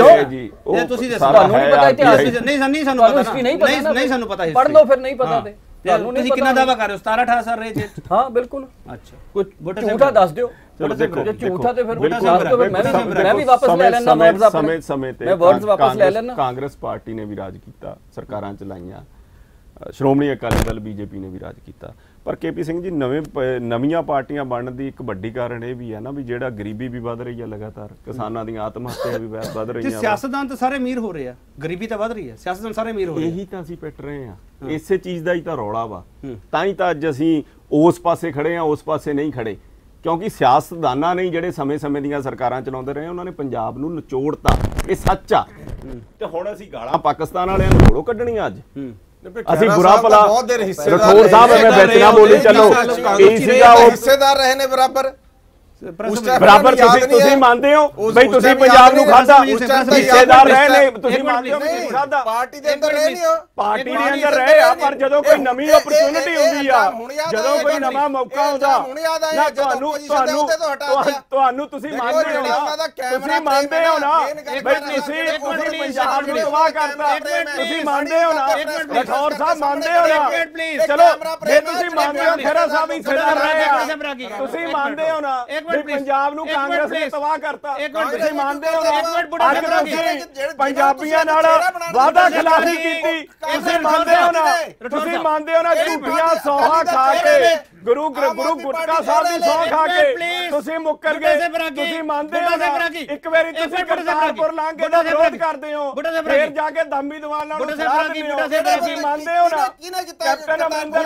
ਇਤਿਹਾਸ? ਨਹੀਂ ਸਾਨੂੰ ਪਤਾ। ਪੜ੍ਹ ਲਓ ਫਿਰ, ਨਹੀਂ ਪਤਾ ਤੇ ਤੁਹਾਨੂੰ ਨਹੀਂ। ਕਿੰਨਾ ਦਾਵਾ ਕਰ ਰਹੇ ਹੋ? 17-18 ਸਾਲ ਰਹੇ ਜੇਲ੍ਹ? ਹਾਂ ਬਿਲਕੁਲ। ਅੱਛਾ, ਕੁਝ ਝੂਠਾ ਦੱਸ ਦਿਓ। ਜੇ ਝੂਠਾ ਤੇ ਫਿਰ ਮੈਂ ਵੀ ਵਾਪਸ ਲੈ ਲੈਣਾ ਵਰਡਸ ਆਪਣੇ। ਸਮੇਂ ਤੇ ਮੈਂ ਵਰਡਸ ਵਾਪਸ ਲੈ ਲੈਣਾ। ਕਾਂਗਰਸ ਪਾਰਟੀ ਨੇ ਵੀ ਰਾਜ ਕੀਤਾ, ਸਰਕਾਰਾਂ ਚਲਾਈਆਂ, ਸ਼੍ਰੋਮਣੀ ਅਕਾਲੀ ਦਲ ਬੀਜੇਪੀ ਨੇ ਵੀ ਰਾਜ ਕੀਤਾ। ਪਰ ਕੇਪੀ ਸਿੰਘ ਜੀ ਨਵੀਆਂ ਪਾਰਟੀਆਂ ਬਣਨ ਦੀ ਇੱਕ ਵੱਡੀ ਕਾਰਨ ਇਹ ਵੀ ਹੈ ਨਾ ਵੀ ਜਿਹੜਾ ਗਰੀਬੀ ਵੀ ਵੱਧ ਰਹੀ ਹੈ ਲਗਾਤਾਰ, ਕਿਸਾਨਾਂ ਦੀਆਂ ਆਤਮ ਹੱਤਿਆ ਵੀ ਵੱਧ ਰਹੀਆਂ। ਸਿਆਸਤਦਾਨ ਤਾਂ ਸਾਰੇ ਅਮੀਰ ਹੋ ਰਹੇ ਆ, ਗਰੀਬੀ ਤਾਂ ਵੱਧ ਰਹੀ ਹੈ, ਸਿਆਸਤਦਾਨ ਸਾਰੇ ਅਮੀਰ ਹੋ ਰਹੇ ਆ। ਇਹੀ ਤਾਂ ਅਸੀਂ ਪਿੱਟ ਰਹੇ ਆ, ਇਸੇ ਚੀਜ਼ ਦਾ ਹੀ ਤਾਂ ਰੌਲਾ ਵਾ। ਤਾਂ ਹੀ ਤਾਂ ਅੱਜ ਅਸੀਂ ਉਸ ਪਾਸੇ ਖੜੇ ਆ, ਉਸ ਪਾਸੇ ਨਹੀਂ ਖੜੇ, ਕਿਉਂਕਿ ਸਿਆਸਤਦਾਨਾਂ ਨੇ ਜਿਹੜੇ ਸਮੇਂ-ਸਮੇਂ ਦੀਆਂ ਸਰਕਾਰਾਂ ਚਲਾਉਂਦੇ ਰਹੇ ਉਹਨਾਂ ਨੇ ਪੰਜਾਬ ਨੂੰ ਨਿਚੋੜਤਾ, ਇਹ ਸੱਚ ਆ। ਤੇ ਹੁਣ ਅਸੀਂ ਗਾਲਾਂ ਪਾਕਿਸਤਾਨ ਵਾਲਿਆਂ ਨੂੰ ਥੋੜੋ ਕੱਢਣੀਆਂ ਅੱਜ। ਅਸੀਂ ਬੁਰਾ ਭਲਾ ਰਠੌਰ ਸਾਹਿਬ ਮੈਂ ਵਿੱਚ ਨਾ ਬੋਲੀ, ਚਲੋ ਕੀ ਸੀਗਾ ਉਹ ਹਿੱਸੇਦਾਰ ਰਹੇ ਨੇ ਬਰਾਬਰ ਬਰਾਬਰ। ਤੁਸੀਂ ਮੰਨਦੇ ਹੋ ਬਈ ਤੁਸੀਂ ਪੰਜਾਬ ਨੂੰ ਖਾਧਾ, ਹਿੱਸੇਦਾਰ ਰਹੇ ਨੇ, ਤੁਸੀਂ ਮੰਨਦੇ ਹੋ ਤੁਸੀਂ ਖਾਧਾ, ਪਾਰਟੀ ਦੇ ਅੰਦਰ ਰਹੇ ਨਹੀਂ ਹੋ, ਪਾਰਟੀ ਦੇ ਅੰਦਰ ਰਹੇ ਆ, ਪਰ ਜਦੋਂ ਕੋਈ ਨਵੀਂ ਓਪਰਚੁਨਿਟੀ ਹੁੰਦੀ ਆ, ਜਦੋਂ ਕੋਈ ਨਵਾਂ ਮੌਕਾ ਆਉਂਦਾ ਨਾ ਤੁਹਾਨੂੰ ਤੁਸੀਂ ਮੰਨਦੇ ਹੋ ਨਾ, ਤੁਸੀਂ ਮੰਨਦੇ ਹੋ ਨਾ ਬਈ ਤੁਸੀਂ ਪੰਜਾਬ ਨੂੰ ਤਬਾਹ ਕਰਤਾ, ਤੁਸੀਂ ਮੰਨਦੇ ਹੋ ਨਾ, ਰਠੌਰ ਸਾਹਿਬ ਮੰਨਦੇ ਹੋ ਨਾ, ਚਲੋ ਜੇ ਤੁਸੀਂ ਮੰਨਦੇ ਹੋ ਖਹਿਰਾ ਸਾਹਿਬ ਹਿੱਸੇਦਾਰ ਰਹੇ ਆ, ਤੁਸੀਂ ਮੰਨਦੇ ਹੋ ਨਾ ਵੀ ਪੰਜਾਬ ਨੂੰ ਕਾਂਗਰਸ ਨੇ ਤਬਾਹ ਕਰਤਾ, ਤੁਸੀਂ ਮੰਨਦੇ ਹੋ ਨਾ ਅੱਜ ਤੁਸੀਂ ਪੰਜਾਬੀਆਂ ਨਾਲ ਵਾਅਦਾ ਖਿਲਾਫੀ ਕੀਤੀ, ਤੁਸੀਂ ਮੰਨਦੇ ਹੋ ਨਾ, ਤੁਸੀਂ ਮੰਨਦੇ ਹੋ ਨਾ ਝੂਠੀਆਂ ਸੌਹਾਂ ਖਾ ਕੇ ਗੁਰੂ ਗੁਟਕਾ ਸਾਹਿਬ ਦੀ ਸੌਂ ਖਾ ਕੇ ਤੁਸੀਂ ਮੁੱਕਰ ਗਏ, ਤੁਸੀਂ ਮੰਨਦੇ ਹੋ ਨਾ ਇੱਕ ਵਾਰੀ ਤੁਸੀਂ ਕਰਤਾਰਪੁਰ ਲੰਘ ਕੇ ਦਾ ਵਿਰੋਧ ਕਰਦੇ ਹੋ, ਫਿਰ ਜਾ ਕੇ ਦੰਬੀ ਦੀਵਾਨ ਨਾਲ ਤੁਸੀਂ ਮੰਨਦੇ ਹੋ ਨਾ ਕੈਪਟਨ ਅਮਰਿੰਦਰ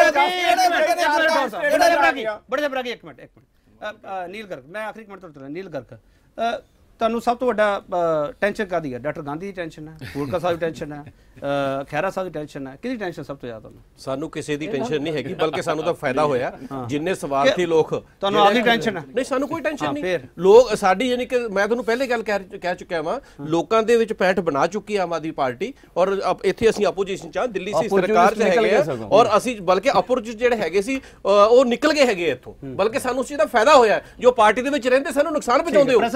ਸਿੰਘ ਇੱਕ ਮਿੰਟ ਨੀਲ ਗਰਗ, ਮੈਂ ਆਖਰੀ ਕਮੈਂਟ ਤੋਂ ਨੀਲ ਗਰਗ, ਤੁਹਾਨੂੰ ਸਭ ਤੋਂ ਵੱਡਾ ਟੈਨਸ਼ਨ ਕਾਹਦੀ ਹੈ? ਡਾਕਟਰ ਗਾਂਧੀ ਦੀ ਟੈਨਸ਼ਨ ਹੈ, ਫੂਲਕਾ ਸਾਹਿਬ ਦੀ ਟੈਨਸ਼ਨ ਹੈ, ਖਹਿਰਾ ਸਾਹਿਬ ਦੀ ਟੈਨਸ਼ਨ ਹੈ, ਕਿਹਦੀ ਟੈਨਸ਼ਨ ਸਭ ਤੋਂ ਜ਼ਿਆਦਾ ਤੁਹਾਨੂੰ? ਸਾਨੂੰ ਕਿਸੇ ਦੀ ਟੈਨਸ਼ਨ ਨਹੀਂ ਹੈਗੀ, ਬਲਕਿ ਸਾਨੂੰ ਤਾਂ ਫਾਇਦਾ ਹੋਇਆ ਜਿੰਨੇ ਸਵਾਰਥੀ ਲੋਕ। ਤੁਹਾਨੂੰ ਆਪਦੀ ਟੈਨਸ਼ਨ ਹੈ? ਨਹੀਂ, ਸਾਨੂੰ ਕੋਈ ਟੈਨਸ਼ਨ ਨਹੀਂ। ਲੋਕ ਸਾਡੀ ਯਾਨੀ ਕਿ ਮੈਂ ਤੁਹਾਨੂੰ ਪਹਿਲੇ ਗੱਲ ਕਹਿ ਚੁੱਕਿਆ ਵਾਂ, ਲੋਕਾਂ ਦੇ ਵਿੱਚ ਪੈਠ ਬਣਾ ਚੁੱਕੀ ਆਮ ਆਦਮੀ ਪਾਰਟੀ, ਔਰ ਇੱਥੇ ਅਸੀਂ ਆਪੋਜੀਸ਼ਨ ਚ ਦਿੱਲੀ ਸੀ ਸਰਕਾਰ ਚ ਹੈਗੇ ਆ, ਔਰ ਅਸੀਂ ਬਲਕਿ ਅਪੋਜੀਸ਼ਨ ਜਿਹੜੇ ਹੈਗੇ ਸੀ ਉਹ ਨਿਕਲ ਗਏ ਹੈਗੇ ਇੱਥੋਂ, ਬਲਕਿ ਸਾਨੂੰ ਉਸ ਚੀਜ਼ ਦਾ ਫਾਇਦਾ ਹੋਇਆ। ਜੋ ਪਾਰਟੀ ਦੇ ਵਿੱਚ ਰਹਿੰਦੇ ਸਾਨੂੰ ਨੁਕਸਾਨ ਪਹੁੰਚਾਉਂਦੇ ਹੋ।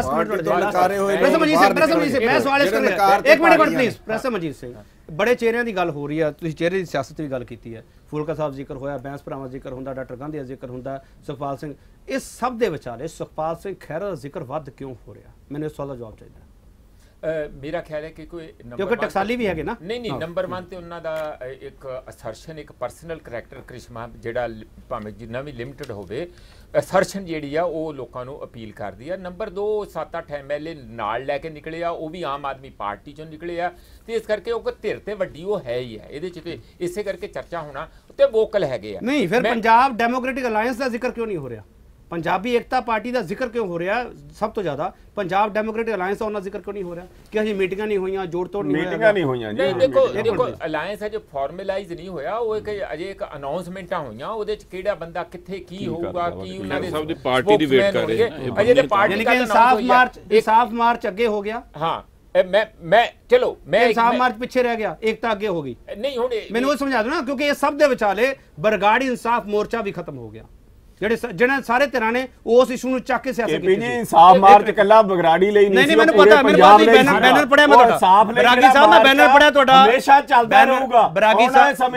ਬੜੇ ਚਿਹਰਿਆਂ ਦੀ ਗੱਲ ਹੋ ਰਹੀ ਹੈ, ਤੁਸੀਂ ਚਿਹਰੇ ਦੀ ਸਿਆਸਤ ਵੀ ਗੱਲ ਕੀਤੀ ਹੈ, ਫੂਲਕਾ ਸਾਹਿਬ ਜ਼ਿਕਰ ਹੋਇਆ, ਬੈਂਸ ਭਰਾਵਾਂ ਜ਼ਿਕਰ ਹੁੰਦਾ, ਡਾਕਟਰ ਗਾਂਧੀ ਦਾ ਜ਼ਿਕਰ ਹੁੰਦਾ, ਸੁਖਪਾਲ ਸਿੰਘ, ਇਸ ਸਭ ਦੇ ਵਿਚਾਲੇ ਸੁਖਪਾਲ ਸਿੰਘ ਖਹਿਰਾ ਦਾ ਜ਼ਿਕਰ ਵੱਧ ਕਿਉਂ ਹੋ ਰਿਹਾ? ਮੈਨੂੰ ਇਸ ਸਵਾਲ ਦਾ ਜਵਾਬ ਚਾਹੀਦਾ। ਮੇਰਾ ਖਿਆਲ ਹੈ ਕਿ ਕੋਈ ਕਿਉਂਕਿ ਟਕਸਾਲੀ ਵੀ ਹੈਗੇ ਨਾ। ਨਹੀਂ ਨੰਬਰ 1 ਤੇ ਉਹਨਾਂ ਦਾ ਇੱਕ ਅਸਰਸ਼ਨ, ਇੱਕ ਪਰਸਨਲ ਕਰੈਕਟਰ ਕ੍ਰਿਸ਼ਮਾ ਜਿਹੜਾ ਭਾਵੇਂ ਜਿੰਨਾ ਵੀ ਲਿਮਟਿਡ ਹੋਵੇ, ਅਸਰਸ਼ਨ ਜਿਹੜੀ ਆ ਉਹ ਲੋਕਾਂ ਨੂੰ ਅਪੀਲ ਕਰਦੀ ਆ। ਨੰਬਰ 2 7-8 MLA ਨਾਲ ਲੈ ਕੇ ਨਿਕਲੇ ਆ, ਉਹ ਵੀ ਆਮ ਆਦਮੀ ਪਾਰਟੀ ਚੋਂ ਨਿਕਲੇ ਆ, ਤੇ ਇਸ ਕਰਕੇ ਉਹ ਧਿਰ ਤੇ ਵੱਡੀ ਉਹ ਹੈ ਹੀ ਹੈ ਇਹਦੇ ਚ, ਤੇ ਇਸੇ ਕਰਕੇ ਚਰਚਾ ਹੋਣਾ ਤੇ ਵੋਕਲ ਹੈਗੇ ਆ। ਨਹੀਂ ਫਿਰ ਪੰਜਾਬ ਡੈਮੋਕ੍ਰੈਟਿਕ ਅਲਾਈਅੰਸ ਦਾ ਜ਼ਿਕਰ ਕਿਉਂ ਨਹੀਂ ਹੋ ਰਿਹਾ? ਪੰਜਾਬੀ ਏਕਤਾ ਪਾਰਟੀ ਦਾ ਜ਼ਿਕਰ ਕਿਉਂ ਹੋ ਰਿਹਾ ਸਭ ਤੋਂ ਜ਼ਿਆਦਾ? ਪੰਜਾਬ ਡੈਮੋਕ੍ਰੈਟਿਕ ਅਲਾਈਅੰਸ ਦਾ ਉਹਨਾਂ ਜ਼ਿਕਰ ਕਿਉਂ ਨਹੀਂ ਹੋ ਰਿਹਾ ਕਿ ਹਜੇ ਮੀਟਿੰਗਾਂ ਨਹੀਂ ਹੋਈਆਂ, ਜੋੜ ਤੋੜ ਨਹੀਂ ਹੋਇਆ? ਮੀਟਿੰਗਾਂ ਨਹੀਂ ਹੋਈਆਂ ਜੀ। ਦੇਖੋ ਅਲਾਈਅੰਸ ਅਜੇ ਫਾਰਮਲਾਈਜ਼ ਨਹੀਂ ਹੋਇਆ, ਉਹ ਅਜੇ ਇੱਕ ਅਨਾਉਂਸਮੈਂਟਾਂ ਹੋਈਆਂ, ਉਹਦੇ ਚ ਕਿਹੜਾ ਬੰਦਾ ਕਿੱਥੇ ਕੀ ਹੋਊਗਾ, ਕੀ ਉਹਨਾਂ ਦੇ ਸਭ ਦੀ ਪਾਰਟੀ ਦੀ ਵੇਟ ਕਰ ਰਹੇ ਅਜੇ ਤੇ ਪਾਰਟੀ ਦਾ ਇਨਸਾਫ ਮਾਰਚ ਅੱਗੇ ਹੋ ਗਿਆ। ਹਾਂ ਮੈਂ ਚਲੋ ਮੈਂ ਇਨਸਾਫ ਮਾਰਚ ਪਿੱਛੇ ਰਹਿ ਗਿਆ, ਏਕਤਾ ਅੱਗੇ ਹੋ ਗਈ। ਨਹੀਂ ਹੁਣ ਮੈਨੂੰ ਉਹ ਸਮਝਾ ਦਿਓ ਨਾ, ਕਿਉਂਕਿ ਇਹ ਸਭ ਦੇ ਵਿਚਾਲੇ ਬਰਗਾੜੀ ਇਨਸਾਫ ਮੋਰਚਾ ਵੀ ਖਤਮ ਹੋ ਗਿਆ, ਜਿਹੜੇ ਸਾਰੇ ਧਿਰਾਂ ਨੇ ਉਸ ਇਸ਼ੂ ਨੂੰ ਚੱਕ ਕੇ ਸਿਆਸਤ ਕੀਤੀ ਸੀ। ਇਨਸਾਫ ਮਾਰਚ ਕੱਲਾ ਬਗਰਾੜੀ ਲਈ ਨਹੀਂ, ਮੈਨੂੰ ਪਤਾ, ਮੈਨੂੰ ਬੈਨਰ ਪੜਿਆ ਮੈਂ ਤੁਹਾਡਾ, ਬਰਾਗੀ ਸਾਹਿਬ ਮੈਂ ਬੈਨਰ ਪੜਿਆ ਤੁਹਾਡਾ, ਹਮੇਸ਼ਾ ਚੱਲਦਾ ਰਹੂਗਾ। ਬਰਾਗੀ ਸਾਹਿਬ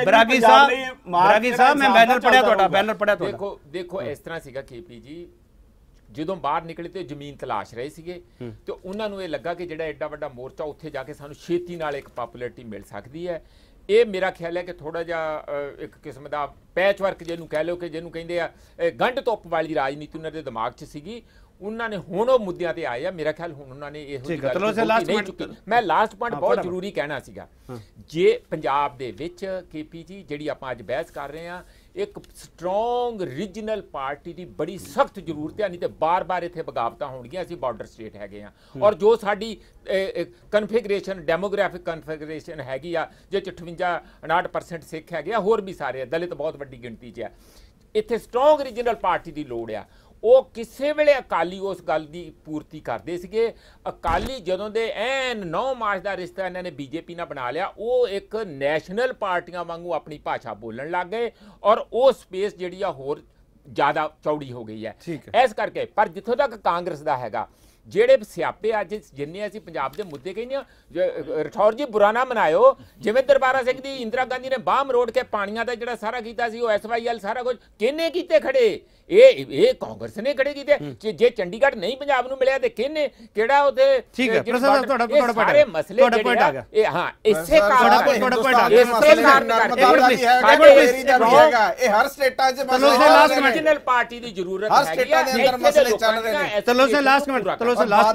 ਮੈਂ ਬੈਨਰ ਪੜਿਆ ਤੁਹਾਡਾ, ਬੈਨਰ ਪੜਿਆ ਤੁਹਾਡਾ। ਦੇਖੋ ਇਸ ਤਰ੍ਹਾਂ ਸੀਗਾ ਕੇਪੀ ਜੀ, ਜਦੋਂ ਬਾਹਰ ਨਿਕਲੇ ਤੇ ਜ਼ਮੀਨ ਤਲਾਸ਼ ਰਹੇ ਸੀਗੇ, ਤੇ ਉਹਨਾਂ ਨੂੰ ਇਹ ਲੱਗਾ ਕਿ ਜਿਹੜਾ ਐਡਾ ਵੱਡਾ ਮੋਰਚਾ ਉੱਥੇ ਜਾ ਕੇ ਸਾਨੂੰ ਛੇਤੀ ਨਾਲ ਇੱਕ ਪਪੂਲੈਰਿਟੀ ਮਿਲ ਸਕਦੀ ਹੈ। ਇਹ ਮੇਰਾ ਖਿਆਲ ਹੈ ਕਿ ਥੋੜਾ ਜਿਹਾ ਇੱਕ ਕਿਸਮ ਦਾ ਪੈਚ ਵਰਕ ਜਿਹਨੂੰ ਕਹਿ ਲਓ, ਕਿ ਜਿਹਨੂੰ ਕਹਿੰਦੇ ਆ ਗੰਢ ਧੁੱਪ ਵਾਲੀ ਰਾਜਨੀਤੀ ਉਹਨਾਂ ਦੇ ਦਿਮਾਗ 'ਚ ਸੀਗੀ। ਉਹਨਾਂ ਨੇ ਹੁਣ ਉਹ ਮੁੱਦਿਆਂ ਤੇ ਆਏ ਆ, ਮੇਰਾ ਖਿਆਲ ਹੁਣ ਉਹਨਾਂ ਨੇ ਇਹੋ ਜਿਹੀ ਗੱਲ ਨਹੀਂ ਚੁੱਕੀ। ਮੈਂ ਲਾਸਟ ਪੁਆਇੰਟ ਬਹੁਤ ਜ਼ਰੂਰੀ ਕਹਿਣਾ ਸੀਗਾ, ਜੇ ਪੰਜਾਬ ਦੇ ਵਿੱਚ ਕੇਪੀ ਜੀ ਜਿਹੜੀ ਆਪਾਂ ਅੱਜ ਬਹਿਸ ਕਰ ਰਹੇ ਹਾਂ, ਇੱਕ ਸਟਰੋਂਗ ਰੀਜਨਲ ਪਾਰਟੀ ਦੀ ਬੜੀ ਸਖਤ ਜ਼ਰੂਰਤ ਹੈ, ਨਹੀਂ ਤੇ ਬਾਰ-ਬਾਰ ਇੱਥੇ ਬਗਾਵਤਾਂ ਹੋਣਗੀਆਂ। ਅਸੀਂ ਬਾਰਡਰ ਸਟੇਟ ਹੈਗੇ ਆ, ਔਰ ਜੋ ਸਾਡੀ ਕਨਫੀਗਰੇਸ਼ਨ ਡੈਮੋਗ੍ਰਾਫਿਕ ਕਨਫੀਗਰੇਸ਼ਨ ਹੈਗੀ ਆ, ਜੇ 58-59% ਸਿੱਖ ਹੈਗੇ ਆ, ਹੋਰ ਵੀ ਸਾਰੇ ਦਲਿਤ ਬਹੁਤ ਵੱਡੀ ਗਿਣਤੀ 'ਚ ਆ। ਇੱਥੇ ਸਟਰੋਂਗ ਰੀਜਨਲ ਪਾਰਟੀ ਦੀ ਲੋੜ ਆ। ਉਹ ਕਿਸੇ ਵੇਲੇ ਅਕਾਲੀ ਉਸ ਗੱਲ ਦੀ ਪੂਰਤੀ ਕਰਦੇ ਸੀਗੇ। ਅਕਾਲੀ ਜਦੋਂ ਦੇ ਐਨ 9 ਮਾਰਚ ਦਾ ਰਿਸ਼ਤਾ ਇਹਨਾਂ ਨੇ ਬੀਜੇਪੀ ਨਾਲ ਬਣਾ ਲਿਆ, ਉਹ ਇੱਕ ਨੈਸ਼ਨਲ ਪਾਰਟੀਆਂ ਵਾਂਗੂ ਆਪਣੀ ਭਾਸ਼ਾ ਬੋਲਣ ਲੱਗ ਗਏ, ਔਰ ਉਹ ਸਪੇਸ ਜਿਹੜੀ ਆ ਹੋਰ ਜ਼ਿਆਦਾ ਚੌੜੀ ਹੋ ਗਈ ਹੈ। ਇਸ ਕਰਕੇ ਪਰ ਜਿੱਥੋਂ ਤੱਕ ਕਾਂਗਰਸ ਦਾ ਹੈਗਾ, ਜਿਹੜੇ ਸਿਆਪੇ ਅੱਜ ਜਿੰਨੇ ਅਸੀਂ ਪੰਜਾਬ ਦੇ ਮੁੱਦੇ ਕਹਿੰਦੇ ਆ, ਰਠੌਰ ਜੀ ਬੁਰਾ ਨਾ ਮਨਾਇਓ, ਜਿਵੇਂ ਦਰਬਾਰਾ ਸਿੰਘ ਦੀ ਇੰਦਰਾ ਗਾਂਧੀ ਨੇ ਬਾਹ ਮਰੋੜ ਕੇ ਪਾਣੀਆਂ ਦਾ ਜਿਹੜਾ ਸਾਰਾ ਕੀਤਾ ਸੀ, ਉਹ SYL ਸਾਰਾ ਕੁਝ ਕਿਹਨੇ ਕੀਤੇ ਖੜੇ? ਇਹ ਕਾਂਗਰਸ ਨੇ ਖੜੇ ਕੀਤੇ। ਜੇ ਚੰਡੀਗੜ੍ਹ ਨਹੀਂ ਪੰਜਾਬ ਨੂੰ ਮਿਲਿਆ ਤੇ ਕਿਹਨੇ ਕਿਹੜਾ ਉਹਦੇ ਠੀਕ ਹੈ ਪ੍ਰੋਫੈਸਰ ਸਾਹਿਬ ਤੁਹਾਡਾ ਪੁਆਇੰਟ ਸਾਰੇ ਮਸਲੇ ਤੁਹਾਡਾ ਪੁਆਇੰਟ ਆ ਗਿਆ ਇਹ ਹਾਂ ਇਸੇ ਕਾਰਨ ਤੁਹਾਡਾ ਪੁਆਇੰਟ ਆ ਗਿਆ ਇਹ ਹਰ ਸਟੇਟਾਂ 'ਚ ਓਰੀਜਨਲ ਪਾਰਟੀ ਦੀ ਜ਼ਰੂਰਤ ਹਰ ਹੈਗੀ ਸਟੇਟਾਂ ਦੇ ਅੰਦਰ ਮਸਲੇ ਚੱਲ ਰਹੇ ਨੇ। ਤਲੋ ਸੇ ਲਾਸਟ ਕਮੈਂਟ ਤਲੋ ਸੇ ਲਾਸਟ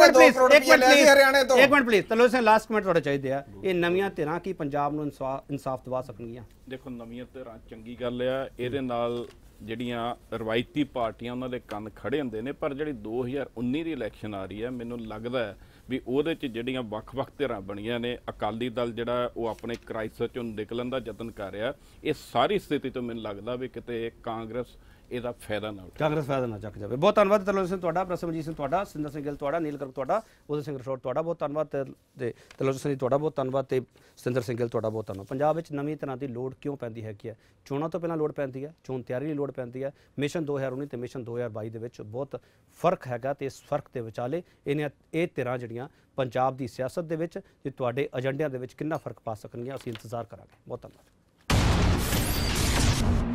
ਇੱਕ ਮਿੰਟ ਪਲੀਜ਼ ਤਲੋ ਸੇ ਲਾਸਟ ਕਮੈਂਟ ਤੁਹਾਡੇ ਚਾਹੀਦੇ ਆ। ਇਹ ਨਵੀਆਂ ਧਿਰਾਂ ਕੀ ਪੰਜਾਬ ਨੂੰ ਇਨਸਾਫ ਦਿਵਾ ਸਕਣਗੀਆਂ? ਦੇਖੋ ਨਵੀਆਂ ਧਿਰਾਂ ਚੰਗੀ ਗੱਲ ਆ, ਇਹਦੇ ਨਾਲ ਜਿਹੜੀਆਂ ਰਵਾਇਤੀ ਪਾਰਟੀਆਂ ਉਹਨਾਂ ਦੇ ਕੰਨ ਖੜੇ ਹੁੰਦੇ ਨੇ, ਪਰ ਜਿਹੜੀ 2019 ਦੀ ਇਲੈਕਸ਼ਨ ਆ ਰਹੀ ਹੈ ਮੈਨੂੰ ਲੱਗਦਾ ਹੈ ਵੀ ਉਹਦੇ 'ਚ ਜਿਹੜੀਆਂ ਵੱਖ-ਵੱਖ ਧਿਰਾਂ ਬਣੀਆਂ ਨੇ, ਅਕਾਲੀ ਦਲ ਜਿਹੜਾ ਉਹ ਆਪਣੇ ਕ੍ਰਾਈਸਿਸ 'ਚੋਂ ਨਿਕਲਣ ਦਾ ਯਤਨ ਕਰ ਰਿਹਾ, ਇਹ ਸਾਰੀ ਸਥਿਤੀ ਤੋਂ ਮੈਨੂੰ ਲੱਗਦਾ ਵੀ ਕਿਤੇ ਕਾਂਗਰਸ ਇਹਦਾ ਫਾਇਦਾ ਨਾ ਉਠਾਵੇ, ਕਾਂਗਰਸ ਫਾਇਦਾ ਨਾ ਚੱਕ ਜਾਵੇ। ਬਹੁਤ ਧੰਨਵਾਦ ਤਰਲੋਚਨ ਸਿੰਘ ਤੁਹਾਡਾ, ਪ੍ਰਸਮਜੀਤ ਸਿੰਘ ਤੁਹਾਡਾ, ਸਿੰਦਰ ਸਿੰਘ ਗਿੱਲ ਤੁਹਾਡਾ, ਨੀਲ ਗਰਗ ਤੁਹਾਡਾ, ਉਦੈ ਸਿੰਘ ਰਠੌੜ ਤੁਹਾਡਾ ਬਹੁਤ ਧੰਨਵਾਦ ਤੇ ਤਰਲੋਚਨ ਸਿੰਘ ਤੁਹਾਡਾ ਬਹੁਤ ਧੰਨਵਾਦ ਤੇ ਸਿੰਦਰ ਸਿੰਘ ਗਿੱਲ ਤੁਹਾਡਾ ਬਹੁਤ ਧੰਨਵਾਦ। ਪੰਜਾਬ ਵਿੱਚ ਨਵੀਂ ਤਰ੍ਹਾਂ ਦੀ ਲੋੜ ਕਿਉਂ ਪੈਂਦੀ ਹੈਗੀ ਹੈ? ਚੋਣਾਂ ਤੋਂ ਪਹਿਲਾਂ ਲੋੜ ਪੈਂਦੀ ਹੈ, ਚੋਣ ਤਿਆਰੀ ਲਈ ਲੋੜ ਪੈਂਦੀ ਹੈ। ਮਿਸ਼ਨ 2019 ਤੇ ਮਿਸ਼ਨ 2022 ਦੇ ਵਿੱਚ ਬਹੁਤ ਫਰਕ ਹੈਗਾ ਤੇ ਇਸ ਫਰਕ ਦੇ ਵਿਚਾਲੇ ਇਹ ਧਿਰਾਂ ਜਿਹੜੀਆਂ ਪੰਜਾਬ ਦੀ ਸਿਆਸਤ ਦੇ ਵਿੱਚ ਤੇ ਤੁਹਾਡੇ ਏਜੰਡਿਆਂ ਦੇ ਵਿੱਚ ਕਿੰਨਾ ਫਰਕ ਪਾ ਸਕਣਗੀਆਂ, ਅਸੀਂ ਇੰਤਜ਼ਾਰ ਕਰਾਂਗੇ। ਬਹੁਤ ਧੰਨਵਾਦ।